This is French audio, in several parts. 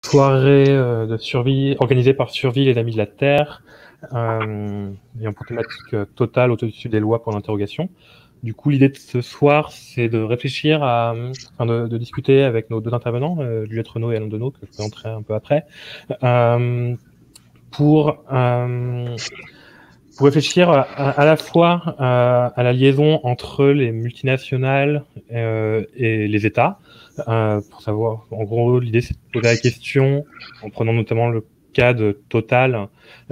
soirée de survie organisée par Survie les Amis de la Terre, ayant pour thématique totale au-dessus des lois pour l'interrogation. Du coup, l'idée de ce soir, c'est de réfléchir de discuter avec nos deux intervenants, Juliette Renaud et Alain Deneau, que je présenterai un peu après, pour réfléchir à la fois à la liaison entre les multinationales et les États, pour savoir, en gros, l'idée c'est de poser la question, en prenant notamment le cas de Total,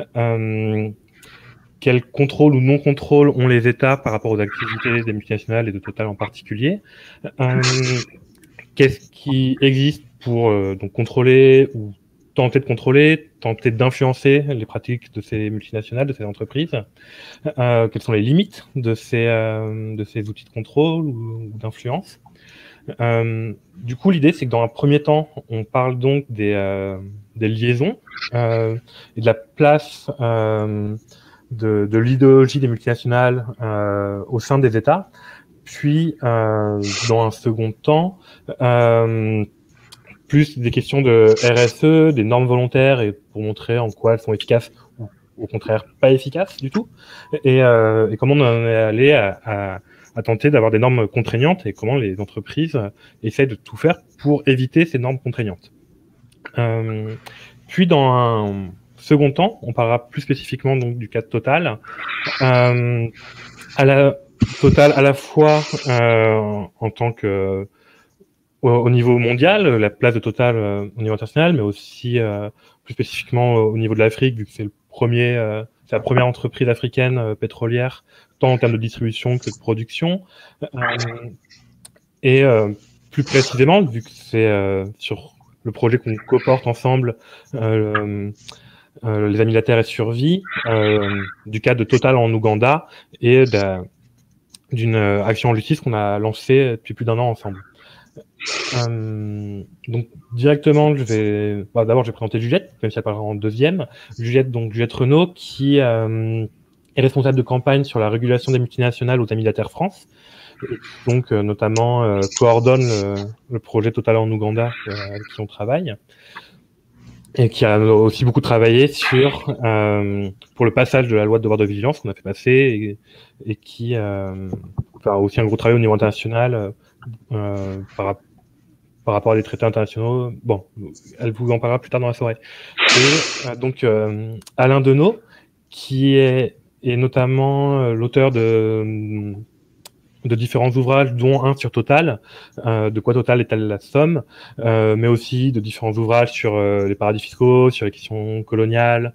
quel contrôle ou non-contrôle ont les États par rapport aux activités des multinationales et de Total en particulier, qu'est-ce qui existe pour donc contrôler ou tenter de contrôler, tenter d'influencer les pratiques de ces multinationales, de ces entreprises, quelles sont les limites de ces outils de contrôle ou d'influence. Du coup, l'idée, c'est que dans un premier temps, on parle donc des liaisons et de la place de l'idéologie des multinationales au sein des États. Puis, dans un second temps, plus des questions de RSE, des normes volontaires, et pour montrer en quoi elles sont efficaces ou au contraire pas efficaces du tout, et comment on en est allé à tenter d'avoir des normes contraignantes et comment les entreprises essaient de tout faire pour éviter ces normes contraignantes. Puis dans un second temps, on parlera plus spécifiquement donc du cas de Total. Total à la fois en tant que au niveau mondial, la place de Total au niveau international, mais aussi plus spécifiquement au niveau de l'Afrique, vu que c'est la première entreprise africaine pétrolière, tant en termes de distribution que de production. Et plus précisément, vu que c'est sur le projet qu'on coporte ensemble, les Amis de la Terre et Survie, du cas de Total en Ouganda et d'une action en justice qu'on a lancée depuis plus d'1 an ensemble. Donc directement, d'abord je vais présenter Juliette, même si elle parlera en deuxième. Juliette Renaud, qui est responsable de campagne sur la régulation des multinationales aux Amis de la Terre France, et donc notamment coordonne le projet Total en Ouganda avec qui on travaille, et qui a aussi beaucoup travaillé pour le passage de la loi de devoir de vigilance qu'on a fait passer, et qui a aussi un gros travail au niveau international par rapport à des traités internationaux. Bon, elle vous en parlera plus tard dans la soirée. Et donc, Alain Deneau, qui est notamment l'auteur de différents ouvrages, dont un sur Total, de quoi Total est-elle la somme, mais aussi de différents ouvrages sur les paradis fiscaux, sur les questions coloniales,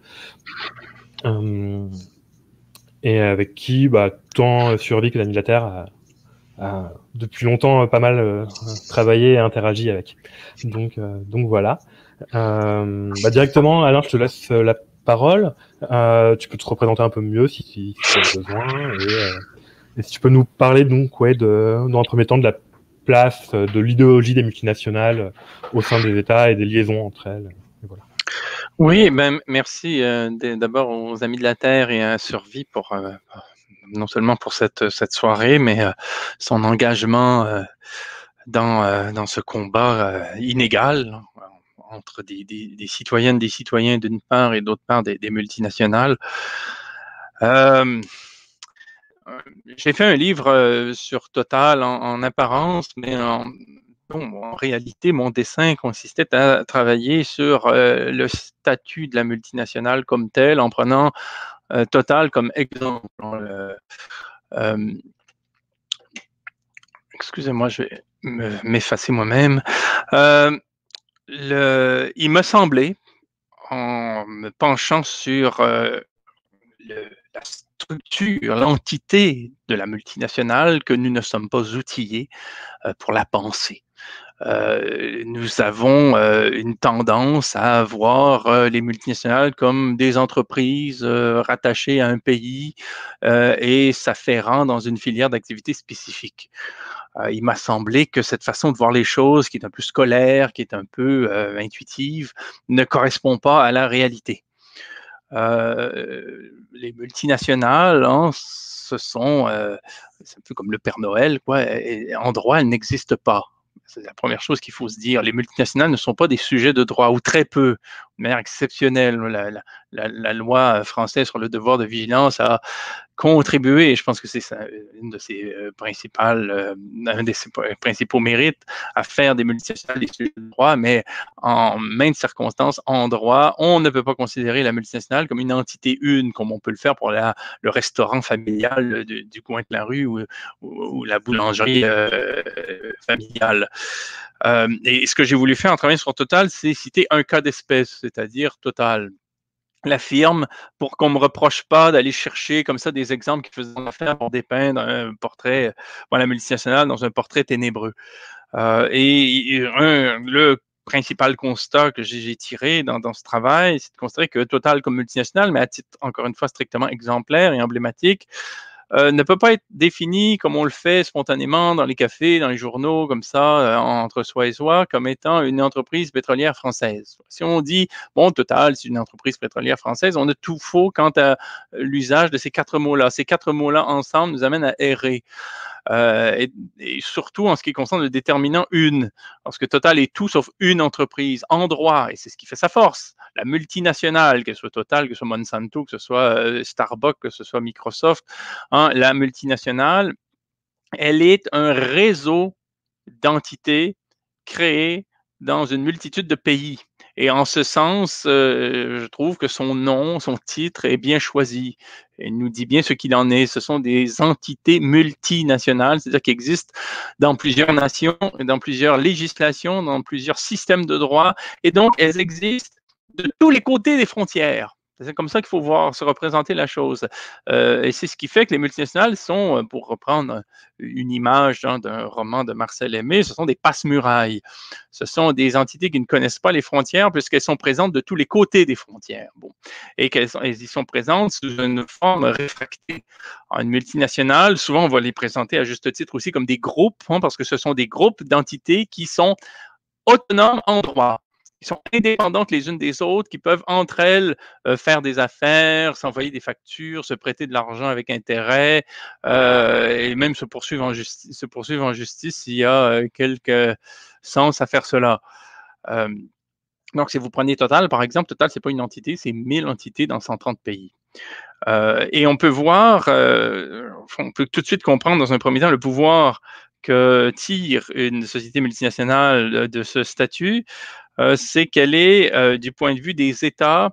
et avec qui, tant Survie que l'Ami de la Terre a depuis longtemps pas mal travaillé et interagi avec. Donc voilà. Directement, Alain, je te laisse la parole. Tu peux te représenter un peu mieux si tu as besoin, et si tu peux nous parler donc dans un premier temps de la place de l'idéologie des multinationales au sein des États et des liaisons entre elles. Et voilà. Oui, merci d'abord aux Amis de la Terre et à Survie pour non seulement pour cette soirée, mais son engagement dans ce combat inégal entre des citoyennes, des citoyens d'une part et d'autre part des multinationales. J'ai fait un livre sur Total en apparence, mais en réalité, mon dessin consistait à travailler sur le statut de la multinationale comme tel, en prenant Total comme exemple. Excusez-moi, je vais m'effacer moi-même. Il me semblait, en me penchant sur la structure, l'entité de la multinationale, que nous ne sommes pas outillés pour la penser. Nous avons une tendance à voir les multinationales comme des entreprises rattachées à un pays et s'afférant dans une filière d'activité spécifique. Il m'a semblé que cette façon de voir les choses, qui est un peu scolaire, qui est un peu intuitive, ne correspond pas à la réalité. Les multinationales, c'est un peu comme le Père Noël, quoi. En droit, elles n'existent pas. C'est la première chose qu'il faut se dire. Les multinationales ne sont pas des sujets de droit, ou très peu, de manière exceptionnelle. La loi française sur le devoir de vigilance a contribué, et je pense que c'est une de ses un de ses principaux mérites, à faire des multinationales des sujets de droit, mais en maintes circonstances, en droit, on ne peut pas considérer la multinationale comme une entité une, comme on peut le faire pour le restaurant familial du coin de la rue ou la boulangerie familiale. Et ce que j'ai voulu faire en travaillant sur Total, c'est citer un cas d'espèce, c'est-à-dire Total, la firme, pour qu'on me reproche pas d'aller chercher comme ça des exemples qui faisaient affaire pour dépeindre un portrait, la multinationale dans un portrait ténébreux. Le principal constat que j'ai tiré dans ce travail, c'est de constater que Total comme multinationale, mais à titre encore une fois strictement exemplaire et emblématique, ne peut pas être défini comme on le fait spontanément dans les cafés, dans les journaux, comme ça, entre soi et soi, comme étant une entreprise pétrolière française. Si on dit, bon, Total, c'est une entreprise pétrolière française, on a tout faux quant à l'usage de ces 4 mots-là. Ces 4 mots-là, ensemble, nous amènent à errer. Et surtout en ce qui concerne le déterminant une, parce que Total est tout sauf une entreprise en droit, et c'est ce qui fait sa force. La multinationale, que ce soit Total, que ce soit Monsanto, que ce soit Starbucks, que ce soit Microsoft, la multinationale, elle est un réseau d'entités créées dans une multitude de pays. Et en ce sens, je trouve que son nom, son titre est bien choisi. Il nous dit bien ce qu'il en est. Ce sont des entités multinationales, c'est-à-dire qui existent dans plusieurs nations, dans plusieurs législations, dans plusieurs systèmes de droit. Et donc, elles existent de tous les côtés des frontières. C'est comme ça qu'il faut voir se représenter la chose. Et c'est ce qui fait que les multinationales sont, pour reprendre une image d'un roman de Marcel Aimé, ce sont des passe-murailles. Ce sont des entités qui ne connaissent pas les frontières puisqu'elles sont présentes de tous les côtés des frontières. Bon. Et qu'elles y sont présentes sous une forme réfractée. En une multinationale, souvent on va les présenter à juste titre aussi comme des groupes, parce que ce sont des groupes d'entités qui sont autonomes en droit. Qui sont indépendantes les unes des autres, qui peuvent entre elles faire des affaires, s'envoyer des factures, se prêter de l'argent avec intérêt, et même se poursuivre en justice s'il y a quelque sens à faire cela. Donc, si vous prenez Total, par exemple, Total, c'est pas une entité, c'est 1000 entités dans 130 pays. Et on peut voir, on peut tout de suite comprendre dans un premier temps le pouvoir que tire une société multinationale de ce statut, c'est qu'elle est, du point de vue des États,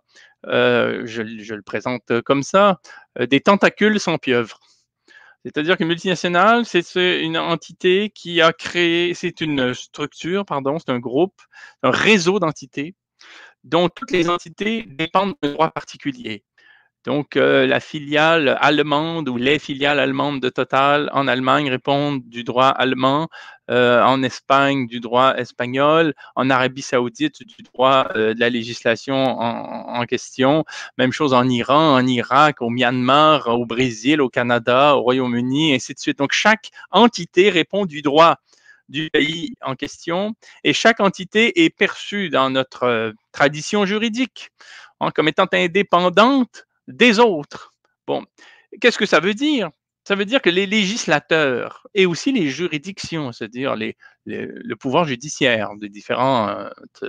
je le présente comme ça, des tentacules sans pieuvre. C'est-à-dire qu'une multinationale, c'est une entité qui a créé, c'est une structure, pardon, c'est un groupe, un réseau d'entités dont toutes les entités dépendent d'un droit particulier. Donc, la filiale allemande ou les filiales allemandes de Total en Allemagne répondent du droit allemand, en Espagne du droit espagnol, en Arabie Saoudite du droit de la législation en question. Même chose en Iran, en Irak, au Myanmar, au Brésil, au Canada, au Royaume-Uni, et ainsi de suite. Donc, chaque entité répond du droit du pays en question, et chaque entité est perçue dans notre tradition juridique comme étant indépendante des autres. Bon, qu'est-ce que ça veut dire? Ça veut dire que les législateurs et aussi les juridictions, c'est-à-dire le pouvoir judiciaire des différents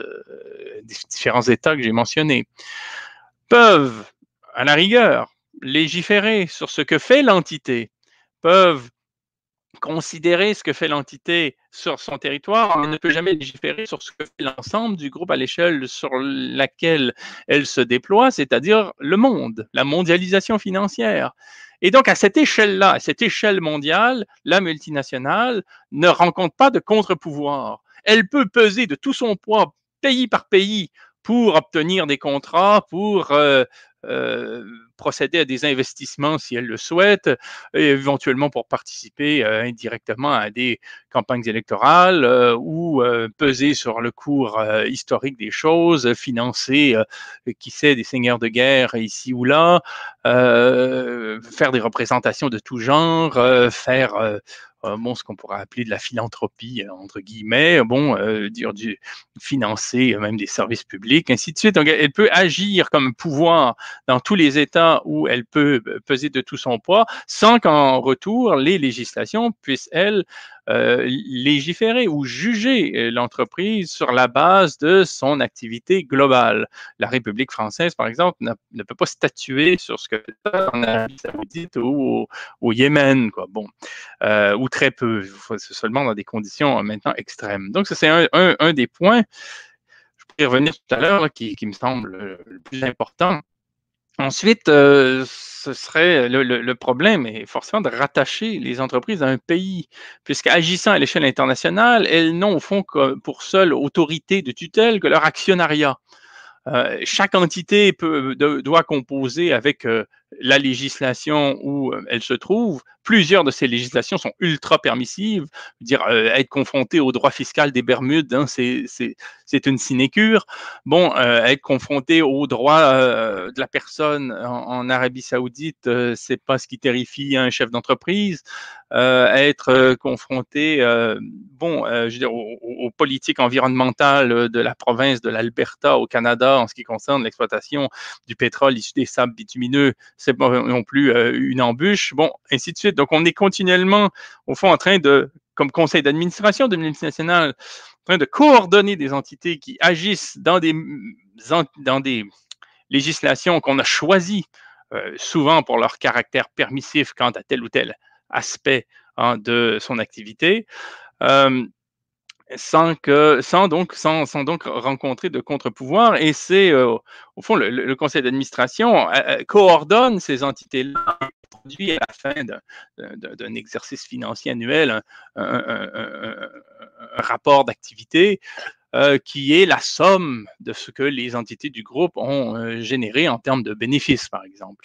États que j'ai mentionnés, peuvent, à la rigueur, légiférer sur ce que fait l'entité, peuvent considérer ce que fait l'entité sur son territoire, mais ne peut jamais légiférer sur ce que fait l'ensemble du groupe à l'échelle sur laquelle elle se déploie, c'est-à-dire le monde, la mondialisation financière. Et donc, à cette échelle-là, à cette échelle mondiale, la multinationale ne rencontre pas de contre-pouvoir. Elle peut peser de tout son poids, pays par pays, pour obtenir des contrats, pour procéder à des investissements si elle le souhaite, et éventuellement pour participer indirectement à des campagnes électorales ou peser sur le cours historique des choses, financer, qui sait, des seigneurs de guerre ici ou là, faire des représentations de tout genre, faire ce qu'on pourrait appeler de la philanthropie, entre guillemets, financer même des services publics, ainsi de suite. Donc, elle peut agir comme pouvoir dans tous les États où elle peut peser de tout son poids, sans qu'en retour, les législations puissent, elles, légiférer ou juger l'entreprise sur la base de son activité globale. La République française, par exemple, ne peut pas statuer sur ce que fait en Arabie Saoudite ou au Yémen, quoi. Bon, ou très peu, c'est seulement dans des conditions maintenant extrêmes. Donc, ça, c'est un des points, je pourrais y revenir tout à l'heure, qui me semble le plus important. Ensuite, ce serait le problème est forcément de rattacher les entreprises à un pays, puisqu'agissant à l'échelle internationale, elles n'ont au fond pour seule autorité de tutelle que leur actionnariat. Chaque entité doit composer avec la législation où elle se trouve. Plusieurs de ces législations sont ultra permissives. Dire être confronté au droit fiscal des Bermudes, hein, c'est une sinécure. Bon, être confronté au droit de la personne en Arabie Saoudite, c'est pas ce qui terrifie un chef d'entreprise. Être confronté, je veux dire, aux politiques environnementales de la province de l'Alberta au Canada en ce qui concerne l'exploitation du pétrole issu des sables bitumineux, c'est pas non plus une embûche. Bon, ainsi de suite. Donc, on est continuellement, au fond, en train de, comme conseil d'administration de multinationales, en train de coordonner des entités qui agissent dans des législations qu'on a choisies, souvent pour leur caractère permissif quant à tel ou tel aspect, hein, de son activité. Sans donc rencontrer de contre-pouvoir. Et c'est, au fond, le conseil d'administration coordonne ces entités-là, produit à la fin d'un exercice financier annuel un rapport d'activité qui est la somme de ce que les entités du groupe ont généré en termes de bénéfices, par exemple.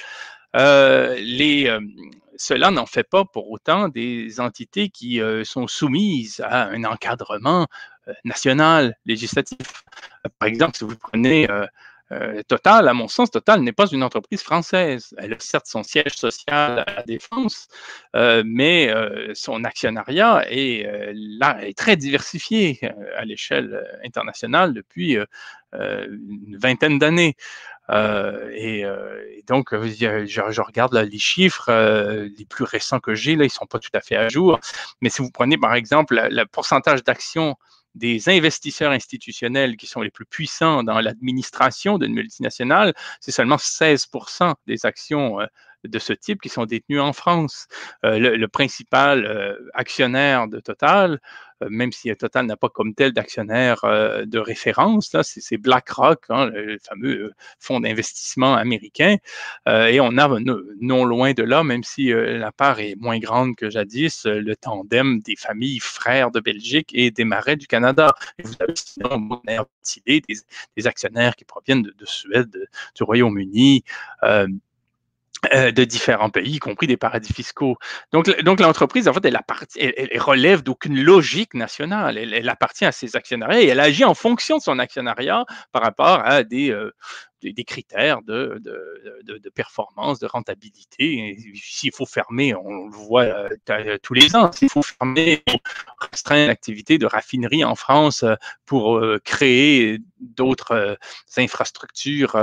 Cela n'en fait pas pour autant des entités qui sont soumises à un encadrement national, législatif. Par exemple, si vous prenez Total, à mon sens, Total n'est pas une entreprise française. Elle a certes son siège social à la Défense, mais son actionnariat est très diversifié à l'échelle internationale depuis une vingtaine d'années. Et donc, je regarde là, les chiffres les plus récents que j'ai, là, ils ne sont pas tout à fait à jour. Mais si vous prenez, par exemple, le pourcentage d'actions des investisseurs institutionnels qui sont les plus puissants dans l'administration d'une multinationale, c'est seulement 16% des actions de ce type qui sont détenues en France. Le principal actionnaire de Total, même si Total n'a pas comme tel d'actionnaire de référence, là, c'est BlackRock, hein, le fameux fonds d'investissement américain. Et on a non loin de là, même si la part est moins grande que jadis, le tandem des familles frères de Belgique et des Marais du Canada. Et vous avez sinon des actionnaires qui proviennent de Suède, du Royaume-Uni, de différents pays, y compris des paradis fiscaux. Donc l'entreprise, en fait, elle relève d'aucune logique nationale. Elle appartient à ses actionnariats et elle agit en fonction de son actionnariat par rapport à des critères de performance, de rentabilité. S'il faut fermer, on le voit tous les ans, s'il faut fermer, restreindre l'activité de raffinerie en France pour créer d'autres infrastructures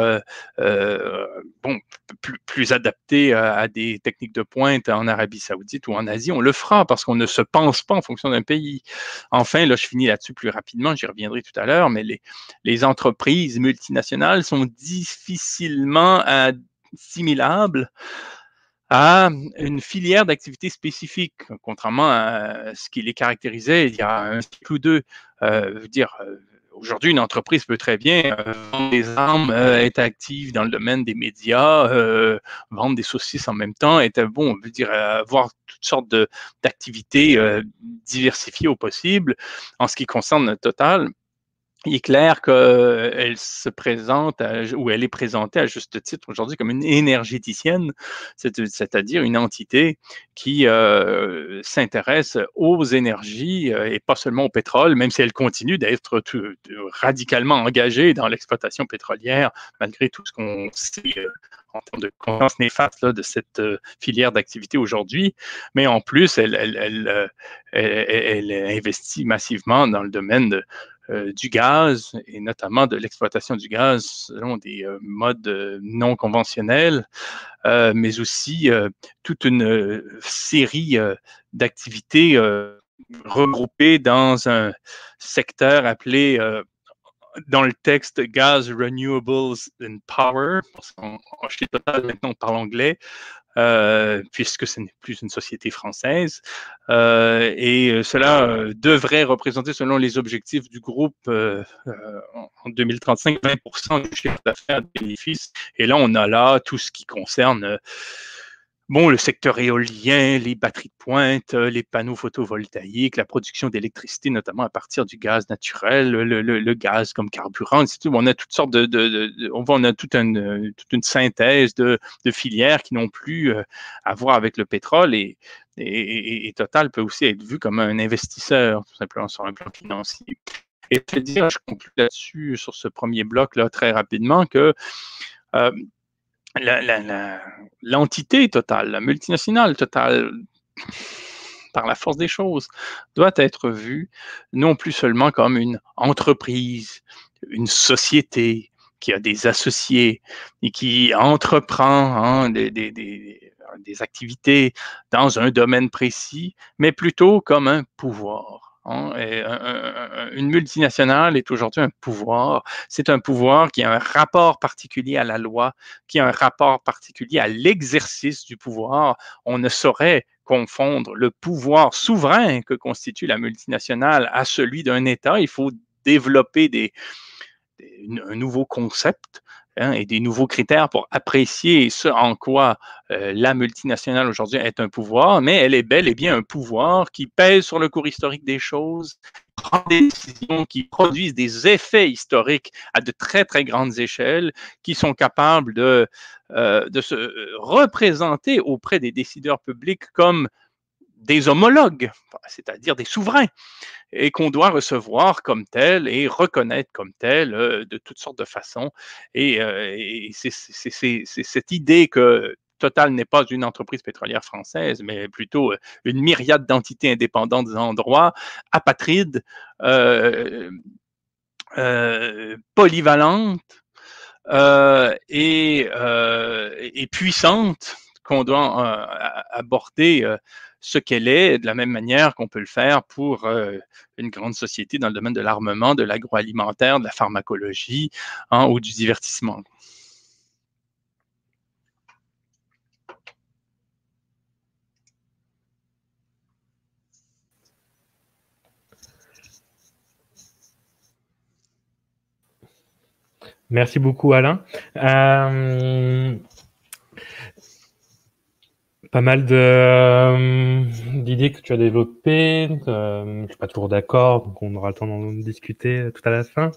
plus adaptées à des techniques de pointe en Arabie Saoudite ou en Asie, on le fera parce qu'on ne se pense pas en fonction d'un pays. Enfin, là, je finis là-dessus plus rapidement, j'y reviendrai tout à l'heure, mais les entreprises multinationales sont difficilement assimilables à une filière d'activité spécifique, contrairement à ce qui les caractérisait il y a un siècle ou deux. Aujourd'hui, une entreprise peut très bien vendre des armes, être active dans le domaine des médias, vendre des saucisses en même temps, avoir toutes sortes d'activités diversifiées au possible. En ce qui concerne Total, il est clair qu'elle se présente ou elle est présentée à juste titre aujourd'hui comme une énergéticienne, c'est-à-dire une entité qui s'intéresse aux énergies et pas seulement au pétrole, même si elle continue d'être radicalement engagée dans l'exploitation pétrolière, malgré tout ce qu'on sait en termes de conséquences néfastes de cette filière d'activité aujourd'hui. Mais en plus, elle investit massivement dans le domaine du gaz, et notamment de l'exploitation du gaz selon des modes non conventionnels, mais aussi toute une série d'activités regroupées dans un secteur appelé dans le texte Gas, Renewables and Power, parce chez Total maintenant on parle anglais, puisque ce n'est plus une société française. Et cela devrait représenter, selon les objectifs du groupe, en 2035, 20% du chiffre d'affaires des bénéfices. Et là, on a là tout ce qui concerne le secteur éolien, les batteries de pointe, les panneaux photovoltaïques, la production d'électricité, notamment à partir du gaz naturel, le gaz comme carburant. On a toutes sortes on a toute une synthèse de filières qui n'ont plus à voir avec le pétrole, et Total peut aussi être vu comme un investisseur, tout simplement, sur un plan financier. Et je conclue là-dessus, sur ce premier bloc, là, très rapidement, que l'entité Total, la multinationale Total, par la force des choses, doit être vue non plus seulement comme une entreprise, une société qui a des associés et qui entreprend des activités dans un domaine précis, mais plutôt comme un pouvoir. Et une multinationale est aujourd'hui un pouvoir. C'est un pouvoir qui a un rapport particulier à la loi, qui a un rapport particulier à l'exercice du pouvoir. On ne saurait confondre le pouvoir souverain que constitue la multinationale à celui d'un État. Il faut développer un nouveau concept et des nouveaux critères pour apprécier ce en quoi la multinationale aujourd'hui est un pouvoir, mais elle est bel et bien un pouvoir qui pèse sur le cours historique des choses, prend des décisions qui produisent des effets historiques à de très, très grandes échelles, qui sont capables de se représenter auprès des décideurs publics comme des homologues, c'est-à-dire des souverains, et qu'on doit recevoir comme tel et reconnaître comme tel de toutes sortes de façons. Et c'est cette idée que Total n'est pas une entreprise pétrolière française, mais plutôt une myriade d'entités indépendantes en droit, apatrides, polyvalentes et puissante, qu'on doit aborder ce qu'elle est, de la même manière qu'on peut le faire pour une grande société dans le domaine de l'armement, de l'agroalimentaire, de la pharmacologie ou du divertissement. Merci beaucoup, Alain. Pas mal d'idées que tu as développées. Je suis pas toujours d'accord, donc on aura le temps d'en discuter tout à la fin.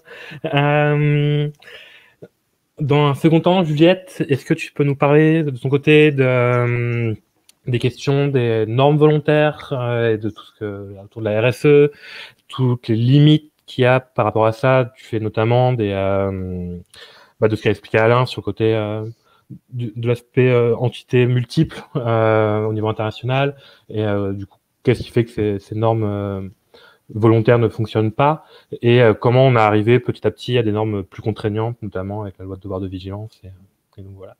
Dans un second temps, Juliette, est-ce que tu peux nous parler de ton côté des questions des normes volontaires et de tout ce que autour de la RSE, toutes les limites qu'il y a par rapport à ça? Tu fais notamment de ce qu'a expliqué Alain sur le côté de l'aspect entité multiple au niveau international, et du coup, qu'est-ce qui fait que ces normes volontaires ne fonctionnent pas, et comment on est arrivé petit à petit à des normes plus contraignantes, notamment avec la loi de devoir de vigilance, et donc voilà.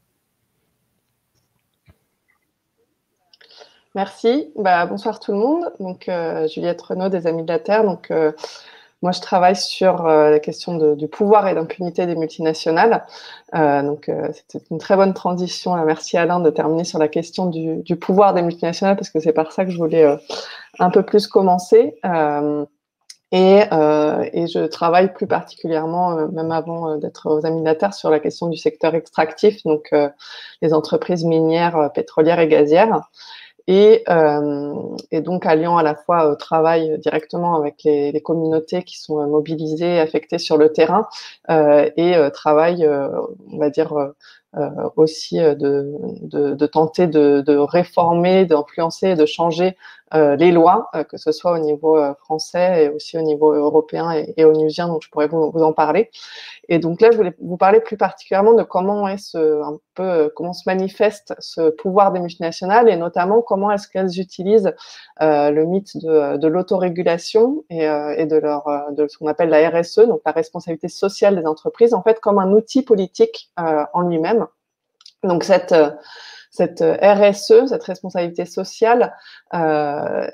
Merci. Bonsoir tout le monde. Donc, Juliette Renaud des Amis de la Terre. Donc, moi, je travaille sur la question du pouvoir et d'impunité des multinationales. C'était une très bonne transition. Merci Alain de terminer sur la question du pouvoir des multinationales, parce que c'est par ça que je voulais un peu plus commencer. Et je travaille plus particulièrement, même avant d'être aux Amis de la Terre, sur la question du secteur extractif, donc les entreprises minières, pétrolières et gazières. Et donc alliant à la fois travail directement avec les communautés qui sont mobilisées, affectées sur le terrain, et travail, on va dire, aussi de tenter de réformer, d'influencer, de changer les lois, que ce soit au niveau français et aussi au niveau européen et onusien, donc je pourrais vous en parler. Et donc là, je voulais vous parler plus particulièrement de comment comment se manifeste ce pouvoir des multinationales et notamment comment est-ce qu'elles utilisent le mythe de l'autorégulation et de ce qu'on appelle la RSE, donc la responsabilité sociale des entreprises, en fait, comme un outil politique en lui-même. Donc cette RSE, cette responsabilité sociale, elle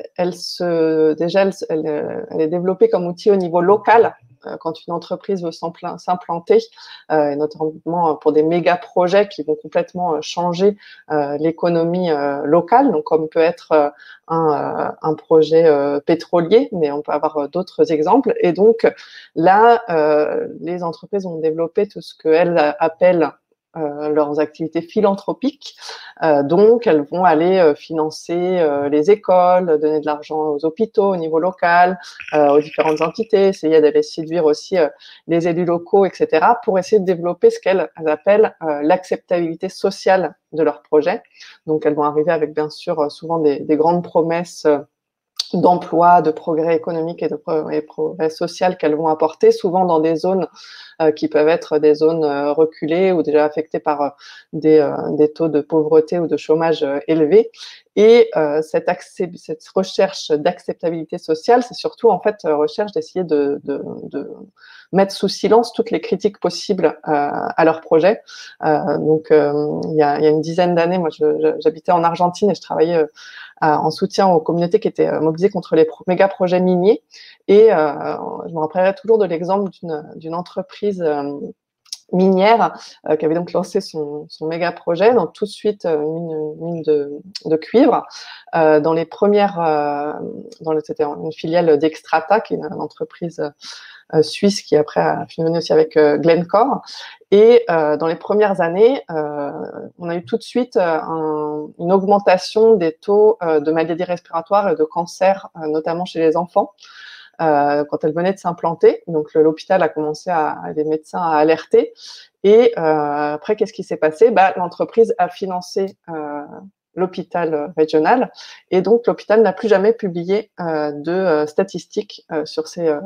est développée comme outil au niveau local quand une entreprise veut s'implanter, et notamment pour des méga projets qui vont complètement changer l'économie locale, donc comme peut être un projet pétrolier, mais on peut avoir d'autres exemples. Et donc là, les entreprises ont développé tout ce qu'elles appellent leurs activités philanthropiques. Donc, elles vont aller financer les écoles, donner de l'argent aux hôpitaux au niveau local, aux différentes entités, essayer d'aller séduire aussi les élus locaux, etc., pour essayer de développer ce qu'elles appellent l'acceptabilité sociale de leurs projets. Donc, elles vont arriver avec, bien sûr, souvent des grandes promesses d'emploi, de progrès économique et de progrès social qu'elles vont apporter, souvent dans des zones qui peuvent être des zones reculées ou déjà affectées par des taux de pauvreté ou de chômage élevés. Et cette recherche d'acceptabilité sociale, c'est surtout en fait recherche d'essayer de mettre sous silence toutes les critiques possibles à leur projet. Donc il y a une dizaine d'années, moi j'habitais en Argentine et je travaillais en soutien aux communautés qui étaient mobilisées contre les méga projets miniers. Et je me rappellerai toujours de l'exemple d'une entreprise minière qui avait donc lancé son méga projet, donc tout de suite une mine de cuivre. Dans les premières, c'était une filiale d'Extrata, qui est une entreprise suisse qui après a fusionné aussi avec Glencore. Et dans les premières années, on a eu tout de suite une augmentation des taux de maladies respiratoires et de cancer, notamment chez les enfants. Quand elle venait de s'implanter. Donc, l'hôpital a commencé les médecins à alerter. Et après, qu'est-ce qui s'est passé? L'entreprise a financé l'hôpital régional. Et donc, l'hôpital n'a plus jamais publié de statistiques sur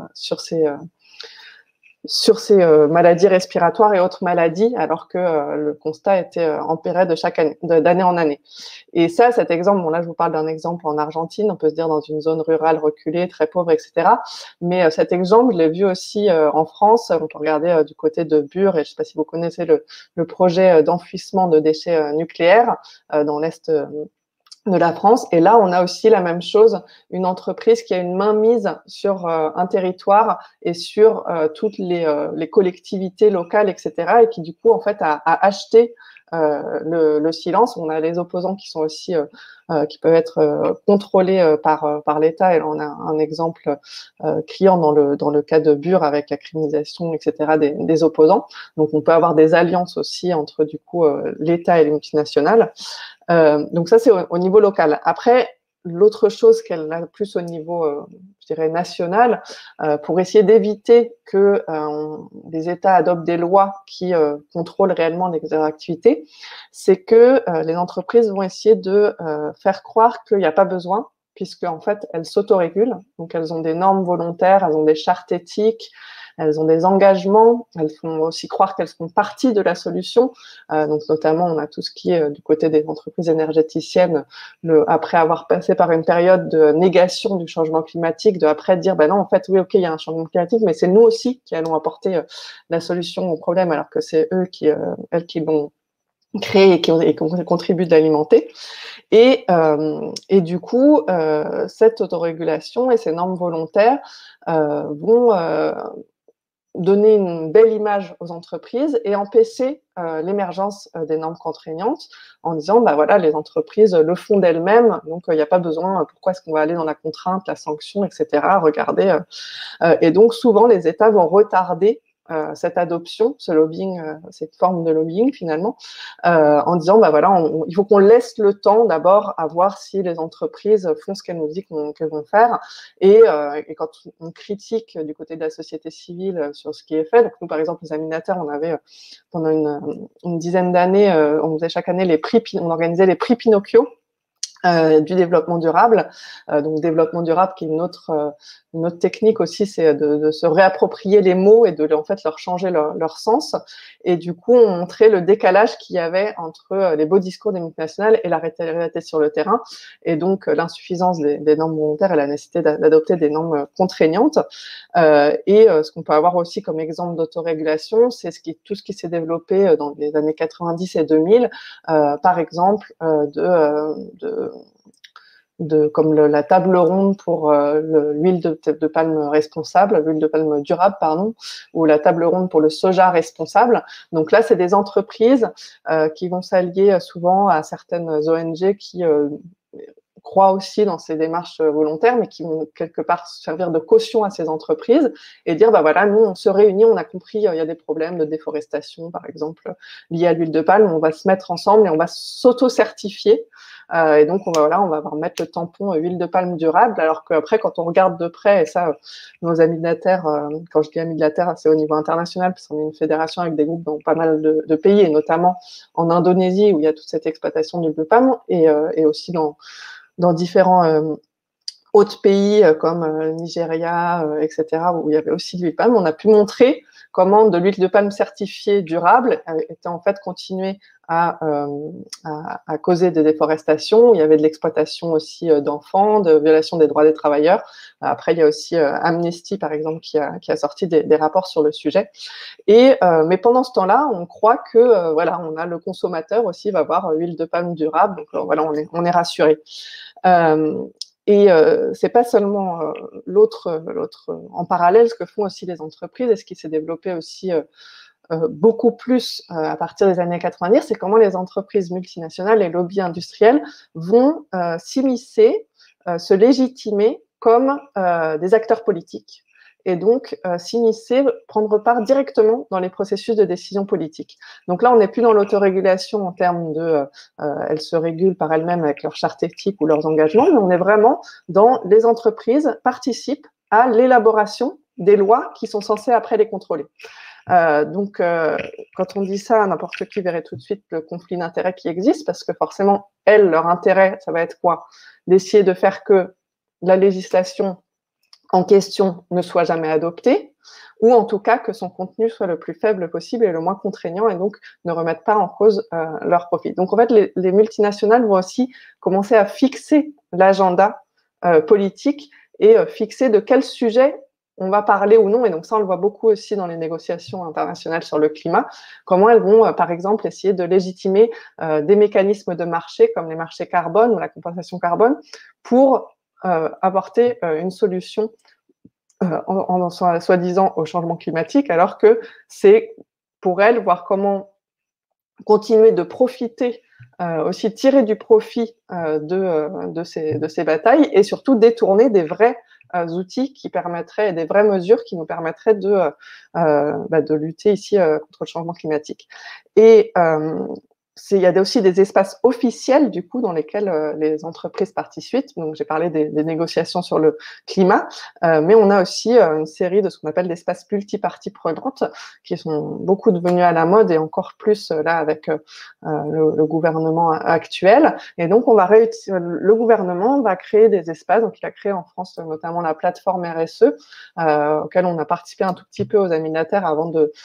ces maladies respiratoires et autres maladies, alors que le constat était empiré d'année en année. Et ça, cet exemple, bon là je vous parle d'un exemple en Argentine, on peut se dire dans une zone rurale reculée, très pauvre, etc. Mais cet exemple, je l'ai vu aussi en France, on peut regarder du côté de Bure, et je ne sais pas si vous connaissez le projet d'enfouissement de déchets nucléaires dans l'Est de la France. Et là, on a aussi la même chose, une entreprise qui a une mainmise sur un territoire et sur toutes les collectivités locales, etc. Et qui, du coup, en fait, a acheté le silence. On a les opposants qui sont aussi qui peuvent être contrôlés par l'État. Et là, on a un exemple criant dans le cas de Bure avec la criminalisation, etc. des opposants. Donc, on peut avoir des alliances aussi entre, du coup, l'État et les multinationales. Donc ça, c'est au niveau local. Après, l'autre chose qu'elle a plus au niveau, je dirais, national, pour essayer d'éviter que les États adoptent des lois qui contrôlent réellement les activités, c'est que les entreprises vont essayer de faire croire qu'il n'y a pas besoin, puisque en fait, elles s'autorégulent. Donc, elles ont des normes volontaires, elles ont des chartes éthiques, elles ont des engagements, elles font aussi croire qu'elles font partie de la solution. Donc notamment, on a tout ce qui est du côté des entreprises énergéticiennes, après avoir passé par une période de négation du changement climatique, de après dire, non, en fait, oui, ok, il y a un changement climatique, mais c'est nous aussi qui allons apporter la solution au problème, alors que c'est eux elles qui l'ont créé et qui contribuent de l'alimenter. Et du coup, cette autorégulation et ces normes volontaires vont donner une belle image aux entreprises et empêcher l'émergence des normes contraignantes en disant, voilà, les entreprises le font d'elles-mêmes, donc il n'y a pas besoin, pourquoi est-ce qu'on va aller dans la contrainte, la sanction, etc. Regardez. Et donc, souvent, les États vont retarder cette adoption, ce lobbying, cette forme de lobbying finalement, en disant bah voilà, il faut qu'on laisse le temps d'abord à voir si les entreprises font ce qu'elles nous disent qu'elles vont faire, et quand on critique du côté de la société civile sur ce qui est fait, donc nous par exemple les Aminateurs, on avait pendant une dizaine d'années, on faisait chaque année on organisait les prix Pinocchio du développement durable. Donc développement durable qui est une autre technique aussi, c'est de se réapproprier les mots et de en fait leur changer leur sens. Et du coup, on montrait le décalage qu'il y avait entre les beaux discours des multinationales et la réalité sur le terrain, et donc l'insuffisance des normes volontaires et la nécessité d'adopter des normes contraignantes. Ce qu'on peut avoir aussi comme exemple d'autorégulation, c'est tout ce qui s'est développé dans les années 90 et 2000, par exemple comme la table ronde pour l'huile de palme responsable, l'huile de palme durable, pardon, ou la table ronde pour le soja responsable. Donc là, c'est des entreprises qui vont s'allier souvent à certaines ONG qui croient aussi dans ces démarches volontaires, mais qui vont quelque part servir de caution à ces entreprises et dire, bah voilà, nous, on se réunit, on a compris, il y a des problèmes de déforestation, par exemple, liés à l'huile de palme, on va se mettre ensemble et on va s'auto-certifier. Et donc, on va mettre le tampon huile de palme durable, alors qu'après, quand on regarde de près, et ça, nos amis de la Terre, quand je dis amis de la Terre, c'est au niveau international, parce qu'on est une fédération avec des groupes dans pas mal de pays, et notamment en Indonésie, où il y a toute cette exploitation d'huile de palme, et aussi dans différents autres pays comme Nigeria, etc., où il y avait aussi de l'huile de palme, on a pu montrer comment de l'huile de palme certifiée durable était en fait continuée à causer des déforestations. Il y avait de l'exploitation aussi d'enfants, de violation des droits des travailleurs. Après, il y a aussi Amnesty, par exemple, qui a sorti des rapports sur le sujet. Mais pendant ce temps-là, on croit que voilà, on a le consommateur aussi va avoir huile de palme durable. Donc voilà, on est rassuré. C'est pas seulement l'autre en parallèle, ce que font aussi les entreprises, et ce qui s'est développé aussi beaucoup plus à partir des années 90, c'est comment les entreprises multinationales et lobbies industriels vont s'immiscer, se légitimer comme des acteurs politiques, et donc s'immiscer, prendre part directement dans les processus de décision politique. Donc là, on n'est plus dans l'autorégulation en termes de elles se régulent par elles-mêmes avec leur charte éthique ou leurs engagements, mais on est vraiment dans les entreprises participent à l'élaboration des lois qui sont censées après les contrôler. Quand on dit ça, n'importe qui verrait tout de suite le conflit d'intérêts qui existe, parce que forcément, leur intérêt, ça va être quoi? D'essayer de faire que la législation en question ne soit jamais adoptée, ou en tout cas que son contenu soit le plus faible possible et le moins contraignant, et donc ne remette pas en cause leur profit. Donc en fait, les multinationales vont aussi commencer à fixer l'agenda politique et fixer de quel sujet on va parler ou non, et donc ça on le voit beaucoup aussi dans les négociations internationales sur le climat, comment elles vont par exemple essayer de légitimer des mécanismes de marché comme les marchés carbone ou la compensation carbone pour apporter une solution en soi-disant au changement climatique, alors que c'est pour elles voir comment continuer de profiter, aussi tirer du profit de ces batailles, et surtout détourner des vrais outils qui permettraient, des vraies mesures qui nous permettraient de lutter ici contre le changement climatique. Et il y a aussi des espaces officiels, du coup, dans lesquels les entreprises participent. Donc, j'ai parlé des négociations sur le climat, mais on a aussi une série de ce qu'on appelle d'espaces multiparties prenantes, qui sont beaucoup devenus à la mode, et encore plus là avec le gouvernement actuel. Et donc, le gouvernement va créer des espaces. Donc, il a créé en France notamment la plateforme RSE, auquel on a participé un tout petit peu aux Amis de la Terre avant de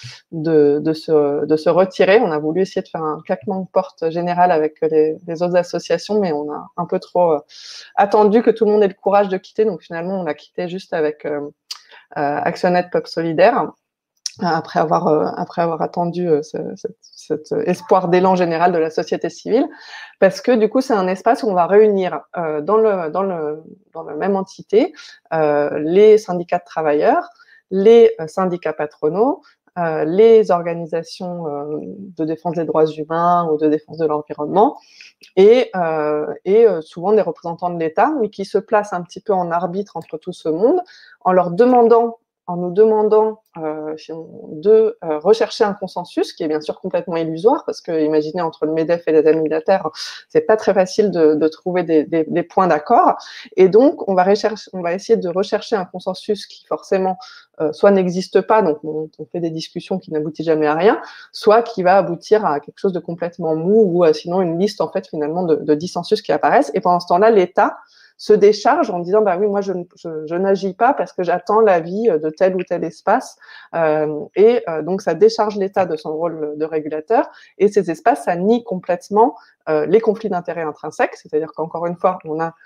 se retirer. On a voulu essayer de faire un claquement de porte général avec les autres associations, mais on a un peu trop attendu que tout le monde ait le courage de quitter. Donc, finalement, on a quitté juste avec Actionnet Peuple Solidaire, après avoir attendu cet espoir d'élan général de la société civile, parce que du coup c'est un espace où on va réunir dans la même entité les syndicats de travailleurs, les syndicats patronaux, les organisations de défense des droits humains ou de défense de l'environnement, et souvent des représentants de l'État, mais qui se placent un petit peu en arbitre entre tout ce monde, en leur demandant en nous demandant de rechercher un consensus, qui est bien sûr complètement illusoire, parce que imaginez entre le MEDEF et les amis de la Terre, c'est pas très facile de trouver des points d'accord. Et donc, on va essayer de rechercher un consensus qui forcément soit n'existe pas, donc on fait des discussions qui n'aboutissent jamais à rien, soit qui va aboutir à quelque chose de complètement mou, ou sinon une liste en fait finalement de dissensus qui apparaissent. Et pendant ce temps-là, l'État se décharge en disant bah oui, moi je n'agis pas parce que j'attends l'avis de tel ou tel espace, donc ça décharge l'État de son rôle de régulateur, et ces espaces, ça nie complètement les conflits d'intérêts intrinsèques, c'est-à-dire qu'encore une fois, on a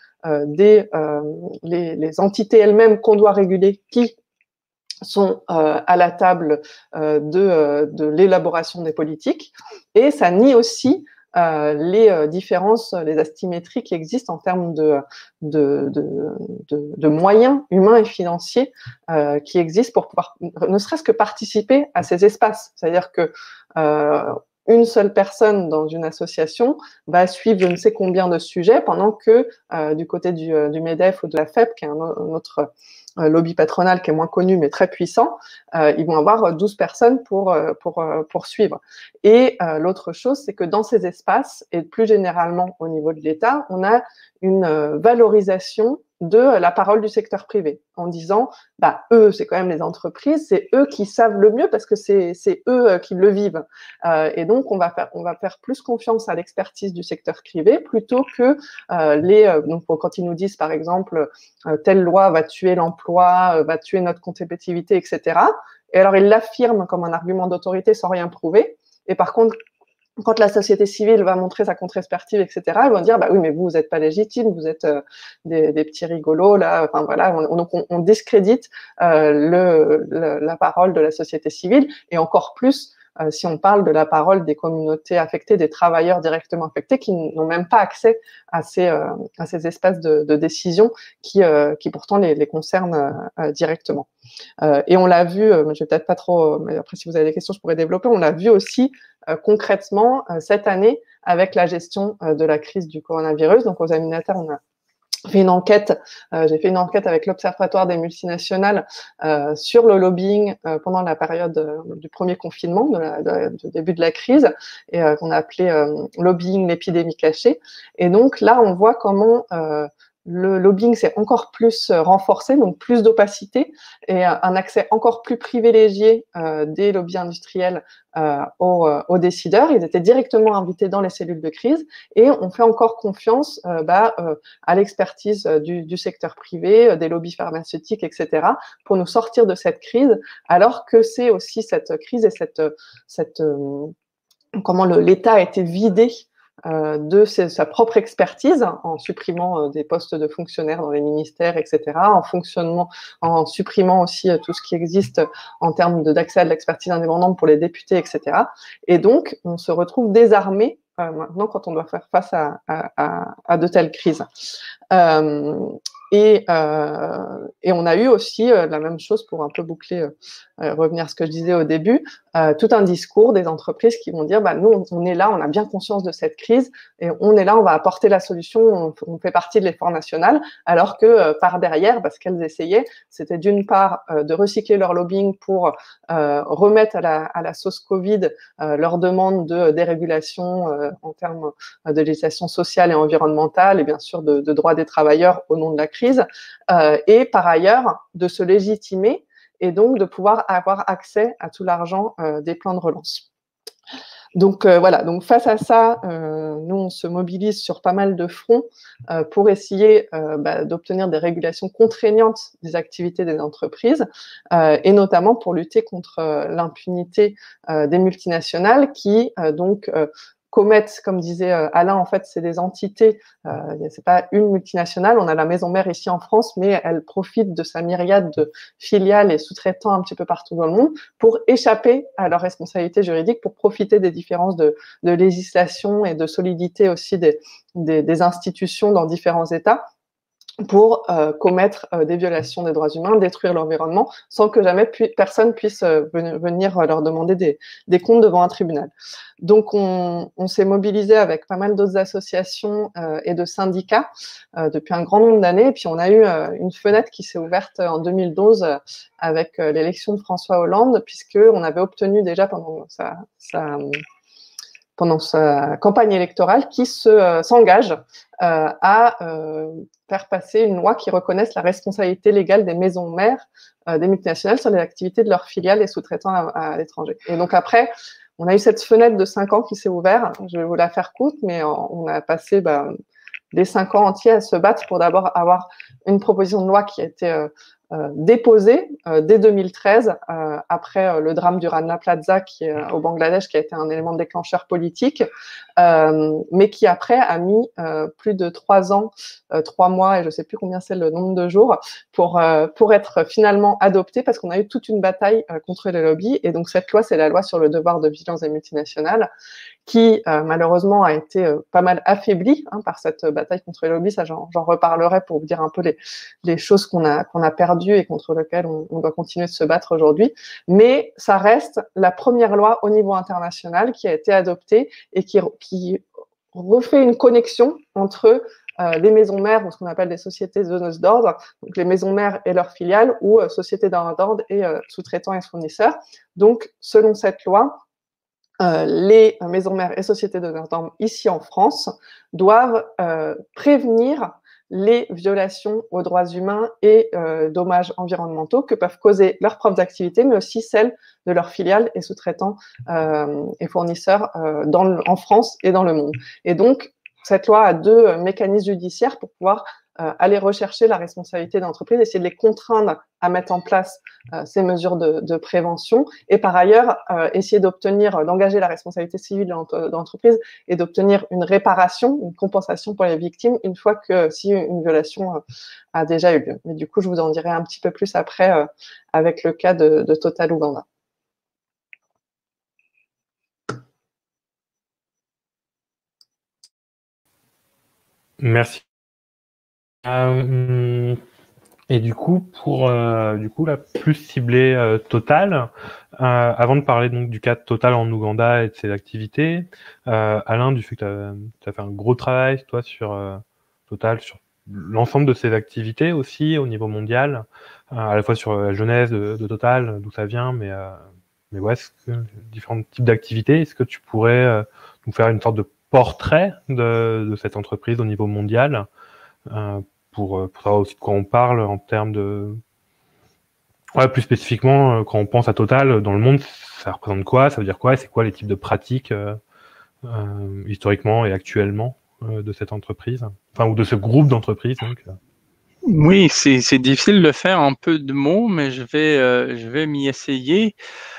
les entités elles-mêmes qu'on doit réguler qui sont à la table de l'élaboration des politiques, et ça nie aussi les différences, les asymétries qui existent en termes de moyens humains et financiers qui existent pour pouvoir ne serait-ce que participer à ces espaces. C'est-à-dire que une seule personne dans une association va suivre je ne sais combien de sujets, pendant que du côté du MEDEF ou de la FEP, qui est un autre lobby patronal qui est moins connu mais très puissant, ils vont avoir 12 personnes pour suivre. Et l'autre chose, c'est que dans ces espaces, et plus généralement au niveau de l'État, on a une valorisation de la parole du secteur privé, en disant, bah, eux, c'est quand même les entreprises, c'est eux qui savent le mieux parce que c'est eux qui le vivent. Et donc, on va faire plus confiance à l'expertise du secteur privé plutôt que donc quand ils nous disent, par exemple, telle loi va tuer l'emploi, va tuer notre compétitivité, etc. Et alors, ils l'affirment comme un argument d'autorité sans rien prouver. Et par contre, quand la société civile va montrer sa contre-expertise, etc., ils vont dire, bah oui, mais vous n'êtes pas légitime, vous êtes des petits rigolos, là. Enfin, voilà. Donc, on discrédite la parole de la société civile, et encore plus si on parle de la parole des communautés affectées, des travailleurs directement affectés, qui n'ont même pas accès à ces espaces de décision qui pourtant les concernent directement. Et on l'a vu, je vais peut-être pas trop, mais après si vous avez des questions, je pourrais développer, on l'a vu aussi concrètement cette année avec la gestion de la crise du coronavirus. Donc aux Amis de la Terre, on a fait une enquête, j'ai fait une enquête avec l'Observatoire des multinationales sur le lobbying pendant la période du premier confinement, du début de la crise, et qu'on a appelé lobbying l'épidémie cachée. Et donc là, on voit comment le lobbying s'est encore plus renforcé, donc plus d'opacité et un accès encore plus privilégié des lobbies industriels aux décideurs. Ils étaient directement invités dans les cellules de crise, et on fait encore confiance à l'expertise du secteur privé, des lobbies pharmaceutiques, etc., pour nous sortir de cette crise, alors que c'est aussi cette crise et comment l'État a été vidé de sa propre expertise, en supprimant des postes de fonctionnaires dans les ministères, etc., en supprimant aussi tout ce qui existe en termes d'accès à de l'expertise indépendante pour les députés, etc. Et donc, on se retrouve désarmé maintenant quand on doit faire face à de telles crises. Et on a eu aussi la même chose, pour un peu boucler, revenir à ce que je disais au début, tout un discours des entreprises qui vont dire, bah, nous, on est là, on a bien conscience de cette crise, et on est là, on va apporter la solution, on fait partie de l'effort national, alors que par derrière, parce qu'elles essayaient, c'était d'une part de recycler leur lobbying pour remettre à la sauce Covid leur demande de dérégulation en termes de législation sociale et environnementale, et bien sûr de droits des travailleurs au nom de la crise, et par ailleurs de se légitimer et donc de pouvoir avoir accès à tout l'argent des plans de relance. Donc voilà, donc face à ça, nous on se mobilise sur pas mal de fronts pour essayer d'obtenir des régulations contraignantes des activités des entreprises, et notamment pour lutter contre l'impunité des multinationales qui commettent, comme disait Alain, en fait, c'est des entités, c'est pas une multinationale, on a la maison mère ici en France, mais elle profite de sa myriade de filiales et sous-traitants un petit peu partout dans le monde pour échapper à leurs responsabilités juridiques, pour profiter des différences de législation et de solidité aussi des institutions dans différents États, pour commettre des violations des droits humains, détruire l'environnement, sans que jamais personne puisse venir leur demander des comptes devant un tribunal. Donc, on s'est mobilisé avec pas mal d'autres associations et de syndicats depuis un grand nombre d'années. Et puis, on a eu une fenêtre qui s'est ouverte en 2012 avec l'élection de François Hollande, puisqu'on avait obtenu déjà pendant sa campagne électorale, qui s'engage à faire passer une loi qui reconnaisse la responsabilité légale des maisons mères des multinationales sur les activités de leurs filiales et sous-traitants à l'étranger. Et donc après, on a eu cette fenêtre de 5 ans qui s'est ouverte. Je vais vous la faire courte, mais on a passé des 5 ans entiers à se battre pour d'abord avoir une proposition de loi qui a été déposée dès 2013, après le drame du Rana Plaza qui est au Bangladesh, qui a été un élément déclencheur politique, mais qui après a mis plus de 3 ans, 3 mois, et je ne sais plus combien c'est le nombre de jours, pour être finalement adoptée, parce qu'on a eu toute une bataille contre les lobbies. Et donc cette loi, c'est la loi sur le devoir de vigilance des multinationales, qui malheureusement a été pas mal affaiblie par cette bataille contre les lobbies. Ça, j'en reparlerai pour vous dire un peu les choses qu'on a perdues et contre lesquelles on doit continuer de se battre aujourd'hui. Mais ça reste la première loi au niveau international qui a été adoptée et qui refait une connexion entre les maisons mères, ou ce qu'on appelle des sociétés donneuses d'ordre, donc les maisons mères et leurs filiales, ou sociétés donneuses d'ordre et sous-traitants et fournisseurs. Donc, selon cette loi, les maisons mères et sociétés donneuses d'ordre ici en France doivent prévenir les violations aux droits humains et dommages environnementaux que peuvent causer leurs propres activités, mais aussi celles de leurs filiales et sous-traitants et fournisseurs en France et dans le monde. Et donc, cette loi a 2 mécanismes judiciaires pour pouvoir aller rechercher la responsabilité d'entreprise, essayer de les contraindre à mettre en place ces mesures de prévention, et par ailleurs essayer d'engager la responsabilité civile de l'entreprise et d'obtenir une réparation, une compensation pour les victimes une fois que si une violation a déjà eu lieu. Mais du coup, je vous en dirai un petit peu plus après avec le cas de Total Ouganda. Merci. Et du coup, pour la plus ciblée Total, avant de parler donc du cas de Total en Ouganda et de ses activités, Alain, du fait que tu as fait un gros travail, toi, sur Total, sur l'ensemble de ses activités aussi au niveau mondial, à la fois sur la genèse de Total, d'où ça vient, mais ouais, différents types d'activités. Est-ce que tu pourrais nous faire une sorte de portrait de cette entreprise au niveau mondial, pour savoir aussi de quoi on parle en termes de... Ouais, plus spécifiquement, quand on pense à Total dans le monde, ça représente quoi? Ça veut dire quoi? C'est quoi les types de pratiques historiquement et actuellement de cette entreprise? Enfin, ou de ce groupe d'entreprises, donc. Oui, c'est difficile de le faire en peu de mots, mais je vais m'y essayer.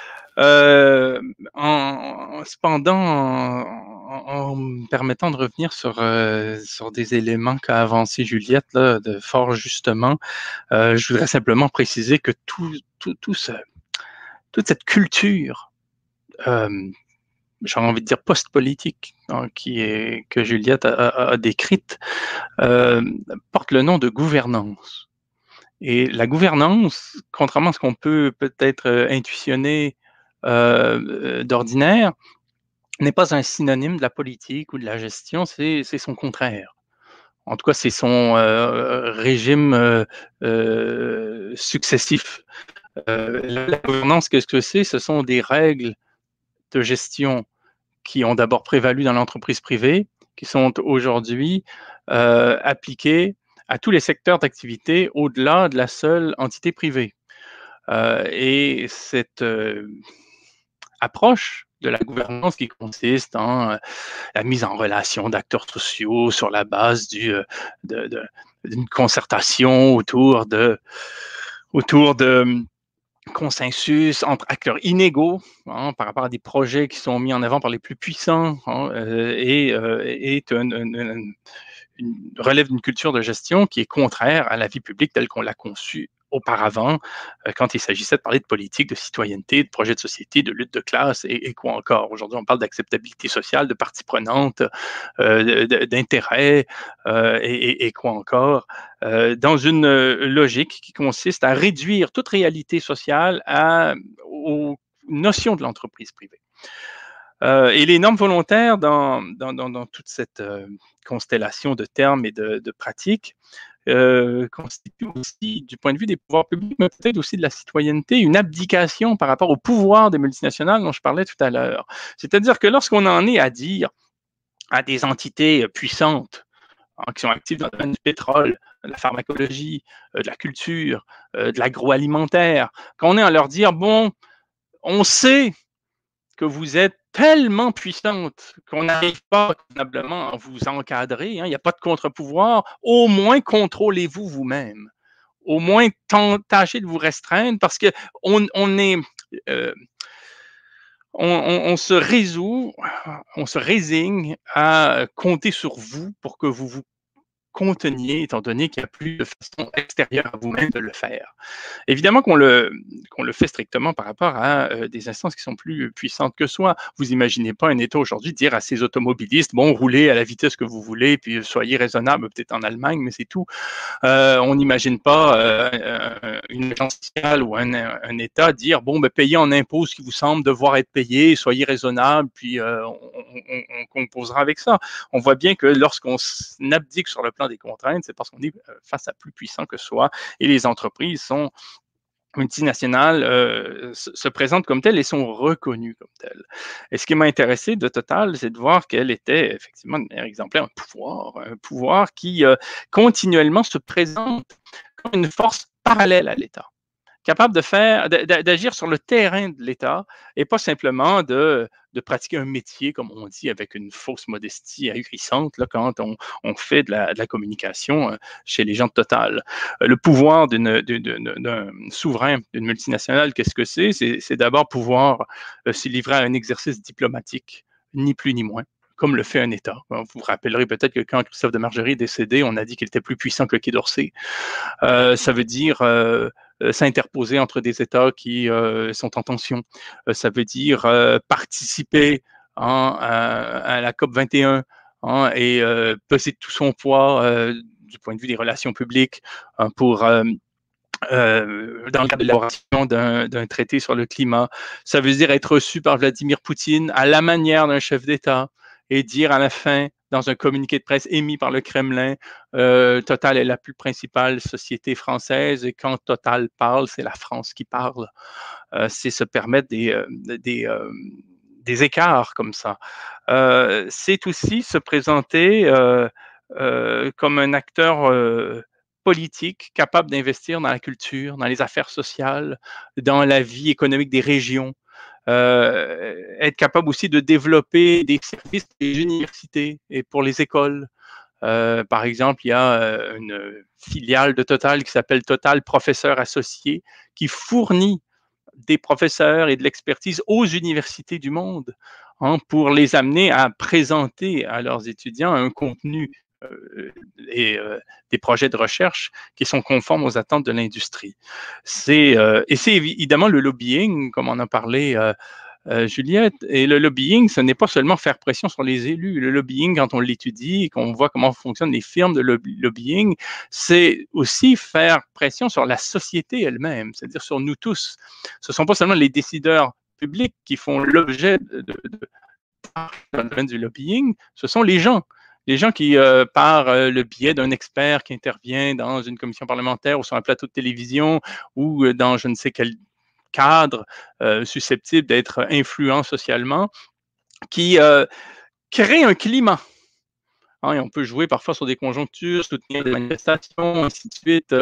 Cependant, en me permettant de revenir sur des éléments qu'a avancé Juliette là, de fort justement, je voudrais simplement préciser que toute cette culture, j'ai envie de dire post-politique, hein, que Juliette a décrite, porte le nom de gouvernance. Et la gouvernance, contrairement à ce qu'on peut-être intuitionner d'ordinaire, n'est pas un synonyme de la politique ou de la gestion, c'est son contraire. En tout cas, c'est son régime successif. La gouvernance, qu'est-ce que c'est? Ce sont des règles de gestion qui ont d'abord prévalu dans l'entreprise privée, qui sont aujourd'hui appliquées à tous les secteurs d'activité au-delà de la seule entité privée. Et cette approche de la gouvernance qui consiste en la mise en relation d'acteurs sociaux sur la base d'une concertation autour de consensus entre acteurs inégaux, hein, par rapport à des projets qui sont mis en avant par les plus puissants, hein, et relève d'une culture de gestion qui est contraire à la vie publique telle qu'on l'a conçue auparavant, quand il s'agissait de parler de politique, de citoyenneté, de projet de société, de lutte de classe et quoi encore. Aujourd'hui, on parle d'acceptabilité sociale, de parties prenantes, d'intérêts et quoi encore, dans une logique qui consiste à réduire toute réalité sociale aux notions de l'entreprise privée. Et les normes volontaires dans toute cette constellation de termes et de pratiques constitue aussi, du point de vue des pouvoirs publics, mais peut-être aussi de la citoyenneté, une abdication par rapport au pouvoir des multinationales dont je parlais tout à l'heure. C'est-à-dire que lorsqu'on en est à dire à des entités puissantes qui sont actives dans le domaine du pétrole, de la pharmacologie, de la culture, de l'agroalimentaire, qu'on est à leur dire, bon, on sait que vous êtes tellement puissante qu'on n'arrive pas convenablement à vous encadrer, hein, il n'y a pas de contre-pouvoir, au moins contrôlez-vous vous-même. Au moins tâchez de vous restreindre parce que on se résigne à compter sur vous pour que vous vous conteniez, étant donné qu'il n'y a plus de façon extérieure à vous-même de le faire. Évidemment qu'on le fait strictement par rapport à des instances qui sont plus puissantes que soi. Vous imaginez pas un État aujourd'hui dire à ses automobilistes, bon, roulez à la vitesse que vous voulez, puis soyez raisonnable, peut-être en Allemagne, mais c'est tout. On n'imagine pas une agence fiscale ou un État dire, bon, ben, payez en impôts ce qui vous semble devoir être payé, soyez raisonnable, puis on composera avec ça. On voit bien que lorsqu'on abdique sur le plan des contraintes, c'est parce qu'on est face à plus puissant que soi, et les entreprises sont multinationales se présentent comme telles et sont reconnues comme telles. Et ce qui m'a intéressé de Total, c'est de voir qu'elle était effectivement de manière exemplaire un pouvoir qui continuellement se présente comme une force parallèle à l'État, capable d'agir sur le terrain de l'État et pas simplement de pratiquer un métier, comme on dit, avec une fausse modestie ahurissante là, quand on fait de la communication chez les gens de Total. Le pouvoir d'un souverain, d'une multinationale, qu'est-ce que c'est? C'est d'abord pouvoir se livrer à un exercice diplomatique, ni plus ni moins, comme le fait un État. Vous vous rappellerez peut-être que quand Christophe de Margerie est décédé, on a dit qu'il était plus puissant que le Quai d'Orsay. Ça veut dire s'interposer entre des États qui sont en tension. Ça veut dire participer à la COP 21 et peser tout son poids du point de vue des relations publiques pour dans le cadre de l'élaboration d'un traité sur le climat. Ça veut dire être reçu par Vladimir Poutine à la manière d'un chef d'État et dire à la fin, dans un communiqué de presse émis par le Kremlin, Total est la plus principale société française et quand Total parle, c'est la France qui parle. C'est se permettre des écarts comme ça. C'est aussi se présenter comme un acteur politique capable d'investir dans la culture, dans les affaires sociales, dans la vie économique des régions. Être capable aussi de développer des services pour les universités et pour les écoles. Par exemple, il y a une filiale de Total qui s'appelle Total Professeurs Associés qui fournit des professeurs et de l'expertise aux universités du monde pour les amener à présenter à leurs étudiants un contenu et des projets de recherche qui sont conformes aux attentes de l'industrie. Et c'est évidemment le lobbying, comme on a parlé Juliette, et le lobbying, ce n'est pas seulement faire pression sur les élus. Le lobbying, quand on l'étudie et qu'on voit comment fonctionnent les firmes de lobbying, c'est aussi faire pression sur la société elle-même, c'est-à-dire sur nous tous. Ce ne sont pas seulement les décideurs publics qui font l'objet dans le domaine du lobbying, ce sont les gens. Les gens qui, par le biais d'un expert qui intervient dans une commission parlementaire ou sur un plateau de télévision ou dans je ne sais quel cadre susceptible d'être influent socialement, qui crée un climat. Et on peut jouer parfois sur des conjonctures, soutenir des manifestations, ainsi de suite,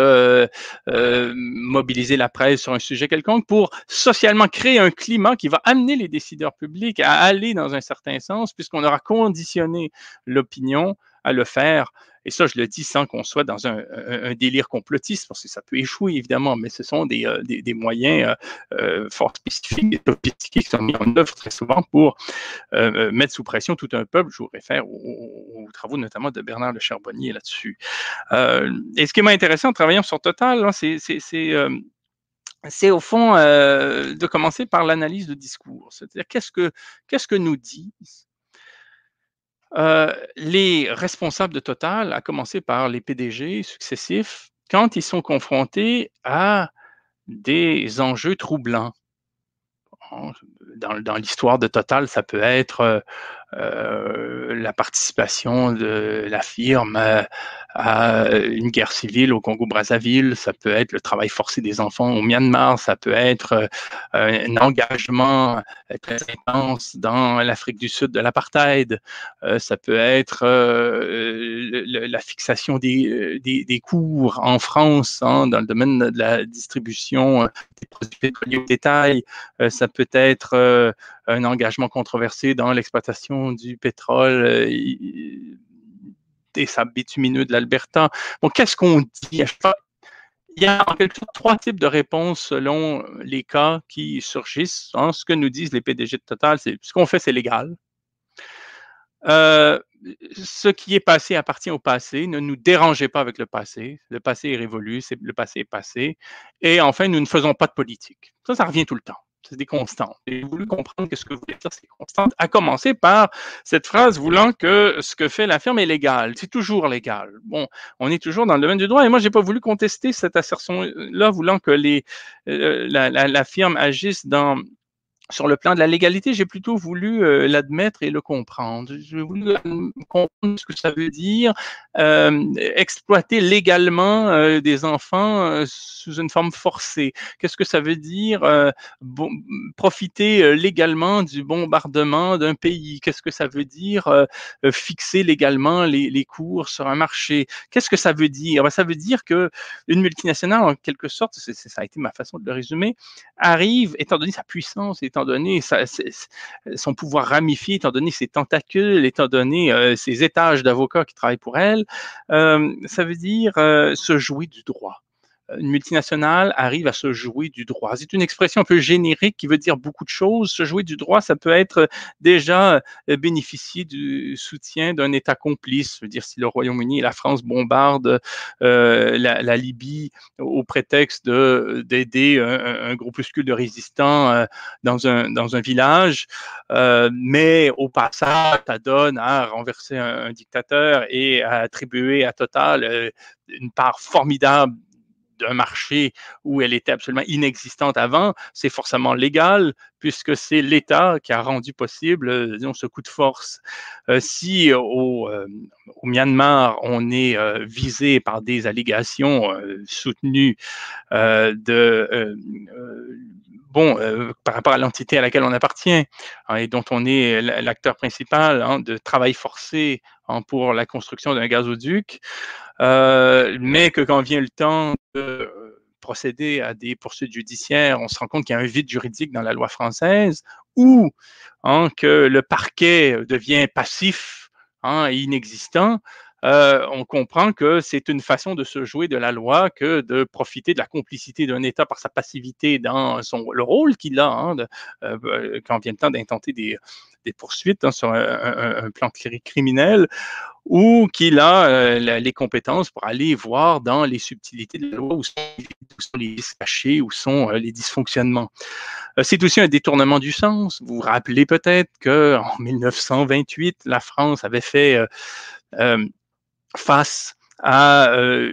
mobiliser la presse sur un sujet quelconque pour socialement créer un climat qui va amener les décideurs publics à aller dans un certain sens, puisqu'on aura conditionné l'opinion à le faire. Et ça, je le dis sans qu'on soit dans un délire complotiste, parce que ça peut échouer, évidemment, mais ce sont des moyens fort spécifiques et sophistiqués qui sont mis en œuvre très souvent pour mettre sous pression tout un peuple. Je vous réfère aux travaux notamment de Bernard Le Charbonnier là-dessus. Et ce qui est intéressant en travaillant sur Total, hein, c'est au fond de commencer par l'analyse de discours. C'est-à-dire qu'est-ce que nous disent les responsables de Total, à commencer par les PDG successifs, quand ils sont confrontés à des enjeux troublants. Dans l'histoire de Total, ça peut être la participation de la firme à une guerre civile au Congo-Brazzaville, ça peut être le travail forcé des enfants au Myanmar, ça peut être un engagement très intense dans l'Afrique du Sud de l'apartheid, ça peut être la fixation des cours en France, hein, dans le domaine de la distribution des produits pétroliers au détail, ça peut être un engagement controversé dans l'exploitation du pétrole des sables bitumineux de l'Alberta. Bon, qu'est-ce qu'on dit? Il y a en quelque sorte 3 types de réponses selon les cas qui surgissent. Hein. Ce que nous disent les PDG de Total, c'est ce qu'on fait, c'est légal. Ce qui est passé appartient au passé. Ne nous dérangez pas avec le passé. Le passé est révolu, le passé est passé. Et enfin, nous ne faisons pas de politique. Ça revient tout le temps. C'est des constantes. J'ai voulu comprendre ce que vous voulez dire ces constantes, à commencer par cette phrase voulant que ce que fait la firme est légal. C'est toujours légal. Bon, on est toujours dans le domaine du droit. Et moi, j'ai pas voulu contester cette assertion-là, voulant que la firme agisse sur le plan de la légalité, j'ai plutôt voulu l'admettre et le comprendre. J'ai voulu comprendre ce que ça veut dire exploiter légalement des enfants sous une forme forcée. Qu'est-ce que ça veut dire profiter légalement du bombardement d'un pays? Qu'est-ce que ça veut dire fixer légalement les cours sur un marché? Qu'est-ce que ça veut dire? Ben, ça veut dire qu'une multinationale, en quelque sorte, ça a été ma façon de le résumer, arrive, étant donné sa puissance, étant donné son pouvoir ramifié, étant donné ses tentacules, étant donné ses étages d'avocats qui travaillent pour elle, ça veut dire se jouer du droit. Une multinationale arrive à se jouer du droit. C'est une expression un peu générique qui veut dire beaucoup de choses. Se jouer du droit, ça peut être déjà bénéficier du soutien d'un État complice. Je veux dire, si le Royaume-Uni et la France bombardent la Libye au prétexte d'aider un groupuscule de résistants dans un village, mais au passage, ça donne à renverser un dictateur et à attribuer à Total une part formidable d'un marché où elle était absolument inexistante avant, c'est forcément légal puisque c'est l'État qui a rendu possible disons, ce coup de force. Si au Myanmar, on est visé par des allégations soutenues par rapport à l'entité à laquelle on appartient hein, et dont on est l'acteur principal hein, de travail forcé hein, pour la construction d'un gazoduc, mais que quand vient le temps de procéder à des poursuites judiciaires, on se rend compte qu'il y a un vide juridique dans la loi française ou hein, que le parquet devient passif hein, et inexistant. On comprend que c'est une façon de se jouer de la loi que de profiter de la complicité d'un État par sa passivité dans le rôle qu'il a hein, quand vient le temps d'intenter des poursuites hein, sur un plan criminel ou qu'il a les compétences pour aller voir dans les subtilités de la loi où sont les vices cachés, où sont les dysfonctionnements. C'est aussi un détournement du sens. Vous vous rappelez peut-être qu'en 1928, la France avait fait face à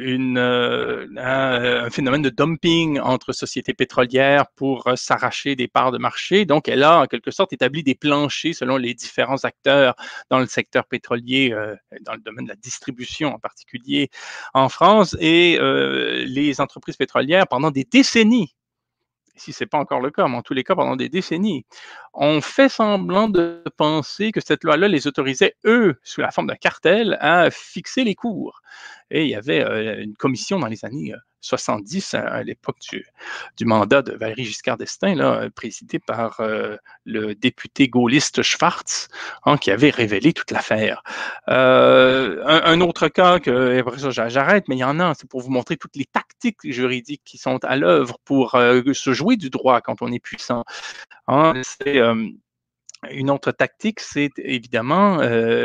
un phénomène de dumping entre sociétés pétrolières pour s'arracher des parts de marché. Donc, elle a en quelque sorte établi des planchers selon les différents acteurs dans le secteur pétrolier, dans le domaine de la distribution en particulier en France. Et les entreprises pétrolières, pendant des décennies, si ce n'est pas encore le cas, mais en tous les cas, pendant des décennies, on fait semblant de penser que cette loi-là les autorisait, eux, sous la forme d'un cartel, à fixer les cours. Et il y avait une commission dans les années 70, à l'époque du mandat de Valéry Giscard d'Estaing, là, présidé par le député gaulliste Schwartz, qui avait révélé toute l'affaire. Un autre cas, et après ça j'arrête, mais il y en a, c'est pour vous montrer toutes les tactiques juridiques qui sont à l'œuvre pour se jouer du droit quand on est puissant. C'est une autre tactique, c'est évidemment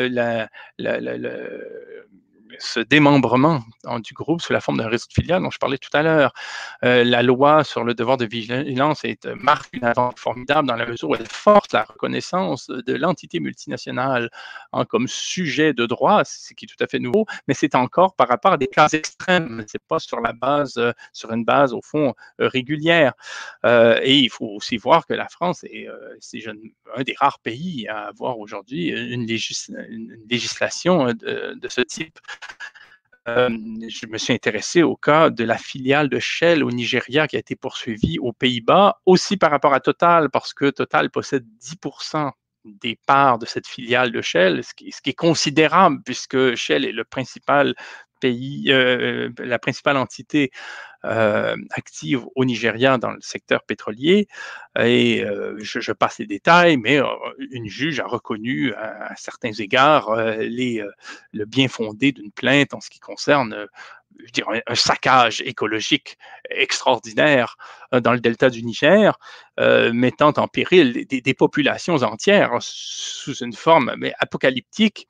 ce démembrement du groupe sous la forme d'un réseau de filiales dont je parlais tout à l'heure. La loi sur le devoir de vigilance marque une avancée formidable dans la mesure où elle force la reconnaissance de l'entité multinationale comme sujet de droit, ce qui est tout à fait nouveau, mais c'est encore par rapport à des cas extrêmes. C'est pas sur une base au fond régulière. Et il faut aussi voir que la France est un des rares pays à avoir aujourd'hui une législation de ce type. Je me suis intéressé au cas de la filiale de Shell au Nigeria qui a été poursuivie aux Pays-Bas, aussi par rapport à Total, parce que Total possède 10% des parts de cette filiale de Shell, ce qui est considérable puisque Shell est le principal pays, la principale entité active au Nigeria dans le secteur pétrolier. Et je passe les détails, mais une juge a reconnu à certains égards le bien fondé d'une plainte en ce qui concerne je dirais, un saccage écologique extraordinaire dans le delta du Niger, mettant en péril des populations entières sous une forme apocalyptique.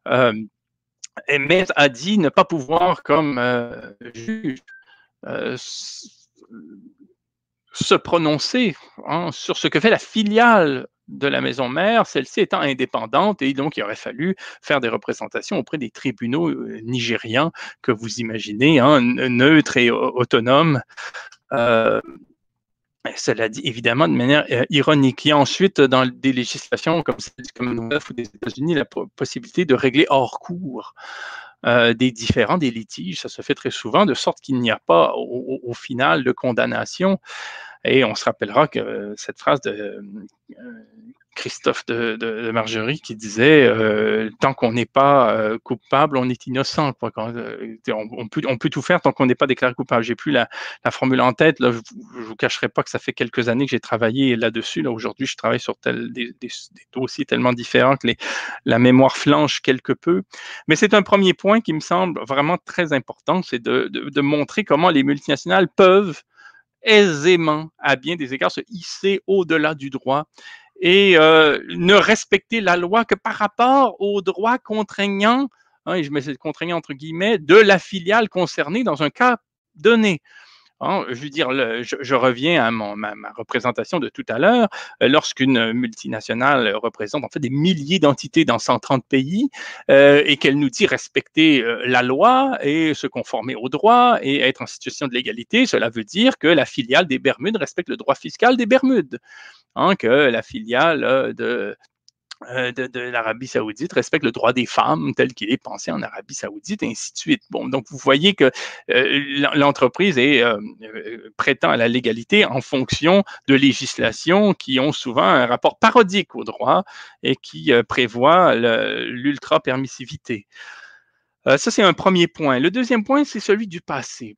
Mais a dit ne pas pouvoir, comme juge, se prononcer sur ce que fait la filiale de la maison mère, celle-ci étant indépendante, et donc il aurait fallu faire des représentations auprès des tribunaux nigérians que vous imaginez, neutres et autonomes. Cela dit évidemment de manière ironique. Il y a ensuite dans des législations comme celle du Commonwealth ou des États-Unis la possibilité de régler hors cours des litiges. Ça se fait très souvent, de sorte qu'il n'y a pas au final de condamnation. Et on se rappellera que cette phrase de Christophe de Margerie qui disait tant qu'on n'est pas coupable, on est innocent. Quoi. On peut tout faire tant qu'on n'est pas déclaré coupable. J'ai plus la formule en tête. Là, je ne vous cacherai pas que ça fait quelques années que j'ai travaillé là-dessus. Là, aujourd'hui, je travaille sur des dossiers tellement différents que la mémoire flanche quelque peu. Mais c'est un premier point qui me semble vraiment très important, c'est de montrer comment les multinationales peuvent aisément, à bien des égards, se hisser au-delà du droit et ne respecter la loi que par rapport au droit contraignant, et je mets contraignant entre guillemets, de la filiale concernée dans un cas donné. Je veux dire, je reviens à ma représentation de tout à l'heure. Lorsqu'une multinationale représente en fait des milliers d'entités dans 130 pays et qu'elle nous dit respecter la loi et se conformer au droit et être en situation de légalité, cela veut dire que la filiale des Bermudes respecte le droit fiscal des Bermudes, que la filiale de l'Arabie saoudite respecte le droit des femmes tel qu'il est pensé en Arabie saoudite, et ainsi de suite. Bon, donc vous voyez que l'entreprise prétend à la légalité en fonction de législations qui ont souvent un rapport parodique au droit et qui prévoient l'ultra-permissivité. Ça, c'est un premier point. Le deuxième point, c'est celui du passé.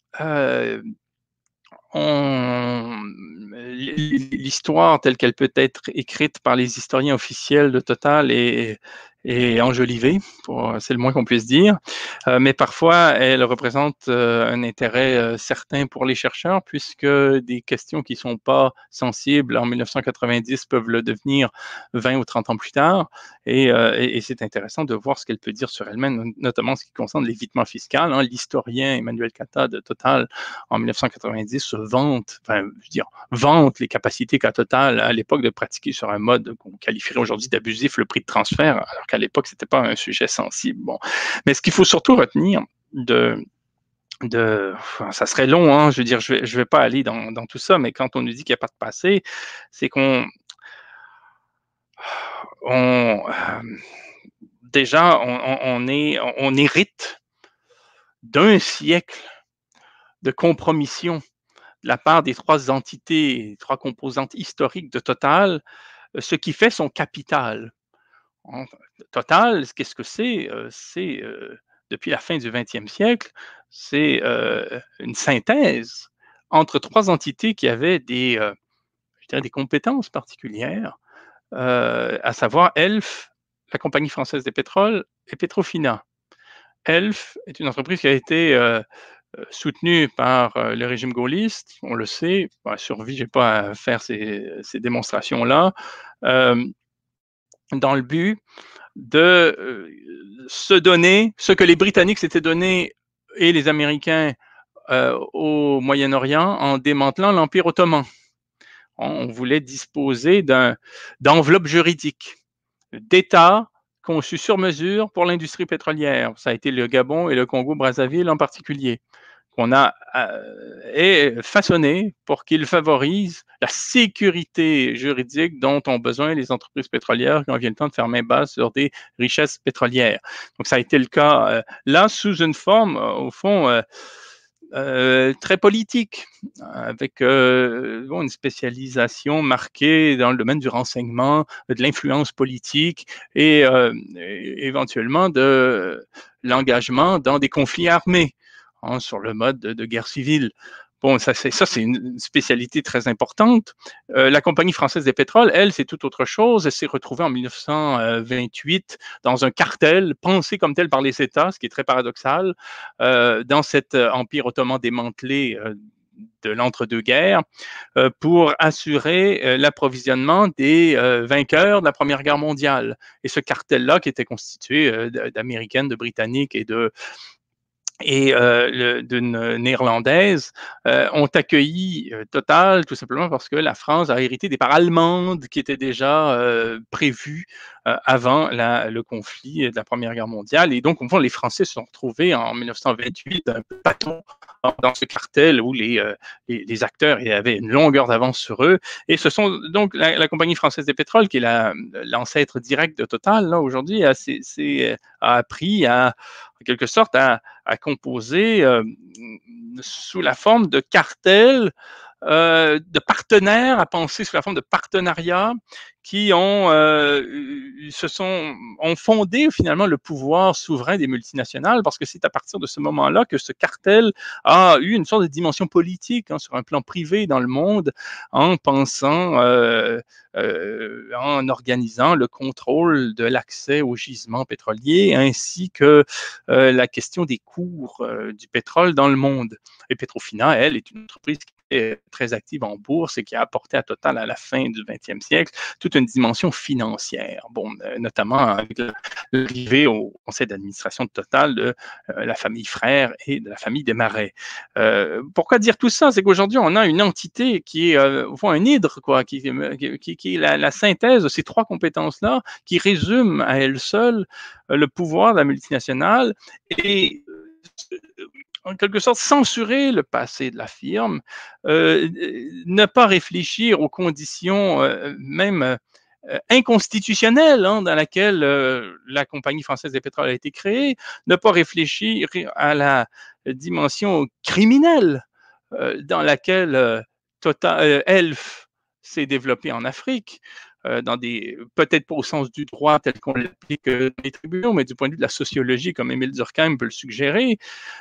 L'histoire telle qu'elle peut être écrite par les historiens officiels de Total est enjolivée, c'est le moins qu'on puisse dire, mais parfois elle représente un intérêt certain pour les chercheurs, puisque des questions qui ne sont pas sensibles en 1990 peuvent le devenir 20 ou 30 ans plus tard, et c'est intéressant de voir ce qu'elle peut dire sur elle-même, notamment en ce qui concerne l'évitement fiscal. L'historien Emmanuel Cata de Total en 1990 se vante les capacités qu'a Total à l'époque de pratiquer sur un mode qu'on qualifierait aujourd'hui d'abusif, le prix de transfert, alors qu'à l'époque, ce n'était pas un sujet sensible. Bon. Mais ce qu'il faut surtout retenir ça serait long, je veux dire, je vais pas aller dans tout ça, mais quand on nous dit qu'il n'y a pas de passé, c'est qu'on déjà, on hérite d'un siècle de compromission de la part des trois entités, trois composantes historiques de Total, ce qui fait son capital. Total, qu'est-ce que c'est? C'est, depuis la fin du 20e siècle, c'est une synthèse entre trois entités qui avaient je dirais des compétences particulières, à savoir Elf, la Compagnie française des pétroles et Petrofina. Elf est une entreprise qui a été soutenue par le régime gaulliste, on le sait, survie, je n'ai pas à faire ces démonstrations-là, dans le but de se donner ce que les Britanniques s'étaient donné et les Américains au Moyen-Orient en démantelant l'Empire ottoman. On voulait disposer d'enveloppes juridiques, d'États conçus sur mesure pour l'industrie pétrolière. Ça a été le Gabon et le Congo-Brazzaville en particulier, qu'on a façonné pour qu'ils favorisent la sécurité juridique dont ont besoin les entreprises pétrolières quand vient le temps de faire main basse sur des richesses pétrolières. Donc, ça a été le cas là sous une forme, au fond, très politique, avec une spécialisation marquée dans le domaine du renseignement, de l'influence politique et éventuellement de l'engagement dans des conflits armés, sur le mode de guerre civile. Bon, ça c'est une spécialité très importante. La Compagnie française des pétroles, elle, c'est tout autre chose. Elle s'est retrouvée en 1928 dans un cartel pensé comme tel par les États, ce qui est très paradoxal, dans cet empire ottoman démantelé de l'entre-deux-guerres, pour assurer l'approvisionnement des vainqueurs de la Première Guerre mondiale. Et ce cartel-là, qui était constitué d'Américaines, de Britanniques et d'une néerlandaise, ont accueilli Total tout simplement parce que la France a hérité des parts allemandes qui étaient déjà prévues avant le conflit de la Première Guerre mondiale. Et donc, au fond, les Français se sont retrouvés en 1928 un peu bâton dans ce cartel où les acteurs avaient une longueur d'avance sur eux. Et ce sont donc la Compagnie française des pétroles, qui est l'ancêtre direct de Total, là, aujourd'hui, a appris en quelque sorte à composer sous la forme de cartels, de partenaires, à penser sous la forme de partenariats qui ont fondé finalement le pouvoir souverain des multinationales, parce que c'est à partir de ce moment-là que ce cartel a eu une sorte de dimension politique sur un plan privé dans le monde, en pensant, en organisant le contrôle de l'accès aux gisements pétroliers, ainsi que la question des cours du pétrole dans le monde. Et Petrofina, elle, est une entreprise qui est très active en bourse et qui a apporté à Total, à la fin du 20e siècle, toute une dimension financière. Bon, notamment avec l'arrivée au conseil d'administration de Total de la famille Frère et de la famille Desmarais. Pourquoi dire tout ça? C'est qu'aujourd'hui, on a une entité qui est, au fond, un hydre, quoi, qui est la synthèse de ces trois compétences-là, qui résume à elle seule le pouvoir de la multinationale et en quelque sorte censurer le passé de la firme, ne pas réfléchir aux conditions même inconstitutionnelles dans laquelle la Compagnie française des pétroles a été créée, ne pas réfléchir à la dimension criminelle dans laquelle Elf s'est développé en Afrique, peut-être pas au sens du droit tel qu'on l'applique dans les tribunaux, mais du point de vue de la sociologie, comme Émile Durkheim peut le suggérer,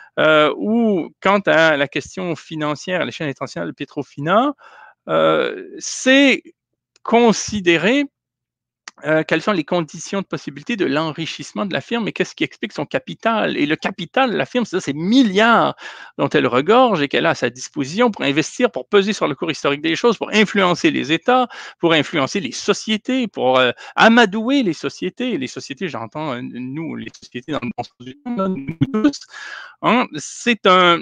ou quant à la question financière à l'échelle internationale de Petrofina, c'est considérer quelles sont les conditions de possibilité de l'enrichissement de la firme et qu'est-ce qui explique son capital. Et le capital de la firme, c'est milliards dont elle regorge et qu'elle a à sa disposition pour investir, pour peser sur le cours historique des choses, pour influencer les États, pour influencer les sociétés, pour amadouer les sociétés. Les sociétés, j'entends, nous, les sociétés dans le bon sens du terme, nous tous. C'est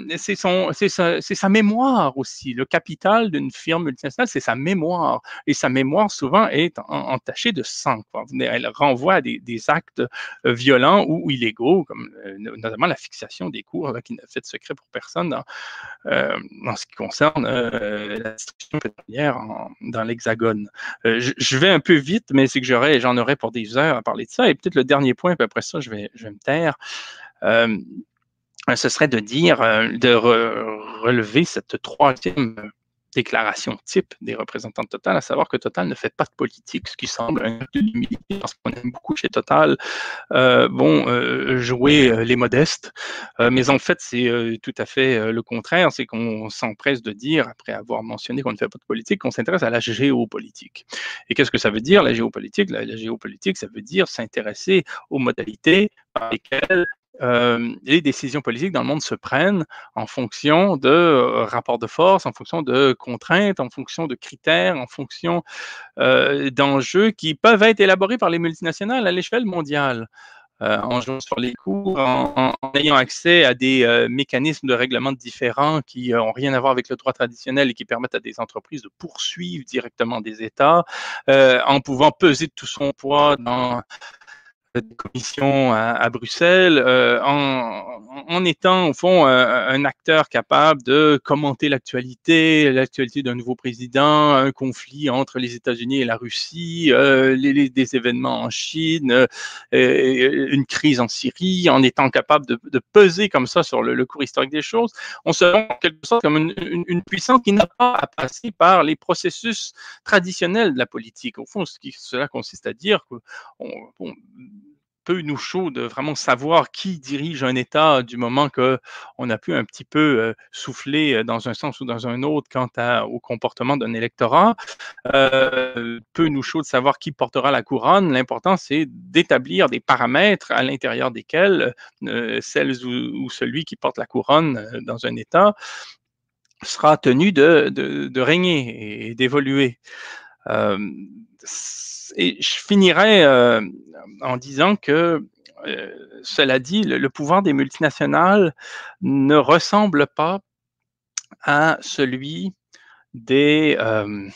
sa mémoire aussi. Le capital d'une firme multinationale, c'est sa mémoire. Et sa mémoire, souvent, est entachée de sang, quoi. Elle renvoie à des actes violents ou illégaux, comme notamment la fixation des cours, là, qui n'a fait de secret pour personne en ce qui concerne la distribution pétrolière dans l'Hexagone. Je vais un peu vite, mais c'est que j'en aurais pour des heures à parler de ça. Et peut-être le dernier point, puis après ça, je vais me taire. Ce serait de dire, de relever cette troisième déclaration type des représentants de Total, à savoir que Total ne fait pas de politique, ce qui semble un acte d'humilité parce qu'on aime beaucoup chez Total jouer les modestes, mais en fait c'est tout à fait le contraire, c'est qu'on s'empresse de dire, après avoir mentionné qu'on ne fait pas de politique, qu'on s'intéresse à la géopolitique. Et qu'est-ce que ça veut dire la géopolitique? La géopolitique, ça veut dire s'intéresser aux modalités par lesquelles les décisions politiques dans le monde se prennent en fonction de rapports de force, en fonction de contraintes, en fonction de critères, en fonction d'enjeux qui peuvent être élaborés par les multinationales à l'échelle mondiale. En jouant sur les coûts, en ayant accès à des mécanismes de règlement différents qui n'ont rien à voir avec le droit traditionnel et qui permettent à des entreprises de poursuivre directement des États, en pouvant peser de tout son poids dans des commissions à Bruxelles, en étant au fond un acteur capable de commenter l'actualité d'un nouveau président, un conflit entre les États-Unis et la Russie, des événements en Chine, une crise en Syrie, en étant capable de peser comme ça sur le cours historique des choses, on se rend en quelque sorte comme une puissance qui n'a pas à passer par les processus traditionnels de la politique. Au fond, cela consiste à dire que peu nous chaud de vraiment savoir qui dirige un État du moment qu'on a pu un petit peu souffler dans un sens ou dans un autre quant au comportement d'un électorat. Peu nous chaud de savoir qui portera la couronne. L'important, c'est d'établir des paramètres à l'intérieur desquels celles ou celui qui porte la couronne dans un État sera tenu de régner et d'évoluer. Et je finirai en disant que, cela dit, le pouvoir des multinationales ne ressemble pas à celui d'un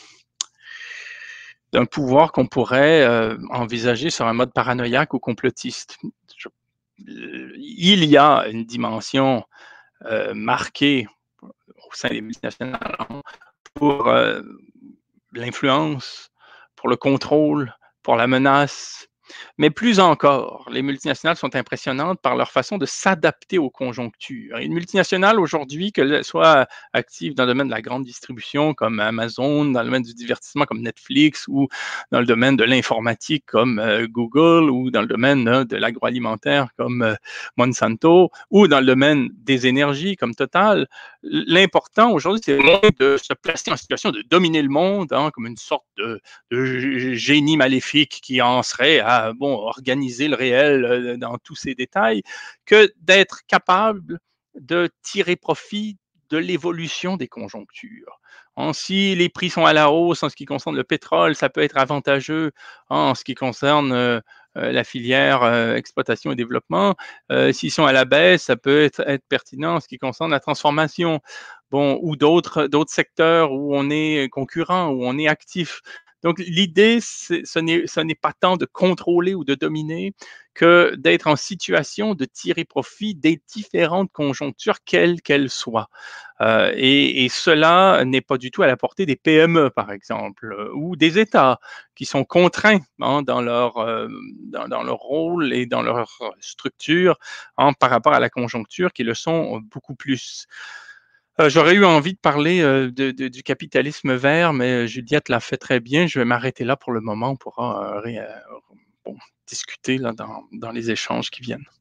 pouvoir qu'on pourrait envisager sur un mode paranoïaque ou complotiste. Il y a une dimension marquée au sein des multinationales pour l'influence, pour le contrôle, pour la menace. Mais plus encore, les multinationales sont impressionnantes par leur façon de s'adapter aux conjonctures. Une multinationale aujourd'hui, qu'elle soit active dans le domaine de la grande distribution comme Amazon, dans le domaine du divertissement comme Netflix, ou dans le domaine de l'informatique comme Google, ou dans le domaine de l'agroalimentaire comme Monsanto, ou dans le domaine des énergies comme Total, l'important aujourd'hui, c'est de se placer en situation de dominer le monde comme une sorte de génie maléfique qui en serait à organiser le réel dans tous ses détails, que d'être capable de tirer profit de l'évolution des conjonctures. Si les prix sont à la hausse en ce qui concerne le pétrole, ça peut être avantageux en ce qui concerne la filière exploitation et développement. S'ils sont à la baisse, ça peut être pertinent en ce qui concerne la transformation. Ou d'autres secteurs où on est concurrent, où on est actif. Donc, l'idée, ce n'est pas tant de contrôler ou de dominer que d'être en situation de tirer profit des différentes conjonctures, quelles qu'elles soient. Et cela n'est pas du tout à la portée des PME, par exemple, ou des États qui sont contraints dans leur rôle et dans leur structure par rapport à la conjoncture, qui le sont beaucoup plus. J'aurais eu envie de parler du capitalisme vert, mais Juliette l'a fait très bien. Je vais m'arrêter là pour le moment. On pourra discuter là, dans les échanges qui viennent.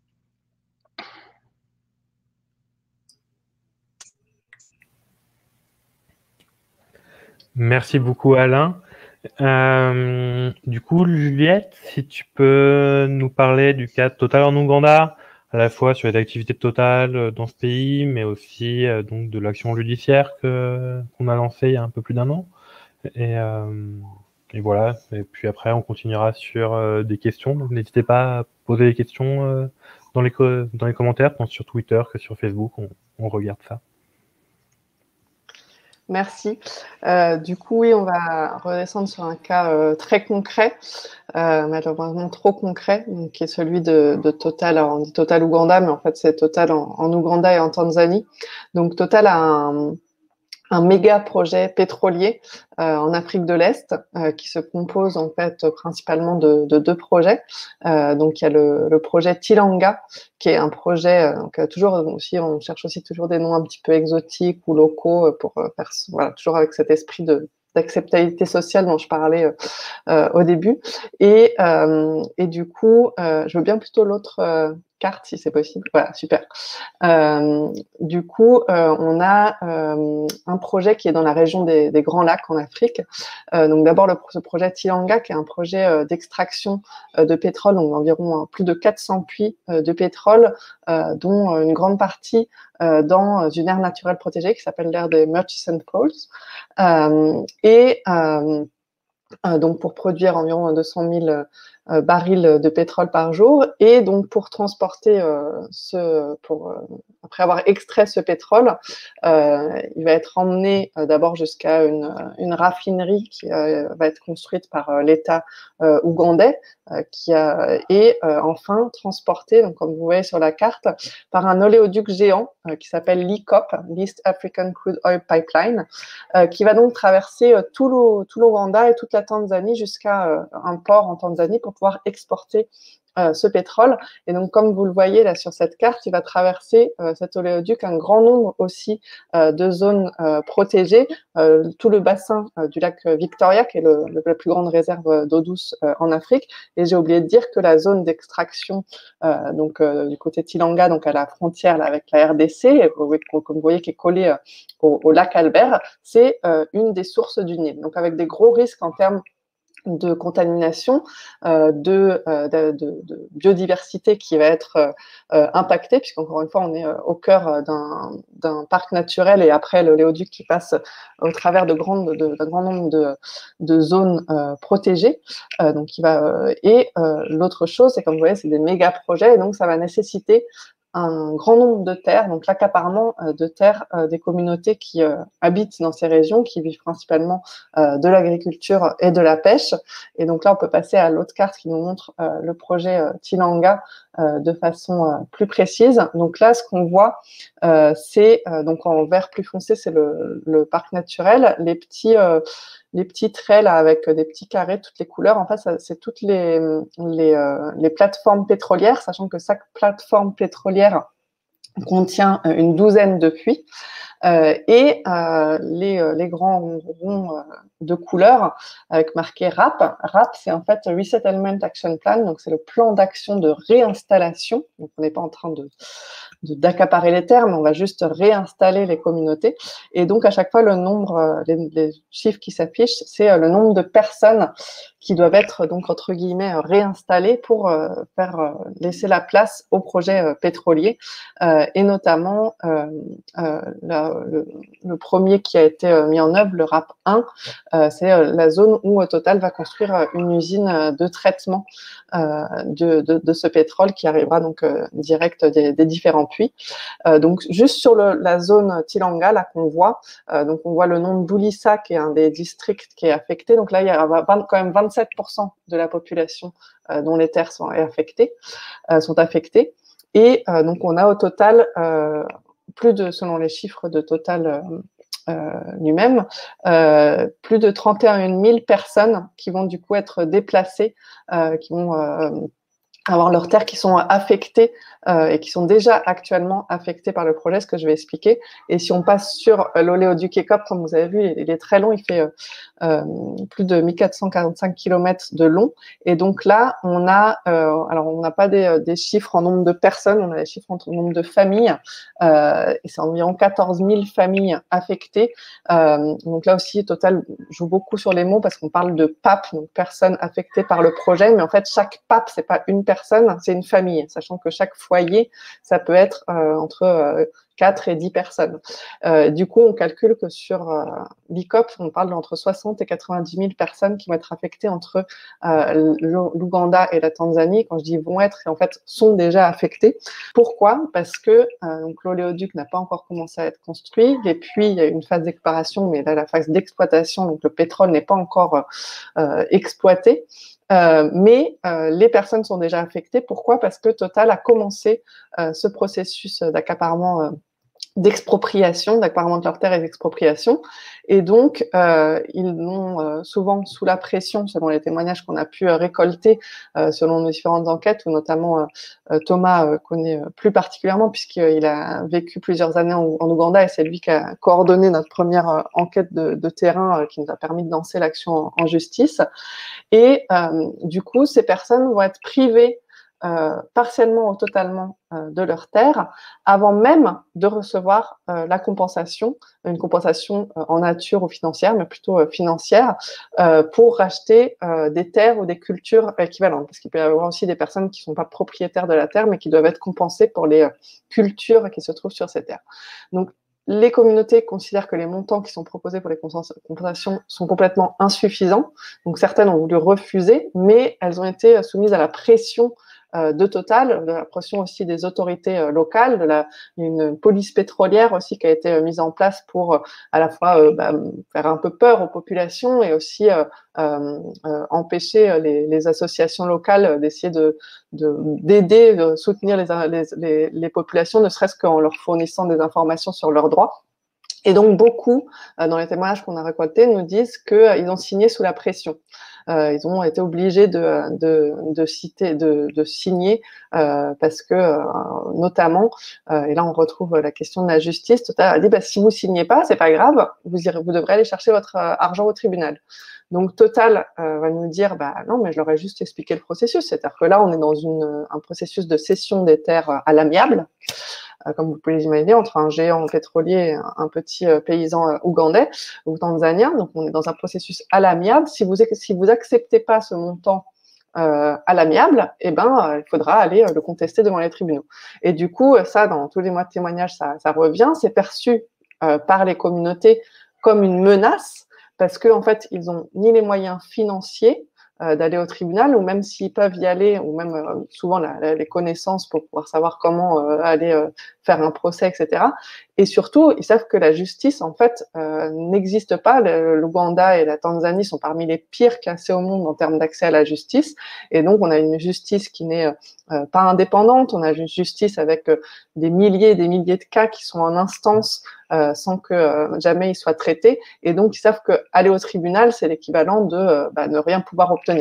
Merci beaucoup, Alain. Du coup, Juliette, si tu peux nous parler du cas de Total en Ouganda, à la fois sur les activités de Total dans ce pays, mais aussi donc de l'action judiciaire qu'on a lancée il y a un peu plus d'1 an. Et voilà. Et puis après, on continuera sur des questions. Donc n'hésitez pas à poser des questions dans les commentaires, tant sur Twitter que sur Facebook. On regarde ça. Merci. Du coup, oui, on va redescendre sur un cas très concret, malheureusement trop concret, donc, qui est celui de Total. Alors, on dit Total Ouganda, mais en fait, c'est Total en Ouganda et en Tanzanie. Donc, Total a un méga projet pétrolier en Afrique de l'Est qui se compose en fait principalement de 2 projets. Donc il y a le projet Tilanga qui est un projet toujours aussi, on cherche aussi toujours des noms un petit peu exotiques ou locaux pour faire, voilà, toujours avec cet esprit d'acceptabilité sociale dont je parlais au début. Et du coup, je veux bien plutôt l'autre carte si c'est possible. Voilà, super. Du coup, on a un projet qui est dans la région des Grands Lacs en Afrique. Donc d'abord ce projet Tilanga, qui est un projet d'extraction de pétrole, donc environ plus de 400 puits de pétrole, dont une grande partie dans une aire naturelle protégée qui s'appelle l'aire des Murchison Falls. Donc pour produire environ 200 000 barils de pétrole par jour, et donc pour transporter après avoir extrait ce pétrole, il va être emmené d'abord jusqu'à une raffinerie qui va être construite par l'État ougandais, et enfin transporté, donc comme vous voyez sur la carte, par un oléoduc géant qui s'appelle l'EACOP, l'East African Crude Oil Pipeline, qui va donc traverser tout l'Ouganda et toute la Tanzanie jusqu'à un port en Tanzanie pour pouvoir exporter ce pétrole. Et donc, comme vous le voyez là sur cette carte, il va traverser cet oléoduc un grand nombre aussi de zones protégées, tout le bassin du lac Victoria, qui est la plus grande réserve d'eau douce en Afrique. Et j'ai oublié de dire que la zone d'extraction du côté Tilanga, donc à la frontière là, avec la RDC, comme vous voyez, qui est collée au lac Albert, c'est une des sources du Nil. Donc avec des gros risques en termes de contamination, de biodiversité qui va être impactée, puisqu'encore une fois, on est au cœur d'un parc naturel, et après l'oléoduc qui passe au travers d'un grand nombre de zones protégées. Donc, l'autre chose, c'est comme vous voyez, c'est des méga projets, et donc ça va nécessiter un grand nombre de terres, donc l'accaparement de terres des communautés qui habitent dans ces régions, qui vivent principalement de l'agriculture et de la pêche. Et donc là, on peut passer à l'autre carte qui nous montre le projet Tilanga de façon plus précise. Donc là, ce qu'on voit, c'est donc en vert plus foncé, c'est le parc naturel. Les petits traits là avec des petits carrés, toutes les couleurs, en fait, c'est toutes les plateformes pétrolières, sachant que chaque plateforme pétrolière contient une douzaine de puits. Les grands ronds de couleurs avec marqué RAP. RAP, c'est en fait Resettlement Action Plan, donc c'est le plan d'action de réinstallation. Donc on n'est pas en train d'accaparer les terres, mais on va juste réinstaller les communautés. Et donc à chaque fois, le nombre, les chiffres qui s'affichent, c'est le nombre de personnes qui doivent être donc entre guillemets réinstallées pour laisser la place aux projets pétroliers, et notamment le premier qui a été mis en œuvre, le RAP 1, c'est la zone où Total va construire une usine de traitement de ce pétrole qui arrivera donc direct des différents puits. Donc juste sur la zone Tilanga là qu'on voit, donc on voit le nom de Boulissa qui est un des districts qui est affecté. Donc là il y a quand même 27% de la population dont les terres sont affectées. Et donc on a au total selon les chiffres de Total lui-même, plus de 31 000 personnes qui vont du coup être déplacées, qui vont avoir leurs terres qui sont affectées et qui sont déjà actuellement affectées par le projet, ce que je vais expliquer. Et si on passe sur l'oléoduc EACOP, comme vous avez vu, il est très long, il fait plus de 1445 km de long. Et donc là, on a, alors on n'a pas des chiffres en nombre de personnes, on a des chiffres en nombre de familles, et c'est environ 14 000 familles affectées. Donc là aussi, Total joue beaucoup sur les mots parce qu'on parle de PAP, donc personnes affectées par le projet, mais en fait, chaque PAP, c'est pas une personne, c'est une famille, sachant que chaque foyer, ça peut être entre 4 et 10 personnes. Du coup, on calcule que sur l'EACOP, on parle d'entre 60 et 90 000 personnes qui vont être affectées entre l'Ouganda et la Tanzanie. Quand je dis vont être, en fait, sont déjà affectées. Pourquoi? Parce que donc l'oléoduc n'a pas encore commencé à être construit, et puis il y a une phase d'exploration, mais là, la phase d'exploitation, donc le pétrole n'est pas encore exploité. Mais les personnes sont déjà affectées. Pourquoi? Parce que Total a commencé ce processus d'accaparement d'expropriation, d'accaparement de leurs terres et d'expropriation. Et donc, ils ont souvent, sous la pression, selon les témoignages qu'on a pu récolter, selon nos différentes enquêtes, où notamment Thomas connaît plus particulièrement, puisqu'il a vécu plusieurs années en Ouganda, et c'est lui qui a coordonné notre première enquête de terrain qui nous a permis de lancer l'action en justice. Et du coup, ces personnes vont être privées partiellement ou totalement de leurs terres avant même de recevoir la compensation, une compensation en nature ou financière, mais plutôt financière, pour racheter des terres ou des cultures équivalentes. Parce qu'il peut y avoir aussi des personnes qui ne sont pas propriétaires de la terre, mais qui doivent être compensées pour les cultures qui se trouvent sur ces terres. Donc, les communautés considèrent que les montants qui sont proposés pour les compensations sont complètement insuffisants. Donc, certaines ont voulu refuser, mais elles ont été soumises à la pression de Total, de la pression aussi des autorités locales, une police pétrolière aussi qui a été mise en place pour à la fois faire un peu peur aux populations et aussi empêcher les associations locales d'essayer d'aider, de soutenir les populations, ne serait-ce qu'en leur fournissant des informations sur leurs droits. Et donc, beaucoup, dans les témoignages qu'on a récoltés, nous disent qu'ils ont signé sous la pression. Ils ont été obligés de signer parce que, notamment, et là on retrouve la question de la justice, Total a dit si vous signez pas, c'est pas grave, vous devrez aller chercher votre argent au tribunal. Donc Total va nous dire non, mais je leur ai juste expliqué le processus, c'est-à-dire que là on est dans un processus de cession des terres à l'amiable, comme vous pouvez l'imaginer, entre un géant pétrolier et un petit paysan ougandais ou tanzanien. Donc, on est dans un processus à l'amiable. Si vous acceptez pas ce montant à l'amiable, il faudra aller le contester devant les tribunaux. Et du coup, ça, dans tous les mois de témoignages, ça revient. C'est perçu par les communautés comme une menace parce qu'en fait, ils ont ni les moyens financiers d'aller au tribunal, ou même s'ils peuvent y aller, ou même souvent les connaissances pour pouvoir savoir comment aller faire un procès, etc. Et surtout, ils savent que la justice, en fait, n'existe pas. L'Ouganda et la Tanzanie sont parmi les pires classés au monde en termes d'accès à la justice. Et donc, on a une justice qui n'est pas indépendante. On a une justice avec des milliers et des milliers de cas qui sont en instance sans que jamais ils soient traités. Et donc, ils savent qu'aller au tribunal, c'est l'équivalent de ne rien pouvoir obtenir.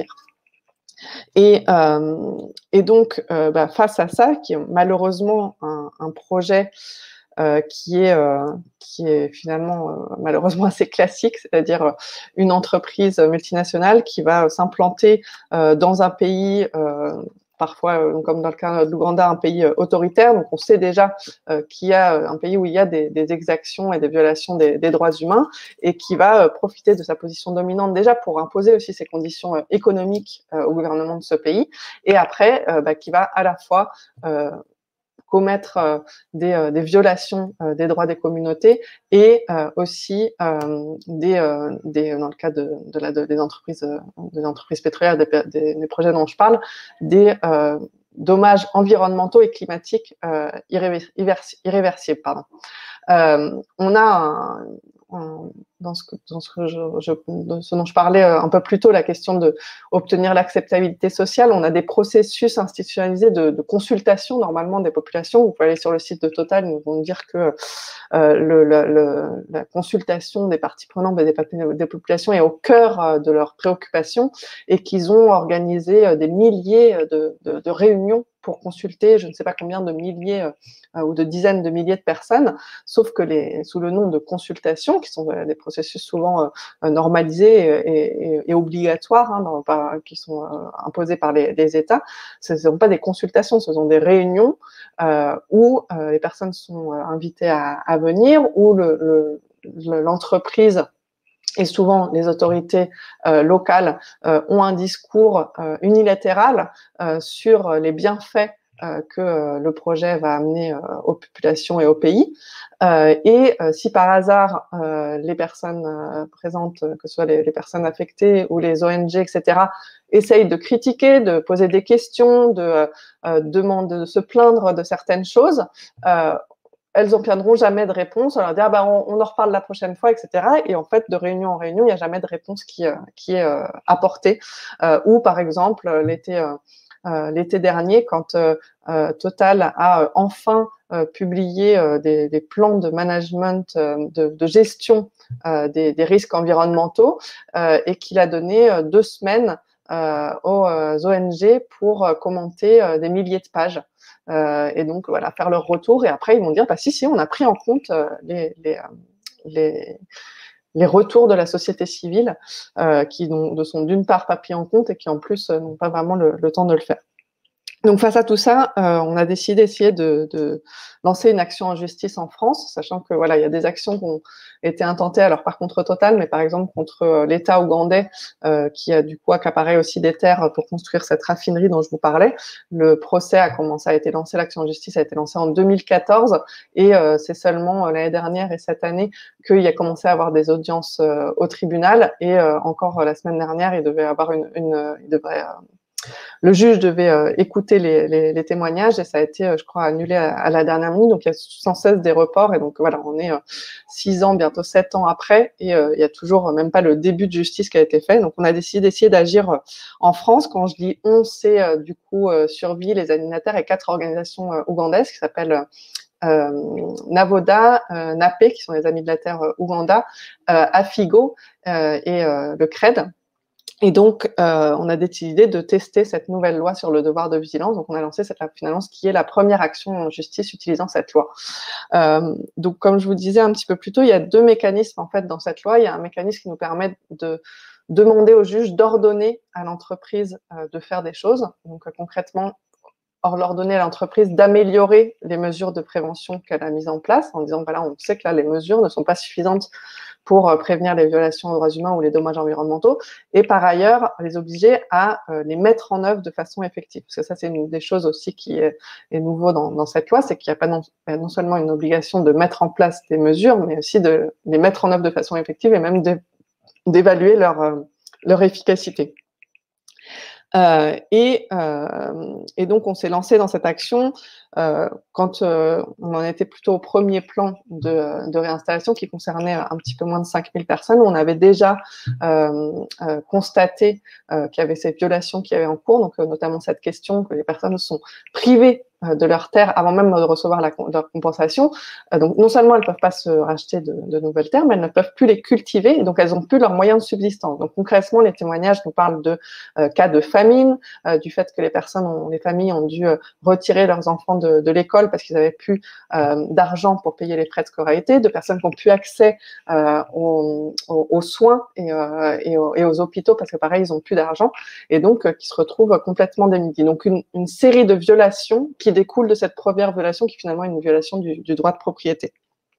Et donc, face à ça, qui est malheureusement un projet qui est finalement malheureusement assez classique, c'est-à-dire une entreprise multinationale qui va s'implanter dans un pays parfois, comme dans le cas de l'Ouganda, un pays autoritaire. Donc, on sait déjà qu'il y a un pays où il y a des exactions et des violations des droits humains et qui va profiter de sa position dominante déjà pour imposer aussi ses conditions économiques au gouvernement de ce pays. Et après, qui va à la fois commettre des violations des droits des communautés et aussi dans le cas des entreprises pétrolières, des projets dont je parle, des dommages environnementaux et climatiques irréversibles. On a dans ce dont je parlais un peu plus tôt, la question d'obtenir l'acceptabilité sociale, on a des processus institutionnalisés de consultation normalement des populations. Vous pouvez aller sur le site de Total, ils vont dire que la consultation des parties prenantes des populations est au cœur de leurs préoccupations et qu'ils ont organisé des milliers de réunions pour consulter je ne sais pas combien de milliers ou de dizaines de milliers de personnes, sauf que sous le nom de consultation, qui sont des processus souvent normalisés et obligatoires, qui sont imposés par les États, ce ne sont pas des consultations, ce sont des réunions où les personnes sont invitées à venir, où l'entreprise et souvent les autorités locales ont un discours unilatéral sur les bienfaits que le projet va amener aux populations et au pays. Si par hasard les personnes présentes, que ce soit les personnes affectées ou les ONG, etc., essayent de critiquer, de poser des questions, de se plaindre de certaines choses, elles n'obtiendront jamais de réponse. On leur dit on en reparle la prochaine fois, etc. Et en fait, de réunion en réunion, il n'y a jamais de réponse qui est apportée. Ou par exemple, l'été l'été dernier, quand Total a enfin publié des plans de management, de gestion des risques environnementaux, et qu'il a donné 2 semaines aux ONG pour commenter des milliers de pages. Et donc, voilà, faire leur retour. Et après, ils vont dire, bah, si, on a pris en compte les retours de la société civile qui ne sont d'une part pas pris en compte et qui en plus n'ont pas vraiment le temps de le faire. Donc face à tout ça, on a décidé d'essayer de lancer une action en justice en France, sachant que voilà, il y a des actions qui ont été intentées, alors par contre Total, mais par exemple contre l'État ougandais, qui a du coup accaparé aussi des terres pour construire cette raffinerie dont je vous parlais. Le procès a été lancé, l'action en justice a été lancée en 2014, et c'est seulement l'année dernière et cette année qu'il a commencé à avoir des audiences au tribunal, et encore la semaine dernière, il devait avoir le juge devait écouter les témoignages, et ça a été, je crois, annulé à la dernière minute. Donc, il y a sans cesse des reports. Et donc, voilà, on est 6 ans, bientôt 7 ans après, et il y a toujours même pas le début de justice qui a été fait. Donc, on a décidé d'essayer d'agir en France. Quand je dis on, c'est du coup Survie, les animateurs et 4 organisations ougandaises qui s'appellent Navoda, NAPE, qui sont les Amis de la Terre Ouganda, AFIGO et le CRED. Et donc, on a décidé de tester cette nouvelle loi sur le devoir de vigilance. Donc, on a lancé cette vigilance qui est la première action en justice utilisant cette loi. Donc, comme je vous disais un petit peu plus tôt, il y a 2 mécanismes en fait dans cette loi. Il y a un mécanisme qui nous permet de demander au juge d'ordonner à l'entreprise de faire des choses. Donc, concrètement, ordonner à l'entreprise d'améliorer les mesures de prévention qu'elle a mises en place, en disant, voilà, on sait que là, les mesures ne sont pas suffisantes pour prévenir les violations aux droits humains ou les dommages environnementaux, et par ailleurs, les obliger à les mettre en œuvre de façon effective. Parce que ça, c'est une des choses aussi qui est nouveau dans cette loi, c'est qu'il n'y a pas non seulement une obligation de mettre en place des mesures, mais aussi de les mettre en œuvre de façon effective et même d'évaluer leur efficacité. Et donc, on s'est lancé dans cette action quand on en était plutôt au premier plan de réinstallation qui concernait un petit peu moins de 5000 personnes. On avait déjà constaté qu'il y avait ces violations qui avaient en cours, donc notamment cette question que les personnes sont privées de leur terre avant même de recevoir leur compensation. Donc, non seulement elles ne peuvent pas se racheter de nouvelles terres, mais elles ne peuvent plus les cultiver, et donc elles n'ont plus leurs moyens de subsistance. Donc, concrètement, les témoignages nous parlent de cas de famine, du fait que les familles ont dû retirer leurs enfants de l'école parce qu'ils n'avaient plus d'argent pour payer les frais de scolarité, de personnes qui n'ont plus accès aux soins et aux hôpitaux parce que pareil, ils n'ont plus d'argent, et donc qui se retrouvent complètement démunis. Donc, une série de violations qui découle de cette première violation qui finalement est une violation du droit de propriété.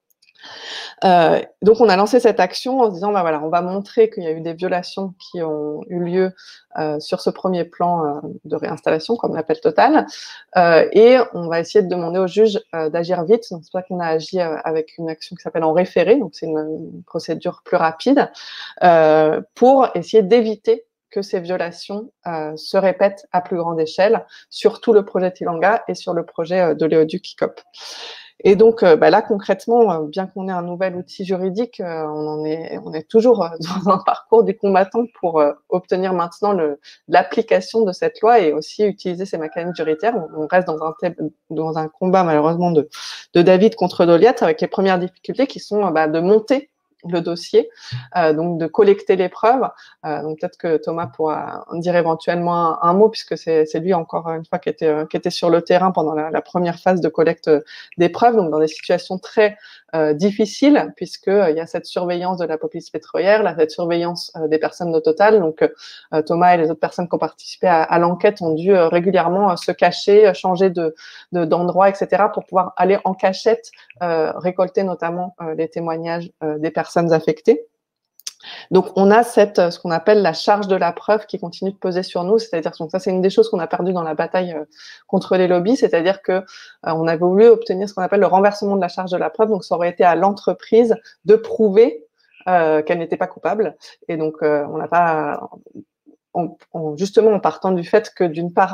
Donc, on a lancé cette action en se disant, bah voilà, on va montrer qu'il y a eu des violations qui ont eu lieu sur ce premier plan de réinstallation, comme on l'appelle Total, et on va essayer de demander au juge d'agir vite. Donc, c'est pour ça qu'on a agi avec une action qui s'appelle en référé, donc c'est une procédure plus rapide, pour essayer d'éviter que ces violations se répètent à plus grande échelle sur tout le projet Tilanga et sur le projet de l'éoduc ICOP. Et donc là, concrètement, bien qu'on ait un nouvel outil juridique, on est toujours dans un parcours du combattant pour obtenir maintenant l'application de cette loi et aussi utiliser ces mécanismes judiciaires. On reste dans un combat malheureusement de David contre Goliath, avec les premières difficultés qui sont de monter le dossier, donc de collecter les preuves. Donc peut-être que Thomas pourra en dire éventuellement un mot, puisque c'est lui encore une fois qui était sur le terrain pendant la première phase de collecte des preuves, donc dans des situations très difficiles, puisque il y a cette surveillance de la police pétrolière, cette surveillance des personnes de Total. Donc Thomas et les autres personnes qui ont participé à l'enquête ont dû régulièrement se cacher, changer d'endroit, etc., pour pouvoir aller en cachette récolter notamment les témoignages des personnes affectées. Donc, on a ce qu'on appelle la charge de la preuve qui continue de peser sur nous, c'est-à-dire que ça, c'est une des choses qu'on a perdu dans la bataille contre les lobbies, c'est-à-dire que on avait voulu obtenir ce qu'on appelle le renversement de la charge de la preuve, donc ça aurait été à l'entreprise de prouver qu'elle n'était pas coupable, et donc on n'a pas, justement en partant du fait que d'une part,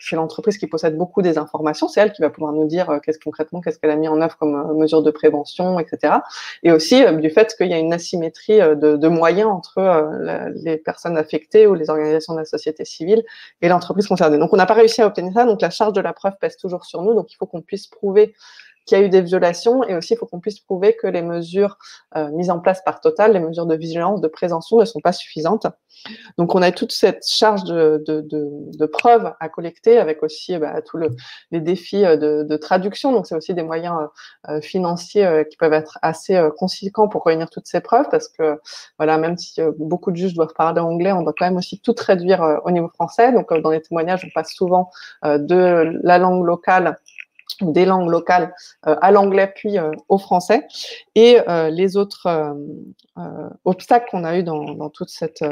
c'est l'entreprise qui possède beaucoup des informations, c'est elle qui va pouvoir nous dire concrètement qu'est-ce qu'elle a mis en œuvre comme mesures de prévention, etc. Et aussi du fait qu'il y a une asymétrie de moyens entre les personnes affectées ou les organisations de la société civile et l'entreprise concernée. Donc on n'a pas réussi à obtenir ça, donc la charge de la preuve pèse toujours sur nous, donc il faut qu'on puisse prouver qu'il y a eu des violations, et aussi il faut qu'on puisse prouver que les mesures mises en place par Total, les mesures de vigilance, de prévention ne sont pas suffisantes. Donc on a toute cette charge de preuves à collecter, avec aussi tous les défis de traduction. Donc c'est aussi des moyens financiers qui peuvent être assez conséquents pour réunir toutes ces preuves, parce que voilà, même si beaucoup de juges doivent parler anglais, on doit quand même aussi tout traduire au niveau français. Donc dans les témoignages, on passe souvent de la langue locale, des langues locales à l'anglais puis au français. Et les autres obstacles qu'on a eu dans toute cette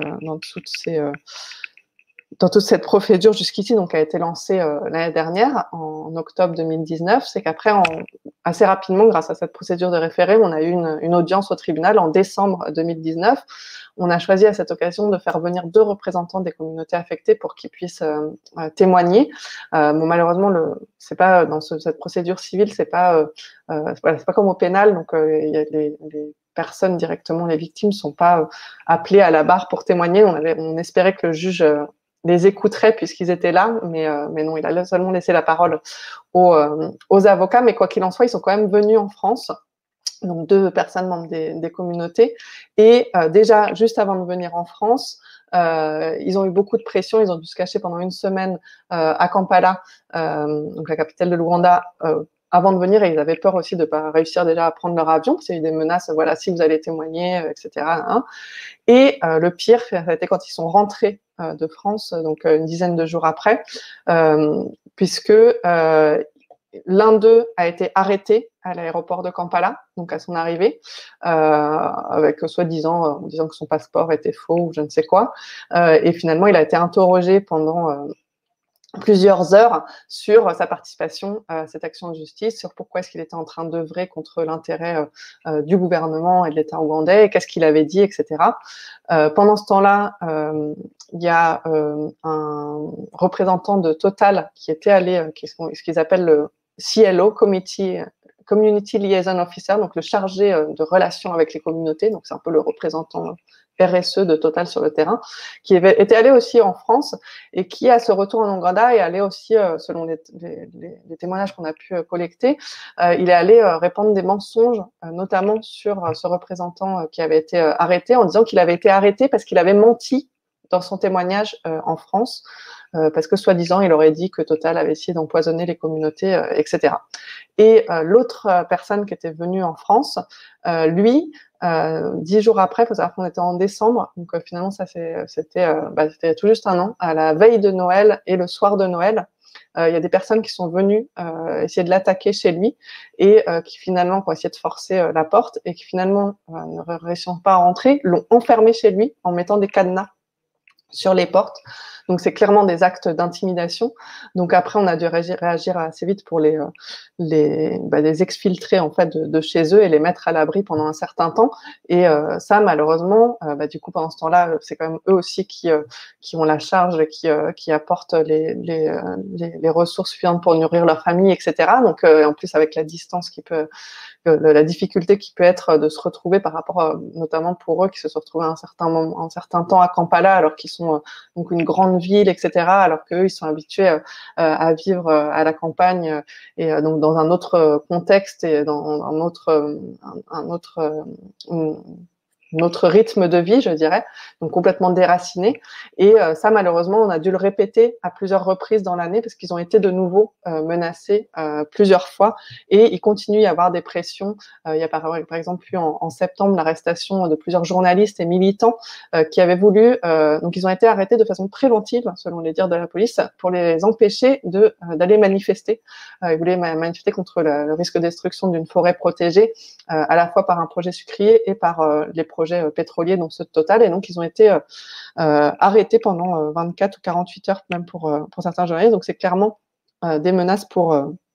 procédure jusqu'ici, donc qui a été lancée l'année dernière, en octobre 2019, c'est qu'après, assez rapidement, grâce à cette procédure de référé, on a eu une audience au tribunal en décembre 2019. On a choisi à cette occasion de faire venir 2 représentants des communautés affectées pour qu'ils puissent témoigner. Bon, malheureusement, c'est pas dans cette procédure civile, c'est pas comme au pénal, donc il y a les personnes directement, les victimes, sont pas appelées à la barre pour témoigner. On espérait que le juge les écouterait puisqu'ils étaient là, mais non, il a seulement laissé la parole aux avocats. Mais quoi qu'il en soit, ils sont quand même venus en France. Donc 2 personnes membres des communautés, et déjà juste avant de venir en France, ils ont eu beaucoup de pression, ils ont dû se cacher pendant 1 semaine à Kampala, donc la capitale de l'Ouganda, avant de venir, et ils avaient peur aussi de pas réussir déjà à prendre leur avion, parce qu'il y a eu des menaces, voilà, si vous allez témoigner, etc. Hein. Et le pire, ça a été quand ils sont rentrés de France, donc une dizaine de jours après, puisque l'un d'eux a été arrêté à l'aéroport de Kampala, donc à son arrivée, avec soi-disant, en disant que son passeport était faux ou je ne sais quoi. Et finalement, il a été interrogé pendant plusieurs heures sur sa participation à cette action de justice, sur pourquoi est-ce qu'il était en train d'œuvrer contre l'intérêt du gouvernement et de l'État ougandais, et qu'est-ce qu'il avait dit, etc. Pendant ce temps-là, il y a un représentant de Total qui était allé, ce qu'ils appellent le CLO, Community Liaison Officer, donc le chargé de relations avec les communautés, donc c'est un peu le représentant RSE de Total sur le terrain, qui était allé aussi en France, et qui, à ce retour en Ouganda, est allé aussi, selon les témoignages qu'on a pu collecter, il est allé répandre des mensonges, notamment sur ce représentant qui avait été arrêté, en disant qu'il avait été arrêté parce qu'il avait menti dans son témoignage en France, parce que soi-disant, il aurait dit que Total avait essayé d'empoisonner les communautés, etc. Et l'autre personne qui était venue en France, lui, 10 jours après, il faut savoir qu'on était en décembre, donc finalement ça c'était tout juste 1 an, à la veille de Noël et le soir de Noël, il y a des personnes qui sont venues essayer de l'attaquer chez lui, et qui finalement ont essayé de forcer la porte, et qui finalement, ne réussissant pas à rentrer, l'ont enfermé chez lui en mettant des cadenas sur les portes. Donc c'est clairement des actes d'intimidation. Donc après, on a dû réagir assez vite pour les exfiltrer en fait de chez eux et les mettre à l'abri pendant un certain temps. Et ça, malheureusement, du coup pendant ce temps-là, c'est quand même eux aussi qui ont la charge, qui apportent les ressources suffisantes pour nourrir leur famille, etc. Donc en plus avec la distance la difficulté qui peut être de se retrouver par rapport, notamment pour eux qui se sont retrouvés un certain temps à Kampala, alors qu'ils sont donc une grande ville, etc., alors qu'eux, ils sont habitués à vivre à la campagne, et donc dans un autre contexte et dans un autre rythme de vie, je dirais, donc complètement déraciné. Et ça, malheureusement, on a dû le répéter à plusieurs reprises dans l'année, parce qu'ils ont été de nouveau menacés plusieurs fois, et il continue à y avoir des pressions. Il y a par exemple eu en septembre l'arrestation de plusieurs journalistes et militants qui avaient voulu, donc ils ont été arrêtés de façon préventive, selon les dires de la police, pour les empêcher d'aller manifester. Ils voulaient manifester contre le risque de destruction d'une forêt protégée, à la fois par un projet sucrier et par les projets pétroliers, dont ceux de Total. Et donc, ils ont été arrêtés pendant 24 ou 48 heures, même pour certains journalistes. Donc, c'est clairement des menaces pour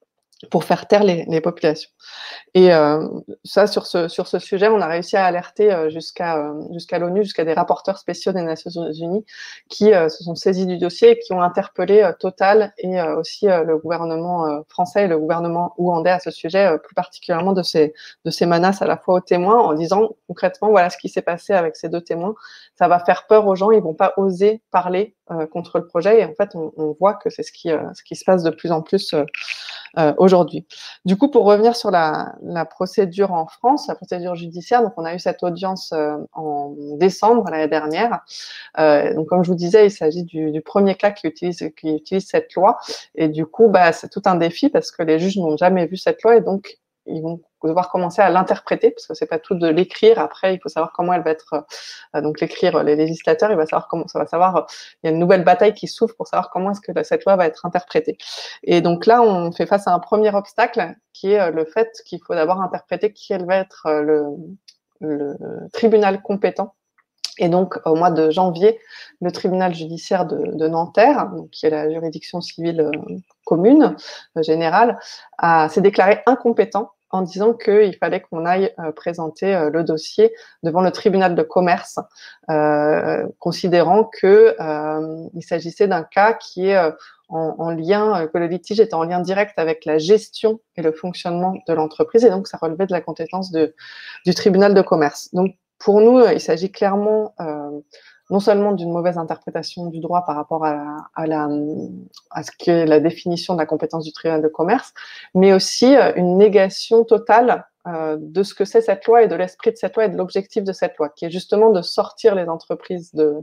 pour faire taire les populations. Et ça, sur ce sujet, on a réussi à alerter jusqu'à l'ONU, jusqu'à des rapporteurs spéciaux des Nations Unies qui se sont saisis du dossier et qui ont interpellé Total et aussi le gouvernement français et le gouvernement ougandais à ce sujet, plus particulièrement de ces menaces à la fois aux témoins, en disant concrètement, voilà ce qui s'est passé avec ces 2 témoins, ça va faire peur aux gens, ils vont pas oser parler contre le projet. Et en fait, on voit que c'est ce qui se passe de plus en plus aujourd'hui. Du coup, pour revenir sur la procédure en France, la procédure judiciaire, donc on a eu cette audience en décembre l'année dernière. Donc, comme je vous disais, il s'agit du premier cas qui utilise cette loi. Et du coup, c'est tout un défi parce que les juges n'ont jamais vu cette loi et donc ils vont devoir commencer à l'interpréter parce que c'est pas tout de l'écrire. Après, il faut savoir comment elle va être. Donc l'écrire, les législateurs, il va savoir comment ça va savoir. Il y a une nouvelle bataille qui s'ouvre pour savoir comment est-ce que cette loi va être interprétée. Et donc là, on fait face à un premier obstacle qui est le fait qu'il faut d'abord interpréter quel va être le tribunal compétent. Et donc, au mois de janvier, le tribunal judiciaire de Nanterre, donc, qui est la juridiction civile commune générale, s'est déclaré incompétent en disant qu'il fallait qu'on aille présenter le dossier devant le tribunal de commerce, considérant qu'il s'agissait d'un cas qui est en lien, que le litige était en lien direct avec la gestion et le fonctionnement de l'entreprise, et donc ça relevait de la compétence du tribunal de commerce. Donc, pour nous, il s'agit clairement non seulement d'une mauvaise interprétation du droit par rapport à ce qu'est la définition de la compétence du tribunal de commerce, mais aussi une négation totale de ce que c'est cette loi et de l'esprit de cette loi et de l'objectif de cette loi, qui est justement de sortir les entreprises de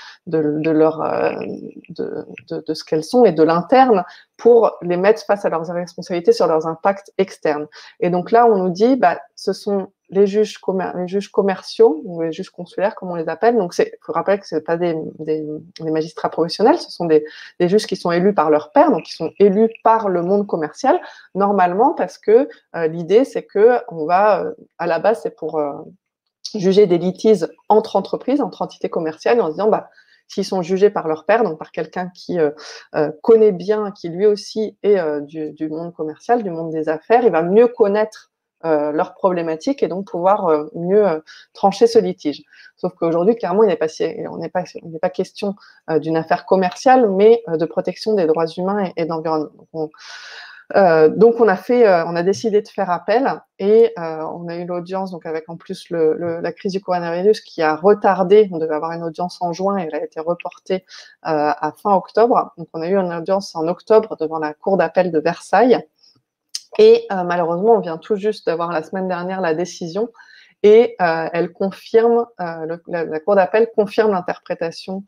ce qu'elles sont et de l'interne pour les mettre face à leurs responsabilités sur leurs impacts externes. Et donc là, on nous dit, ce sont les juges commerciaux ou les juges consulaires, comme on les appelle. Donc, il faut rappeler que ce n'est pas des magistrats professionnels, ce sont des juges qui sont élus par leur pairs, donc qui sont élus par le monde commercial, normalement, parce que l'idée, c'est que on va, à la base, c'est pour juger des litiges entre entreprises, entre entités commerciales, en se disant, s'ils sont jugés par leur pairs, donc par quelqu'un qui connaît bien, qui lui aussi est du monde commercial, du monde des affaires, il va mieux connaître leurs problématiques et donc pouvoir mieux trancher ce litige. Sauf qu'aujourd'hui, clairement, il n'est pas question d'une affaire commerciale, mais de protection des droits humains et d'environnement. Donc on a décidé de faire appel et on a eu l'audience donc avec en plus la crise du coronavirus qui a retardé. On devait avoir une audience en juin et elle a été reportée à fin octobre. Donc on a eu une audience en octobre devant la cour d'appel de Versailles. Et malheureusement, on vient tout juste d'avoir la semaine dernière la décision et elle confirme, la cour d'appel confirme l'interprétation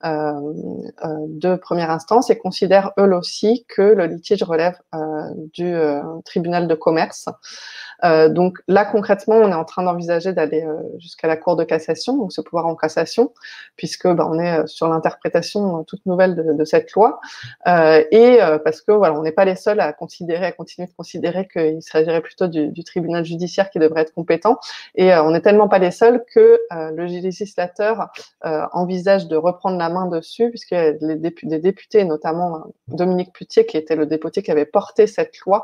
de première instance et considère eux aussi que le litige relève du tribunal de commerce. Donc là, concrètement, on est en train d'envisager d'aller jusqu'à la Cour de cassation, donc ce pouvoir en cassation, puisque on est sur l'interprétation toute nouvelle de cette loi, et parce que voilà, on n'est pas les seuls à continuer de considérer qu'il s'agirait plutôt du tribunal judiciaire qui devrait être compétent, et on n'est tellement pas les seuls que le législateur envisage de reprendre la main dessus, puisque des députés, notamment Dominique Putier, qui était le député qui avait porté cette loi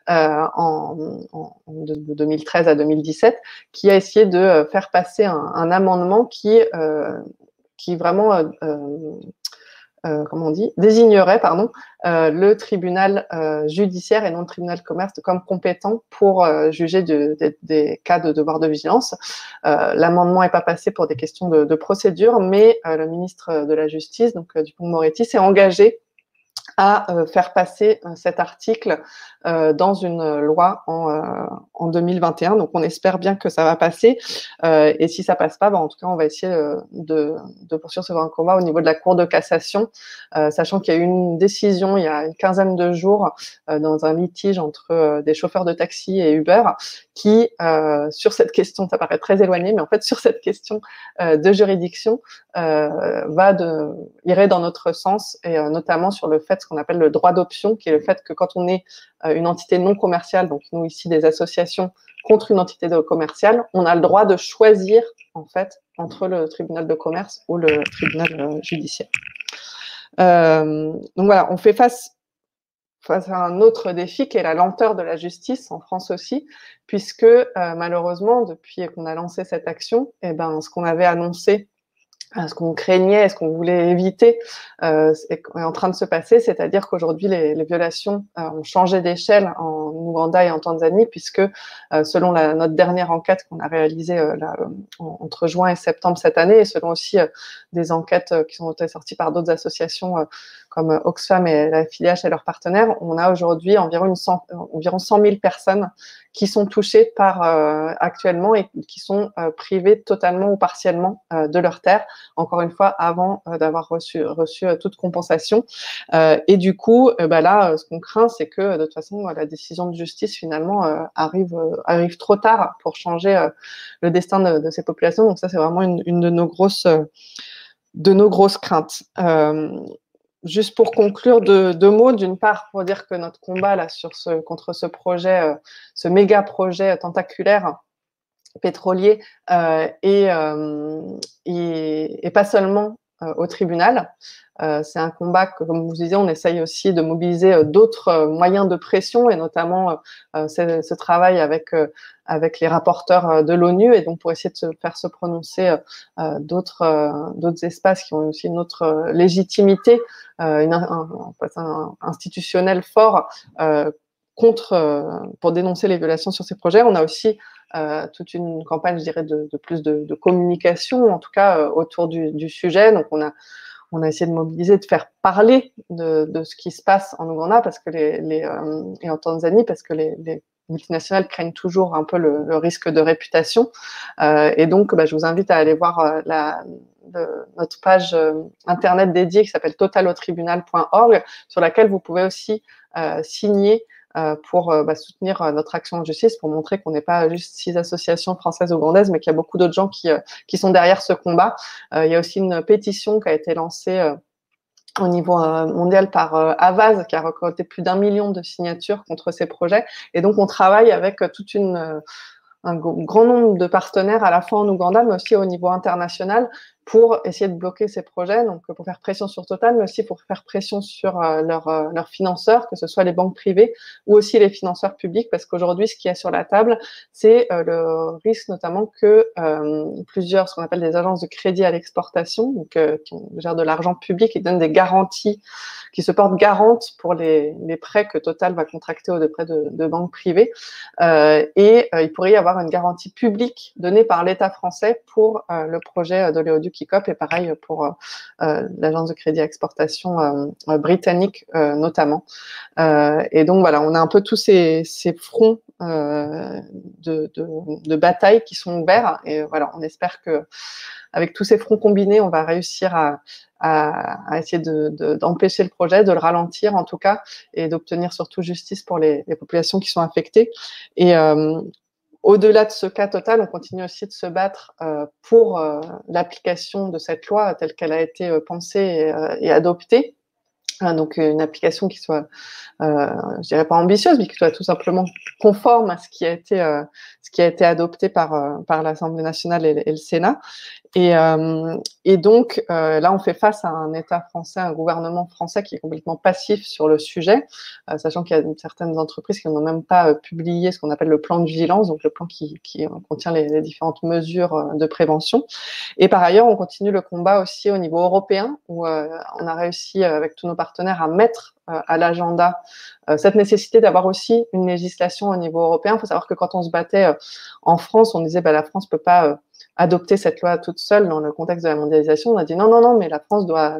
de 2013 à 2017, qui a essayé de faire passer un amendement qui vraiment comment on dit, désignerait le tribunal judiciaire et non le tribunal de commerce comme compétent pour juger des cas de devoir de vigilance. L'amendement n'est pas passé pour des questions de procédure, mais le ministre de la Justice, donc Dupond-Moretti, s'est engagé à faire passer cet article dans une loi en 2021. Donc, on espère bien que ça va passer. Et si ça passe pas, en tout cas, on va essayer de poursuivre ce combat au niveau de la Cour de cassation, sachant qu'il y a eu une décision il y a une quinzaine de jours dans un litige entre des chauffeurs de taxi et Uber qui, sur cette question, ça paraît très éloigné, mais en fait, sur cette question de juridiction, irait dans notre sens, et notamment sur le fait, ce qu'on appelle le droit d'option, qui est le fait que quand on est une entité non commerciale, donc nous ici des associations contre une entité commerciale, on a le droit de choisir en fait entre le tribunal de commerce ou le tribunal judiciaire. Donc voilà, on fait face face à un autre défi qui est la lenteur de la justice en France aussi, puisque malheureusement, depuis qu'on a lancé cette action, eh ben, ce qu'on avait annoncé, ce qu'on craignait, ce qu'on voulait éviter est en train de se passer, c'est-à-dire qu'aujourd'hui, les violations ont changé d'échelle en Ouganda et en Tanzanie, puisque selon notre dernière enquête qu'on a réalisée entre juin et septembre cette année, et selon aussi des enquêtes qui sont sorties par d'autres associations comme Oxfam et la FIDH et leurs partenaires, on a aujourd'hui environ 100 000 personnes qui sont touchées par actuellement et qui sont privées totalement ou partiellement de leurs terres, encore une fois, avant d'avoir reçu toute compensation. Et du coup, là, ce qu'on craint, c'est que de toute façon, la décision de justice, finalement, arrive trop tard pour changer le destin de ces populations. Donc ça, c'est vraiment une de nos grosses craintes. Juste pour conclure, deux mots. D'une part, pour dire que notre combat là contre ce projet, ce méga projet tentaculaire pétrolier, et pas seulement au tribunal. C'est un combat que, comme vous disiez, on essaye aussi de mobiliser d'autres moyens de pression, et notamment ce travail avec les rapporteurs de l'ONU, et donc pour essayer de faire se prononcer d'autres espaces qui ont aussi une autre légitimité, un institutionnel fort pour dénoncer les violations sur ces projets. On a aussi toute une campagne, je dirais, de plus de communication, en tout cas autour du sujet. Donc on a essayé de mobiliser, de faire parler de ce qui se passe en Ouganda et en Tanzanie, parce que les multinationales craignent toujours un peu le risque de réputation. Et donc, je vous invite à aller voir notre page internet dédiée qui s'appelle totalotribunal.org, sur laquelle vous pouvez aussi signer pour soutenir notre action en justice, pour montrer qu'on n'est pas juste 6 associations françaises ougandaises, mais qu'il y a beaucoup d'autres gens qui sont derrière ce combat. Il y a aussi une pétition qui a été lancée au niveau mondial par Avaz, qui a récolté plus d'1 million de signatures contre ces projets. Et donc, on travaille avec un grand nombre de partenaires, à la fois en Ouganda, mais aussi au niveau international, pour essayer de bloquer ces projets, donc pour faire pression sur Total, mais aussi pour faire pression sur leurs financeurs, que ce soit les banques privées ou aussi les financeurs publics, parce qu'aujourd'hui, ce qu'il y a sur la table, c'est le risque notamment que plusieurs, ce qu'on appelle des agences de crédit à l'exportation, donc qui gèrent de l'argent public et donnent des garanties, qui se portent garantes pour les prêts que Total va contracter auprès de banques privées, et il pourrait y avoir une garantie publique donnée par l'État français pour le projet d'oléoduc ICOP, et pareil pour l'agence de crédit à exportation britannique notamment. Et donc voilà, on a un peu tous ces fronts de bataille qui sont ouverts, et voilà, on espère que avec tous ces fronts combinés, on va réussir à essayer d'empêcher le projet, de le ralentir en tout cas, et d'obtenir surtout justice pour les populations qui sont affectées. Et au-delà de ce cas Total, on continue aussi de se battre pour l'application de cette loi telle qu'elle a été pensée et adoptée. Donc une application qui soit, je dirais pas ambitieuse, mais qui soit tout simplement conforme à ce qui a été adopté par l'Assemblée nationale et le Sénat. Et donc là, on fait face à un État français, un gouvernement français qui est complètement passif sur le sujet, sachant qu'il y a certaines entreprises qui n'ont même pas publié ce qu'on appelle le plan de vigilance, donc le plan qui contient les différentes mesures de prévention. Et par ailleurs, on continue le combat aussi au niveau européen, où on a réussi avec tous nos partenaires à mettre à l'agenda cette nécessité d'avoir aussi une législation au niveau européen. Il faut savoir que quand on se battait en France, on disait la France peut pas adopter cette loi toute seule dans le contexte de la mondialisation. On a dit non, mais la France doit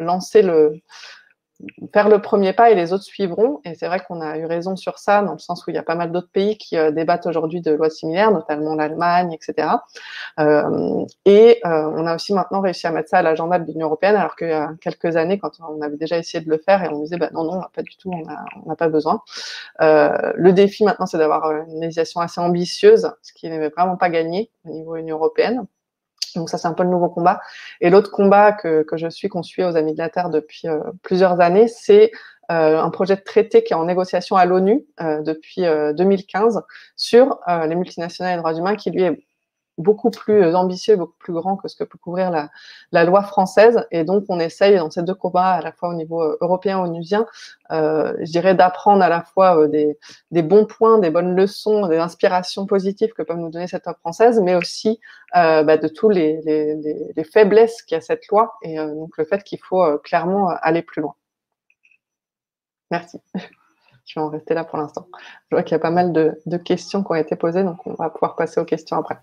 faire le premier pas et les autres suivront. Et c'est vrai qu'on a eu raison sur ça, dans le sens où il y a pas mal d'autres pays qui débattent aujourd'hui de lois similaires, notamment l'Allemagne, etc. On a aussi maintenant réussi à mettre ça à l'agenda de l'Union européenne, alors qu'il y a quelques années, quand on avait déjà essayé de le faire, et on disait non, pas du tout, on n'a pas besoin. Le défi maintenant, c'est d'avoir une législation assez ambitieuse, ce qui n'est vraiment pas gagné au niveau Union européenne. Donc ça, c'est un peu le nouveau combat. Et l'autre combat qu'on suit aux Amis de la Terre depuis plusieurs années, c'est un projet de traité qui est en négociation à l'ONU depuis 2015 sur les multinationales et les droits humains, qui lui est beaucoup plus ambitieux, beaucoup plus grand que ce que peut couvrir la loi française. Et donc, on essaye dans ces deux combats, à la fois au niveau européen et onusien, je dirais d'apprendre à la fois des bons points, des bonnes leçons, des inspirations positives que peut nous donner cette loi française, mais aussi de tous les faiblesses qu'il y a cette loi, et donc le fait qu'il faut clairement aller plus loin. Merci. Je vais en rester là pour l'instant. Je vois qu'il y a pas mal de questions qui ont été posées, donc on va pouvoir passer aux questions après.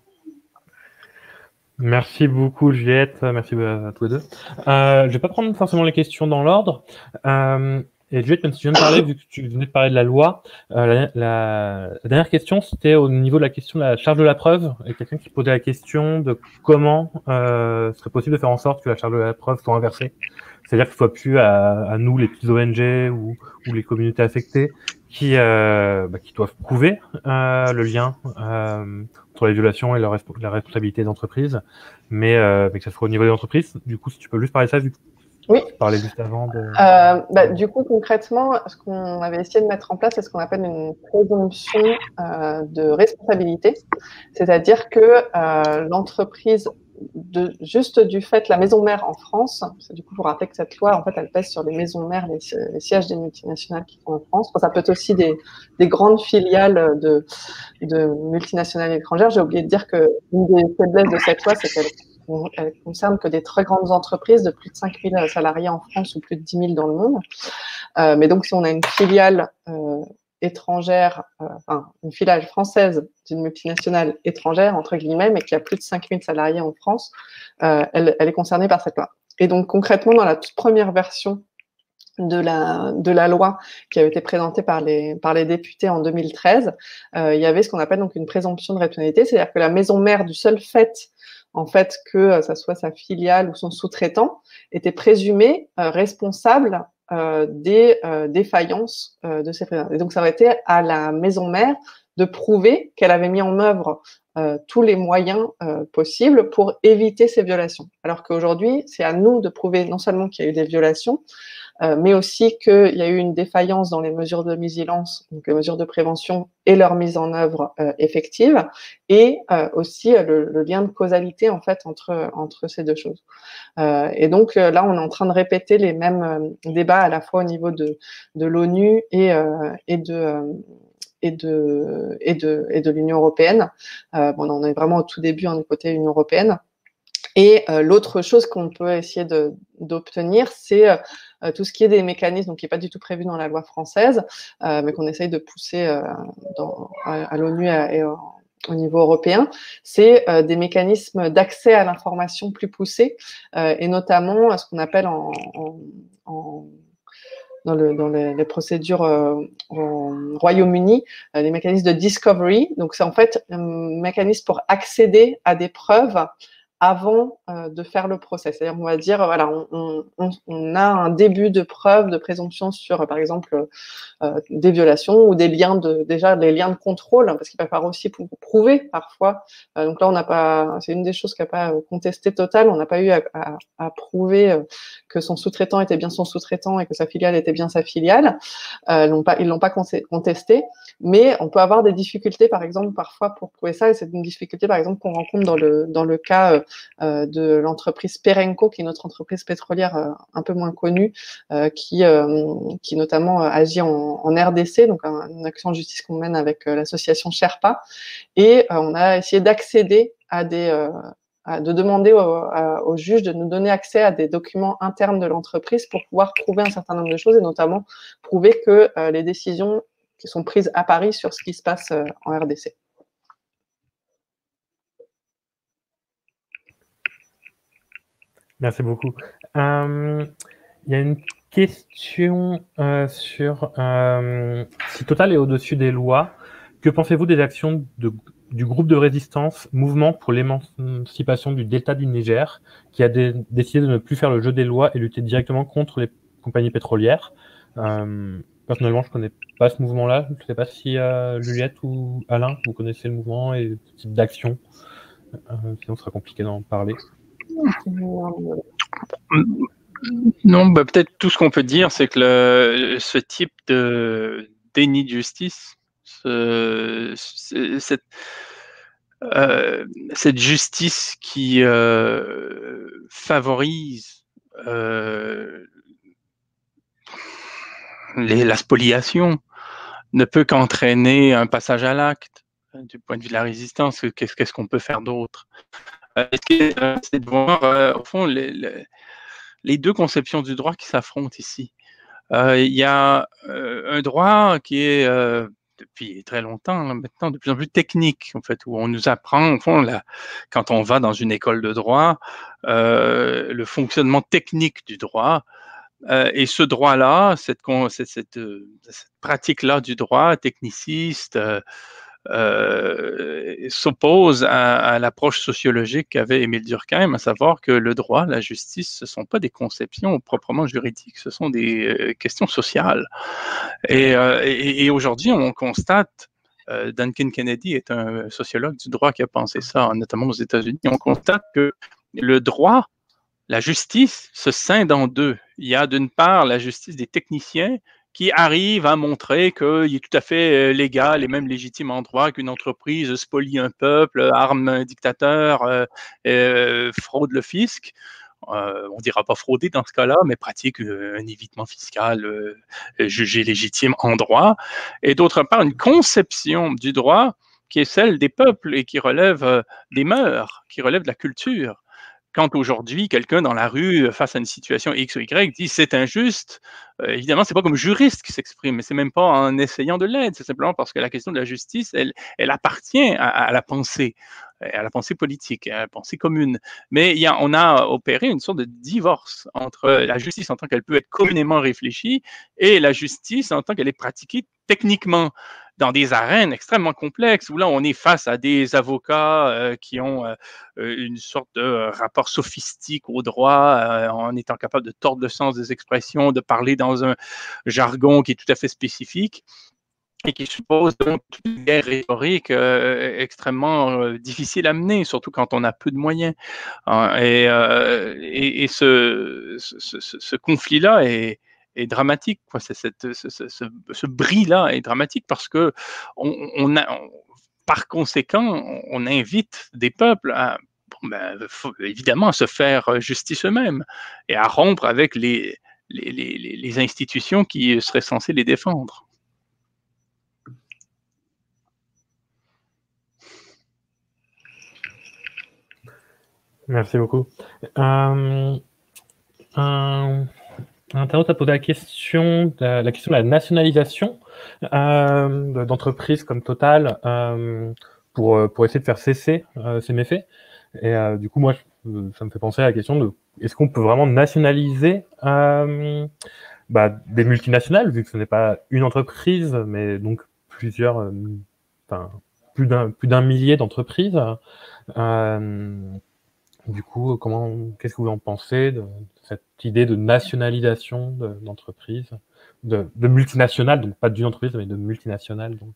Merci beaucoup, Juliette. Merci à tous les deux. Je vais pas prendre forcément les questions dans l'ordre. Et Juliette, même si tu viens de parler, vu que tu venais de parler de la loi, la dernière question, c'était au niveau de la question de la charge de la preuve. Et quelqu'un qui posait la question de comment serait possible de faire en sorte que la charge de la preuve soit inversée. C'est-à-dire que ce soit plus à nous, les petites ONG ou les communautés affectées, qui doivent prouver le lien entre les violations et la responsabilité des entreprises, mais que ça soit au niveau des entreprises. Du coup, si tu peux juste parler de ça, vu que oui. tu parlais juste avant de... Du coup, concrètement, ce qu'on avait essayé de mettre en place, c'est ce qu'on appelle une présomption de responsabilité. C'est-à-dire que l'entreprise, juste du fait, la maison mère en France, du coup, pour rappeler que cette loi, en fait, elle pèse sur les maisons mères, les sièges des multinationales qui sont en France. Ça peut être aussi des grandes filiales de multinationales étrangères. J'ai oublié de dire qu'une des faiblesses de cette loi, c'est qu'elle concerne que des très grandes entreprises de plus de 5 000 salariés en France ou plus de 10 000 dans le monde. Mais donc, si on a une filiale étrangère, une filiale française d'une multinationale étrangère, entre guillemets, mais qui a plus de 5 000 salariés en France, elle est concernée par cette loi. Et donc, concrètement, dans la toute première version de la loi qui avait été présentée par les députés en 2013, il y avait ce qu'on appelle donc une présomption de responsabilité, c'est-à-dire que la maison mère, du seul fait en fait que ça soit sa filiale ou son sous-traitant, était présumée responsable des défaillances de ses présidents. Et donc, ça aurait été à la maison mère de prouver qu'elle avait mis en œuvre tous les moyens possibles pour éviter ces violations. Alors qu'aujourd'hui, c'est à nous de prouver non seulement qu'il y a eu des violations, mais aussi qu'il y a eu une défaillance dans les mesures de vigilance, donc les mesures de prévention et leur mise en œuvre effective, et aussi le lien de causalité en fait entre ces deux choses. Et donc là, on est en train de répéter les mêmes débats à la fois au niveau de l'ONU et de l'Union européenne. On en est vraiment au tout début du côté Union européenne. Et l'autre chose qu'on peut essayer d'obtenir, c'est tout ce qui est des mécanismes, donc qui n'est pas du tout prévu dans la loi française, mais qu'on essaye de pousser à l'ONU et au niveau européen, c'est des mécanismes d'accès à l'information plus poussés, et notamment ce qu'on appelle dans les procédures au Royaume-Uni, les mécanismes de discovery. Donc, c'est en fait un mécanisme pour accéder à des preuves avant de faire le procès. C'est-à-dire, on va dire, voilà, on a un début de preuve, de présomption sur, par exemple, des violations ou des liens déjà les liens de contrôle, parce qu'il va falloir aussi prouver parfois. Donc là, on n'a pas, c'est une des choses qui n'a pas contesté Total. On n'a pas eu à prouver que son sous-traitant était bien son sous-traitant et que sa filiale était bien sa filiale. Ils l'ont pas contesté. Mais on peut avoir des difficultés, par exemple, parfois pour prouver ça. Et c'est une difficulté, par exemple, qu'on rencontre dans le cas de l'entreprise Perenco, qui est notre entreprise pétrolière un peu moins connue, qui notamment agit en RDC, donc une action de justice qu'on mène avec l'association Sherpa. Et on a essayé d'accéder à de demander au juge de nous donner accès à des documents internes de l'entreprise pour pouvoir prouver un certain nombre de choses, et notamment prouver que les décisions qui sont prises à Paris sur ce qui se passe en RDC. Merci beaucoup. Il y a une question sur si Total est au-dessus des lois, que pensez-vous des actions du groupe de résistance Mouvement pour l'émancipation du Delta du Niger, qui a décidé de ne plus faire le jeu des lois et lutter directement contre les compagnies pétrolières? Personnellement, je ne connais pas ce mouvement-là. Je ne sais pas si Juliette ou Alain, vous connaissez le mouvement et ce type d'action. Sinon, ce sera compliqué d'en parler. Non, peut-être tout ce qu'on peut dire, c'est que ce type de déni de justice, cette justice qui favorise la spoliation ne peut qu'entraîner un passage à l'acte du point de vue de la résistance. Qu'est-ce qu'on peut faire d'autre? C'est de voir, au fond, les deux conceptions du droit qui s'affrontent ici. Il y a un droit qui est, depuis très longtemps, maintenant, de plus en plus technique, en fait, où on nous apprend, au fond, quand on va dans une école de droit, le fonctionnement technique du droit. Et ce droit-là, cette pratique-là du droit techniciste, s'oppose à l'approche sociologique qu'avait Émile Durkheim, à savoir que le droit, la justice, ce ne sont pas des conceptions proprement juridiques, ce sont des questions sociales. Et aujourd'hui, on constate, Duncan Kennedy est un sociologue du droit qui a pensé ça, notamment aux États-Unis, on constate que le droit, la justice, se scinde en deux. Il y a d'une part la justice des techniciens qui arrive à montrer qu'il est tout à fait légal et même légitime en droit qu'une entreprise spolie un peuple, arme un dictateur, fraude le fisc. On ne dira pas frauder dans ce cas-là, mais pratique un évitement fiscal jugé légitime en droit. Et d'autre part, une conception du droit qui est celle des peuples et qui relève des mœurs, qui relève de la culture. Quand aujourd'hui, quelqu'un dans la rue, face à une situation X ou Y, dit c'est injuste, évidemment, c'est pas comme juriste qui s'exprime, mais c'est même pas en essayant de l'aide, c'est simplement parce que la question de la justice, elle appartient à la pensée politique, à la pensée commune. Mais on a opéré une sorte de divorce entre la justice en tant qu'elle peut être communément réfléchie et la justice en tant qu'elle est pratiquée techniquement dans des arènes extrêmement complexes, où là, on est face à des avocats qui ont une sorte de rapport sophistique au droit, en étant capable de tordre le sens des expressions, de parler dans un jargon qui est tout à fait spécifique et qui suppose donc une guerre rhétorique extrêmement difficile à mener, surtout quand on a peu de moyens. Et ce conflit-là est dramatique, quoi. Ce bris-là est dramatique parce que par conséquent, on invite des peuples à évidemment se faire justice eux-mêmes et à rompre avec les institutions qui seraient censées les défendre. Merci beaucoup. Un internaute a posé la question de la nationalisation d'entreprises comme Total pour essayer de faire cesser ces méfaits. Et du coup, moi, ça me fait penser à la question de est-ce qu'on peut vraiment nationaliser des multinationales, vu que ce n'est pas une entreprise, mais donc plusieurs, plus d'un millier d'entreprises. Du coup, qu'est-ce que vous en pensez de cette idée de nationalisation d'entreprises, de multinationales, donc pas d'une entreprise, mais de multinationales, donc.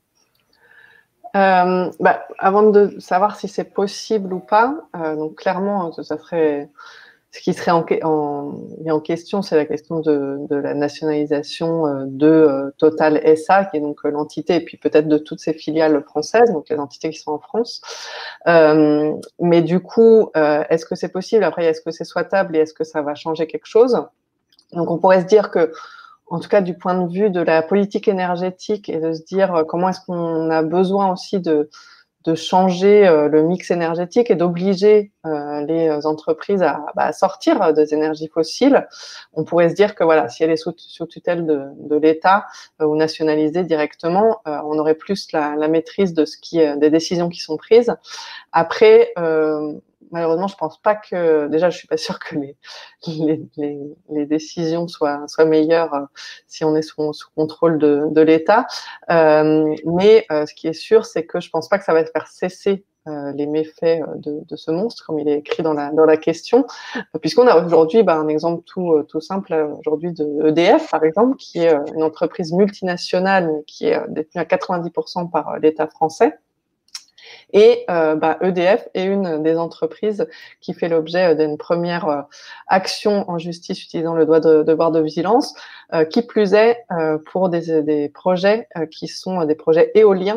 Avant de savoir si c'est possible ou pas, donc clairement, ça serait ce qui serait en question, c'est la question de la nationalisation de Total SA, qui est donc l'entité, et puis peut-être de toutes ces filiales françaises, donc les entités qui sont en France. Mais du coup, est-ce que c'est possible? Après, est-ce que c'est souhaitable et est-ce que ça va changer quelque chose? Donc, on pourrait se dire que, en tout cas, du point de vue de la politique énergétique et de se dire comment est-ce qu'on a besoin aussi de changer le mix énergétique et d'obliger les entreprises à sortir des énergies fossiles, on pourrait se dire que voilà, si elle est sous tutelle de l'État ou nationalisée directement, on aurait plus la maîtrise de des décisions qui sont prises. Après, malheureusement, je pense pas que, déjà, je suis pas sûre que les décisions soient meilleures si on est sous contrôle de l'État. Mais ce qui est sûr, c'est que je pense pas que ça va faire cesser les méfaits de ce monstre, comme il est écrit dans la question, puisqu'on a aujourd'hui un exemple tout simple aujourd'hui de EDF, par exemple, qui est une entreprise multinationale qui est détenue à 90% par l'État français. Et EDF est une des entreprises qui fait l'objet d'une première action en justice utilisant le devoir de vigilance, qui plus est pour des projets qui sont des projets éoliens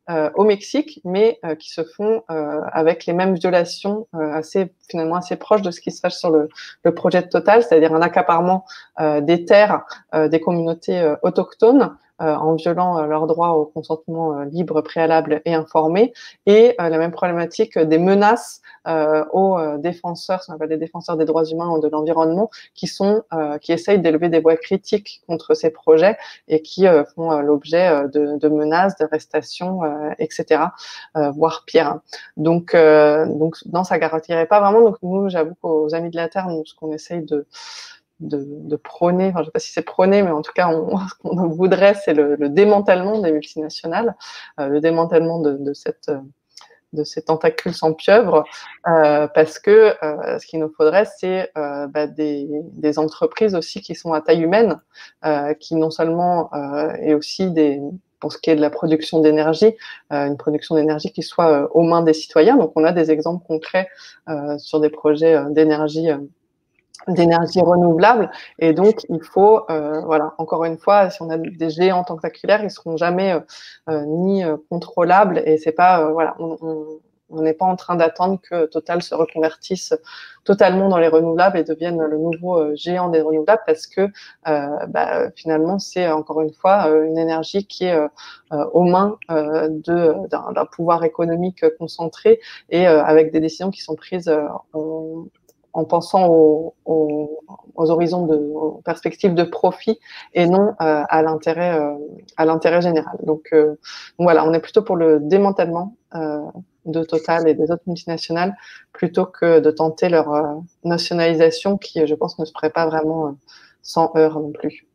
au Mexique, mais qui se font avec les mêmes violations finalement assez proches de ce qui se passe sur le projet de Total, c'est-à-dire un accaparement des terres des communautés autochtones, en violant leur droit au consentement libre, préalable et informé, et la même problématique des menaces aux défenseurs, ce qu'on appelle les défenseurs des droits humains ou de l'environnement, qui essayent d'élever des voix critiques contre ces projets et qui font l'objet de menaces, d'arrestations, etc., voire pire. Donc non, ça garantirait pas vraiment. Donc nous, j'avoue qu'aux Amis de la Terre, nous, ce qu'on essaye de prôner, enfin je ne sais pas si c'est prôner, mais en tout cas ce qu'on voudrait, c'est le démantèlement des multinationales, le démantèlement de ces tentacules sans pieuvre, parce que ce qu'il nous faudrait, c'est des entreprises aussi qui sont à taille humaine, qui non seulement et aussi pour ce qui est de la production d'énergie, une production d'énergie qui soit aux mains des citoyens. Donc on a des exemples concrets sur des projets d'énergie renouvelable, et donc il faut voilà, encore une fois, si on a des géants tentaculaires, ils seront jamais ni contrôlables, et c'est pas voilà, on n'est pas en train d'attendre que Total se reconvertisse totalement dans les renouvelables et devienne le nouveau géant des renouvelables, parce que finalement c'est encore une fois une énergie qui est aux mains d'un pouvoir économique concentré, et avec des décisions qui sont prises en pensant aux horizons aux perspectives de profit, et non à l'intérêt général. Donc voilà, on est plutôt pour le démantèlement de Total et des autres multinationales, plutôt que de tenter leur nationalisation, qui, je pense, ne se ferait pas vraiment sans heurts non plus.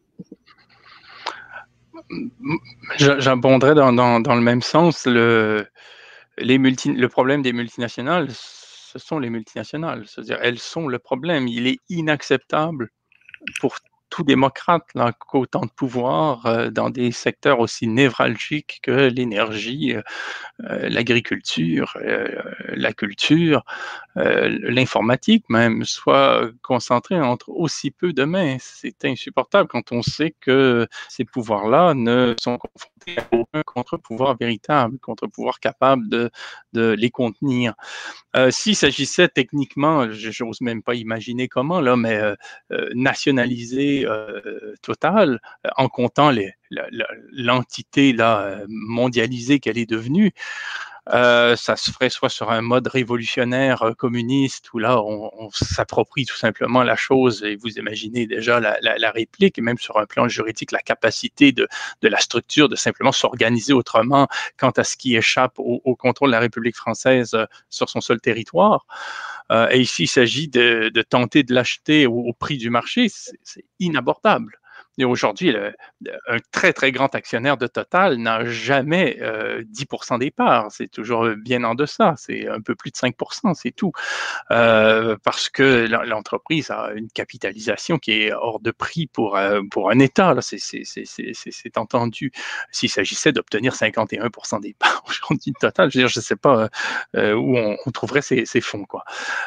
J'abonderais dans le même sens. Le problème des multinationales, ce sont les multinationales. C'est-à-dire, elles sont le problème. Il est inacceptable pour tout démocrate qu'autant de pouvoir dans des secteurs aussi névralgiques que l'énergie, l'agriculture, la culture, l'informatique même, soit concentré entre aussi peu de mains. C'est insupportable quand on sait que ces pouvoirs-là ne sont confrontés à aucun contre-pouvoir véritable, contre-pouvoir capable de les contenir. S'il s'agissait techniquement, j'ose même pas imaginer comment, là, mais nationaliser Total, en comptant l'entité là, mondialisée qu'elle est devenue, ça se ferait soit sur un mode révolutionnaire communiste, où là, on s'approprie tout simplement la chose, et vous imaginez déjà la réplique, et même sur un plan juridique, la capacité de la structure de simplement s'organiser autrement quant à ce qui échappe au contrôle de la République française sur son seul territoire. Et ici, il s'agit de tenter de l'acheter au prix du marché. C'est inabordable. Et aujourd'hui, un très, très grand actionnaire de Total n'a jamais 10% des parts. C'est toujours bien en deçà. C'est un peu plus de 5%, c'est tout. Parce que l'entreprise a une capitalisation qui est hors de prix pour un État. C'est entendu. S'il s'agissait d'obtenir 51% des parts aujourd'hui de Total, je veux dire, je ne sais pas où on trouverait ces fonds, quoi.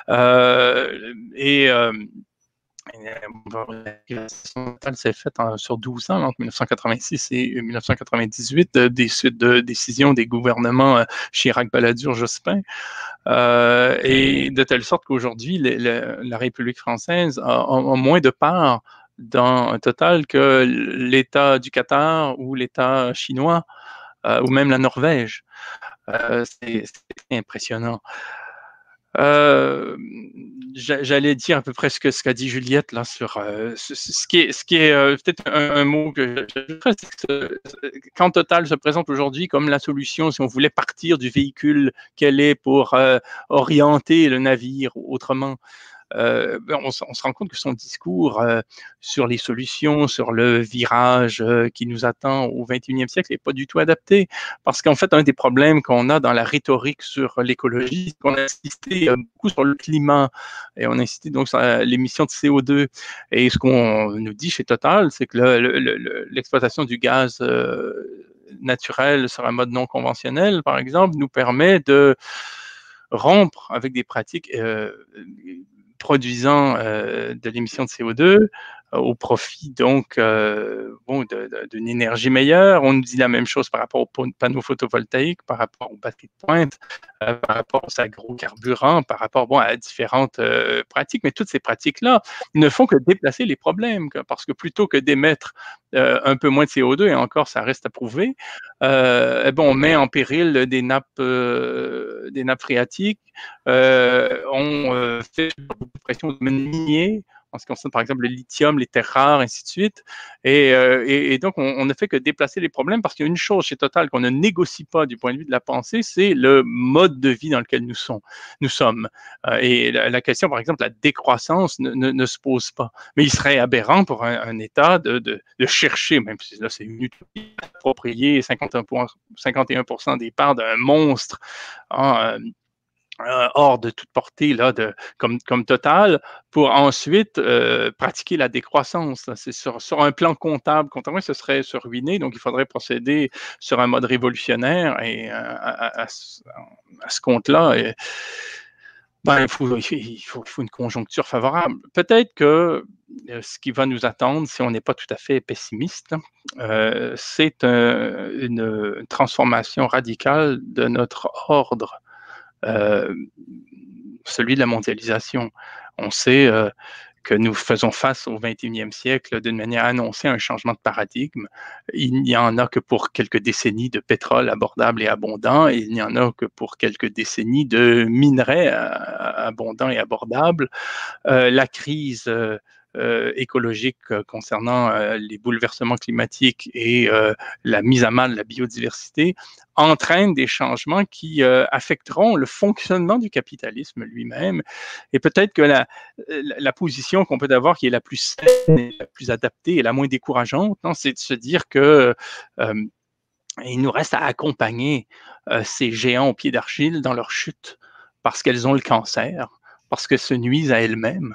La s'est faite sur 12 ans, entre 1986 et 1998, des suites de décisions des gouvernements Chirac, Balladur, Jospin, et de telle sorte qu'aujourd'hui, la République française a moins de parts dans Total que l'État du Qatar ou l'État chinois, ou même la Norvège. C'est impressionnant. J'allais dire à peu près ce qu'a dit Juliette là sur ce qui est peut-être un mot que quand Total se présente aujourd'hui comme la solution, si on voulait partir du véhicule qu'elle est pour orienter le navire autrement. On se rend compte que son discours sur les solutions, sur le virage qui nous attend au 21e siècle n'est pas du tout adapté. Parce qu'en fait, un des problèmes qu'on a dans la rhétorique sur l'écologie, c'est qu'on a insisté beaucoup sur le climat, et on a insisté donc sur l'émission de CO2. Et ce qu'on nous dit chez Total, c'est que l'exploitation du gaz naturel sur un mode non conventionnel, par exemple, nous permet de rompre avec des pratiques produisant de l'émission de CO2 au profit donc d'une énergie meilleure. On nous dit la même chose par rapport aux panneaux photovoltaïques, par rapport aux batteries de pointe, par rapport aux agrocarburants, par rapport à différentes pratiques. Mais toutes ces pratiques-là ne font que déplacer les problèmes, parce que plutôt que d'émettre un peu moins de CO2, et encore ça reste à prouver, on met en péril des nappes phréatiques, on fait beaucoup de pression de minier en ce qui concerne par exemple le lithium, les terres rares, ainsi de suite. Et donc, on ne fait que déplacer les problèmes parce qu'il y a une chose chez Total qu'on ne négocie pas du point de vue de la pensée, c'est le mode de vie dans lequel nous sommes. Et la question, par exemple, la décroissance ne se pose pas. Mais il serait aberrant pour un État de chercher, même si là c'est une utopie, d'approprier 51% des parts d'un monstre hors de toute portée là, comme Total, pour ensuite pratiquer la décroissance. C'est sur un plan comptable, ce serait se ruiner, donc il faudrait procéder sur un mode révolutionnaire, et à ce compte-là, il faut une conjoncture favorable. Peut-être que ce qui va nous attendre, si on n'est pas tout à fait pessimiste, c'est une transformation radicale de notre ordre, celui de la mondialisation. On sait que nous faisons face au 21e siècle d'une manière annoncée à un changement de paradigme. Il n'y en a que pour quelques décennies de pétrole abordable et abondant, et il n'y en a que pour quelques décennies de minerais abondants et abordables. La crise écologique concernant les bouleversements climatiques et la mise à mal de la biodiversité entraînent des changements qui affecteront le fonctionnement du capitalisme lui-même. Et peut-être que la position qu'on peut avoir, qui est la plus saine et la plus adaptée et la moins décourageante, c'est de se dire que il nous reste à accompagner ces géants au pied d'argile dans leur chute, parce qu'elles ont le cancer, parce qu'elles se nuisent à elles-mêmes,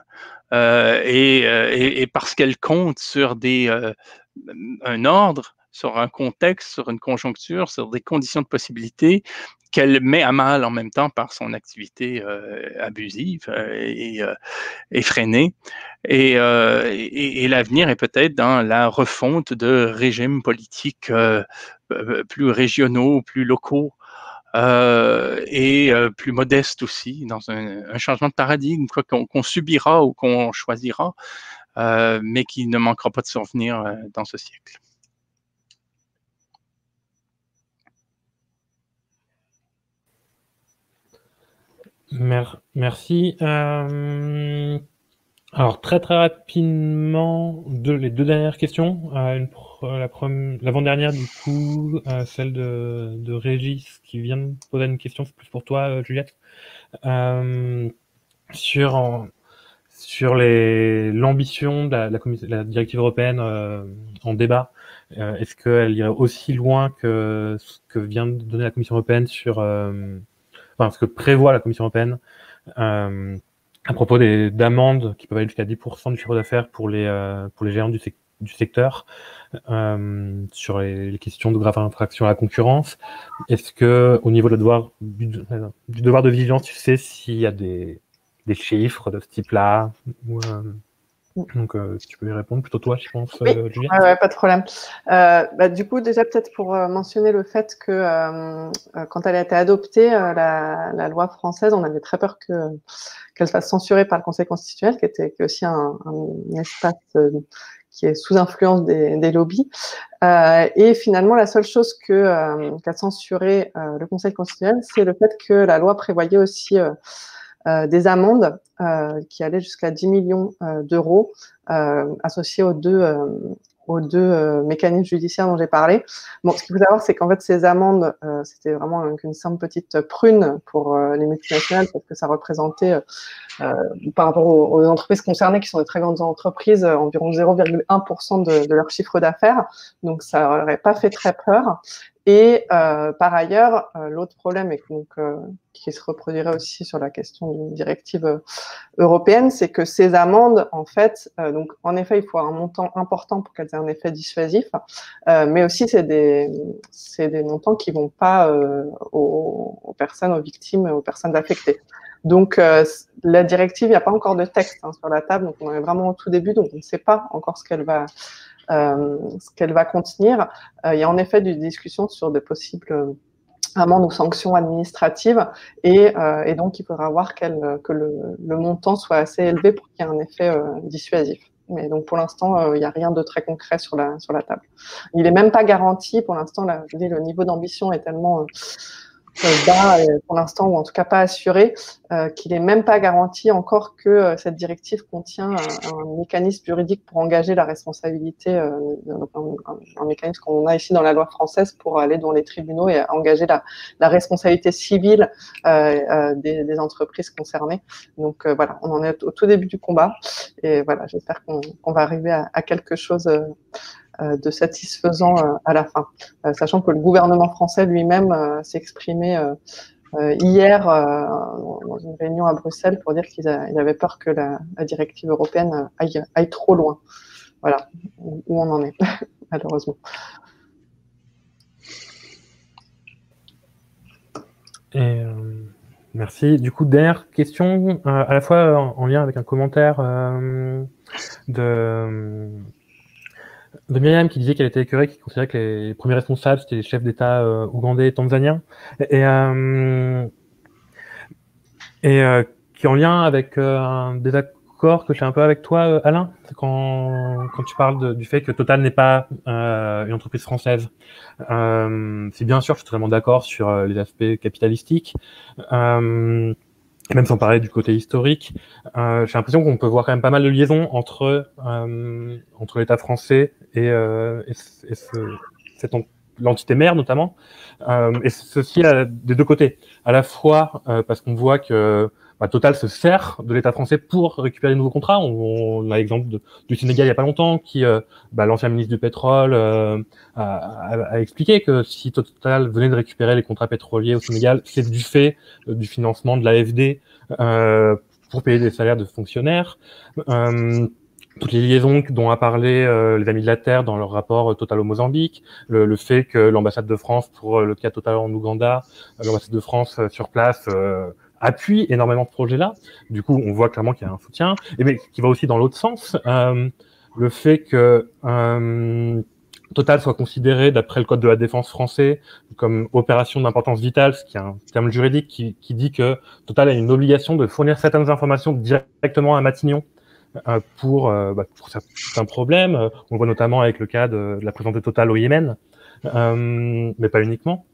et parce qu'elles comptent sur un ordre, sur un contexte, sur une conjoncture, sur des conditions de possibilité qu'elle met à mal en même temps par son activité abusive et effrénée. Et l'avenir est peut-être dans la refonte de régimes politiques plus régionaux, plus locaux, et plus modestes aussi, dans un changement de paradigme qu'on subira ou qu'on choisira, mais qui ne manquera pas de survenir dans ce siècle. Merci. Alors, très rapidement, les deux dernières questions. L'avant-dernière, du coup, celle de Régis, qui vient de poser une question, c'est plus pour toi, Juliette, sur l'ambition de la directive européenne en débat. Est-ce qu'elle irait aussi loin que ce que vient de donner la Commission européenne ce que prévoit la Commission européenne à propos d'amendes qui peuvent aller jusqu'à 10% du chiffre d'affaires pour les géants du secteur, sur les questions de grave infraction à la concurrence? Est-ce que, au niveau du devoir de vigilance, tu sais s'il y a des chiffres de ce type-là? Donc, si tu peux y répondre, plutôt toi, je pense, oui. Juliette. Ouais, pas de problème. Du coup, déjà, peut-être pour mentionner le fait que quand elle a été adoptée, la loi française, on avait très peur qu'elle fasse censurer par le Conseil constitutionnel, qui était aussi un espace qui est sous influence des lobbies. Et finalement, la seule chose qu'a censuré le Conseil constitutionnel, c'est le fait que la loi prévoyait aussi des amendes qui allaient jusqu'à 10 millions d'euros associés aux deux mécanismes judiciaires dont j'ai parlé. Bon, ce qu'il faut savoir, c'est qu'en fait, ces amendes, c'était vraiment une simple petite prune pour les multinationales, parce que ça représentait, par rapport aux entreprises concernées, qui sont des très grandes entreprises, environ 0,1% de leur chiffre d'affaires. Donc, ça n'aurait pas fait très peur. Et par ailleurs, l'autre problème, et donc, qui se reproduirait aussi sur la question d'une directive européenne, c'est que ces amendes, en fait, donc en effet, il faut un montant important pour qu'elles aient un effet dissuasif, mais aussi c'est des montants qui vont pas aux personnes, aux victimes, aux personnes affectées. Donc, la directive, il n'y a pas encore de texte sur la table, donc on est vraiment au tout début, donc on ne sait pas encore ce qu'elle va contenir. Il y a en effet des discussions sur de possibles amendes ou sanctions administratives, et donc il faudra voir que le montant soit assez élevé pour qu'il y ait un effet dissuasif. Mais donc pour l'instant, il n'y a rien de très concret sur la table. Il n'est même pas garanti pour l'instant. Là, je dis, le niveau d'ambition est tellement bas pour l'instant, ou en tout cas pas assuré, qu'il n'est même pas garanti encore que cette directive contient un mécanisme juridique pour engager la responsabilité, un mécanisme qu'on a ici dans la loi française pour aller devant les tribunaux et engager la responsabilité civile des entreprises concernées. Donc voilà, on en est au tout début du combat, et voilà, j'espère qu'on va arriver à quelque chose de satisfaisant à la fin, sachant que le gouvernement français lui-même s'est exprimé hier dans une réunion à Bruxelles pour dire qu'il avait peur que la directive européenne aille trop loin. Voilà où on en est, malheureusement. Et, merci. Du coup, dernière question, à la fois en lien avec un commentaire de Myriam, qui disait qu'elle était écœurée, qui considérait que les premiers responsables, c'était les chefs d'État ougandais et tanzaniens, et qui est en lien avec un désaccord que j'ai un peu avec toi, Alain, quand tu parles du fait que Total n'est pas une entreprise française. Si bien sûr, je suis totalement d'accord sur les aspects capitalistiques, même sans parler du côté historique, j'ai l'impression qu'on peut voir quand même pas mal de liaisons entre l'État français et l'entité mère notamment, et ceci des deux côtés. À la fois parce qu'on voit que Total se sert de l'État français pour récupérer de nouveaux contrats. On a l'exemple du Sénégal il y a pas longtemps, qui l'ancien ministre du pétrole a expliqué que si Total venait de récupérer les contrats pétroliers au Sénégal, c'est du fait du financement de l'AFD pour payer des salaires de fonctionnaires. Toutes les liaisons dont a parlé les Amis de la Terre dans leur rapport Total au Mozambique, le fait que l'ambassade de France pour le cas Total en Ouganda, l'ambassade de France sur place appuie énormément ce projet-là. Du coup, on voit clairement qu'il y a un soutien, mais qui va aussi dans l'autre sens. Le fait que Total soit considéré, d'après le Code de la défense français, comme opération d'importance vitale, ce qui est un terme juridique qui dit que Total a une obligation de fournir certaines informations directement à Matignon pour certains problèmes. On le voit notamment avec le cas de la présence de Total au Yémen, mais pas uniquement.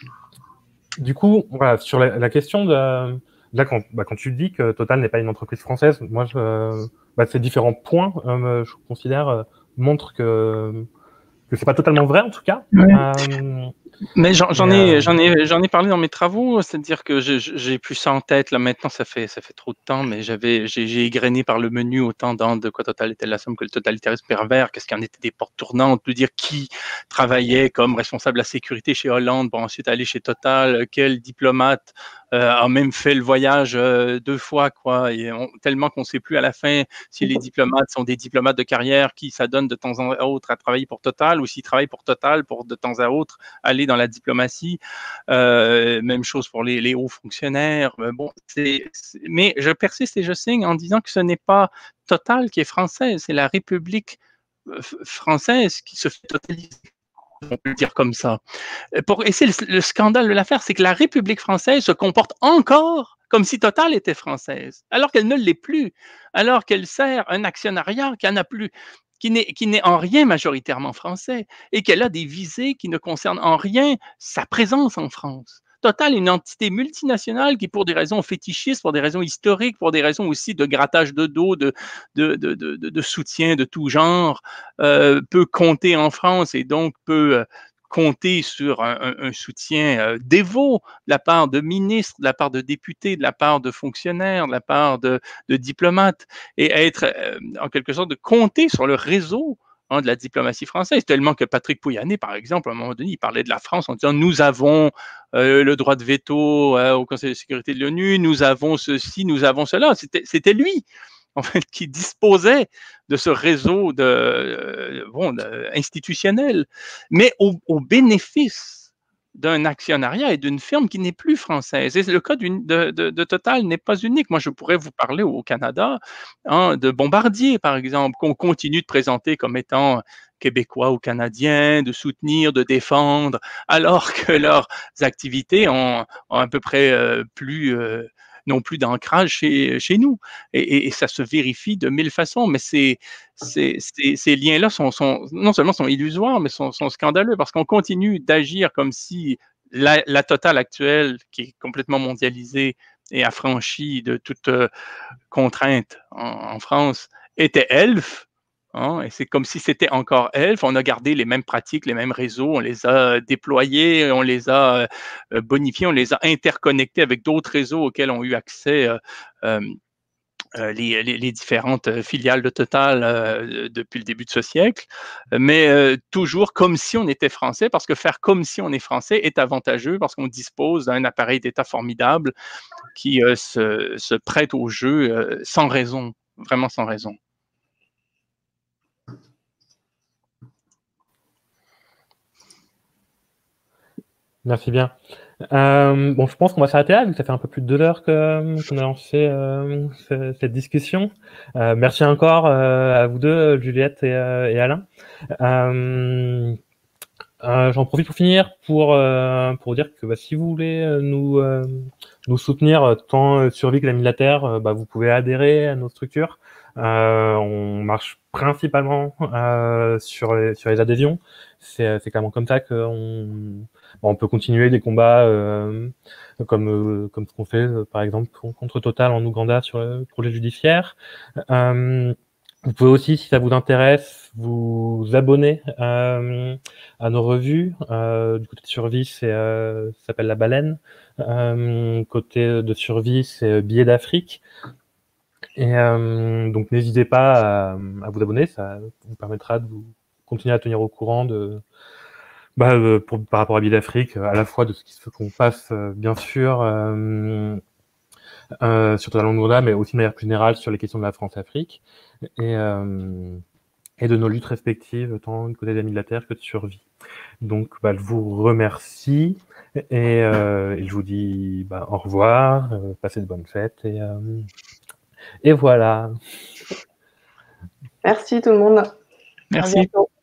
Du coup, voilà, sur la question là, quand tu dis que Total n'est pas une entreprise française, moi, ces différents points, je considère, montrent que c'est pas totalement vrai, en tout cas. Ouais. Mais j'en ai parlé dans mes travaux, c'est-à-dire que j'ai plus ça en tête là maintenant, ça fait trop de temps, mais j'ai égrené par le menu autant de quoi Total était la somme que le totalitarisme pervers, qu'est-ce qu'il en était des portes tournantes, de dire qui travaillait comme responsable de la sécurité chez Hollande pour ensuite aller chez Total, quel diplomate a même fait le voyage 2 fois, quoi, et tellement qu'on ne sait plus à la fin si les diplomates sont des diplomates de carrière qui s'adonnent de temps à autre à travailler pour Total, ou s'ils travaillent pour Total pour de temps à autre aller dans la diplomatie. Même chose pour les hauts fonctionnaires. Bon, mais je persiste et je signe en disant que ce n'est pas Total qui est française, c'est la République française qui se fait totaliser. On peut le dire comme ça. Et c'est le scandale de l'affaire, c'est que la République française se comporte encore comme si Total était française, alors qu'elle ne l'est plus, alors qu'elle sert un actionnariat qui n'est en rien majoritairement français, et qu'elle a des visées qui ne concernent en rien sa présence en France. Total est une entité multinationale qui, pour des raisons fétichistes, pour des raisons historiques, pour des raisons aussi de grattage de dos, de soutien de tout genre, peut compter en France et donc peut compter sur un soutien dévot de la part de ministres, de la part de députés, de la part de fonctionnaires, de la part de diplomates, et être en quelque sorte de compter sur le réseau de la diplomatie française, tellement que Patrick Pouyanné, par exemple, à un moment donné, il parlait de la France en disant « nous avons le droit de veto au Conseil de sécurité de l'ONU, nous avons ceci, nous avons cela ». C'était lui, en fait, qui disposait de ce réseau institutionnel, mais au bénéfice d'un actionnariat et d'une firme qui n'est plus française. Et le cas de Total n'est pas unique. Moi, je pourrais vous parler au Canada de Bombardier, par exemple, qu'on continue de présenter comme étant québécois ou canadiens, de soutenir, de défendre, alors que leurs activités ont à peu près non plus d'ancrage chez nous. Et ça se vérifie de mille façons, mais ces liens-là non seulement sont illusoires, mais sont scandaleux parce qu'on continue d'agir comme si la Total actuelle, qui est complètement mondialisée et affranchie de toute contrainte en France, était Elf. Hein, et c'est comme si c'était encore Elf. On a gardé les mêmes pratiques, les mêmes réseaux, on les a déployés, on les a bonifiés, on les a interconnectés avec d'autres réseaux auxquels ont eu accès les différentes filiales de Total depuis le début de ce siècle, mais toujours comme si on était français, parce que faire comme si on est français est avantageux, parce qu'on dispose d'un appareil d'État formidable qui se prête au jeu sans raison, vraiment sans raison. Merci bien. Bon, je pense qu'on va s'arrêter là, vu que ça fait un peu plus de 2 heures qu'on a lancé cette discussion. Merci encore à vous deux, Juliette et Alain. J'en profite pour finir pour dire que si vous voulez nous soutenir tant Survie que l'Ami de la Terre, vous pouvez adhérer à nos structures. On marche principalement sur les adhésions. C'est quand même comme ça on peut continuer des combats comme ce qu'on fait par exemple contre Total en Ouganda sur le projet judiciaire. Vous pouvez aussi, si ça vous intéresse, vous abonner à nos revues. Du côté de Survie, ça s'appelle La Baleine. Côté de Survie, c'est Billets d'Afrique. Et donc n'hésitez pas à vous abonner, ça vous permettra de vous continuer à tenir au courant par rapport à Billets d'Afrique, à la fois de ce qu'on passe bien sûr sur Total Ouganda, mais aussi de manière plus générale sur les questions de la France-Afrique et de nos luttes respectives, tant du côté de l'Ami de la Terre que de Survie. Donc, je vous remercie et je vous dis au revoir, passez de bonnes fêtes et voilà. Merci tout le monde. Merci. À bientôt.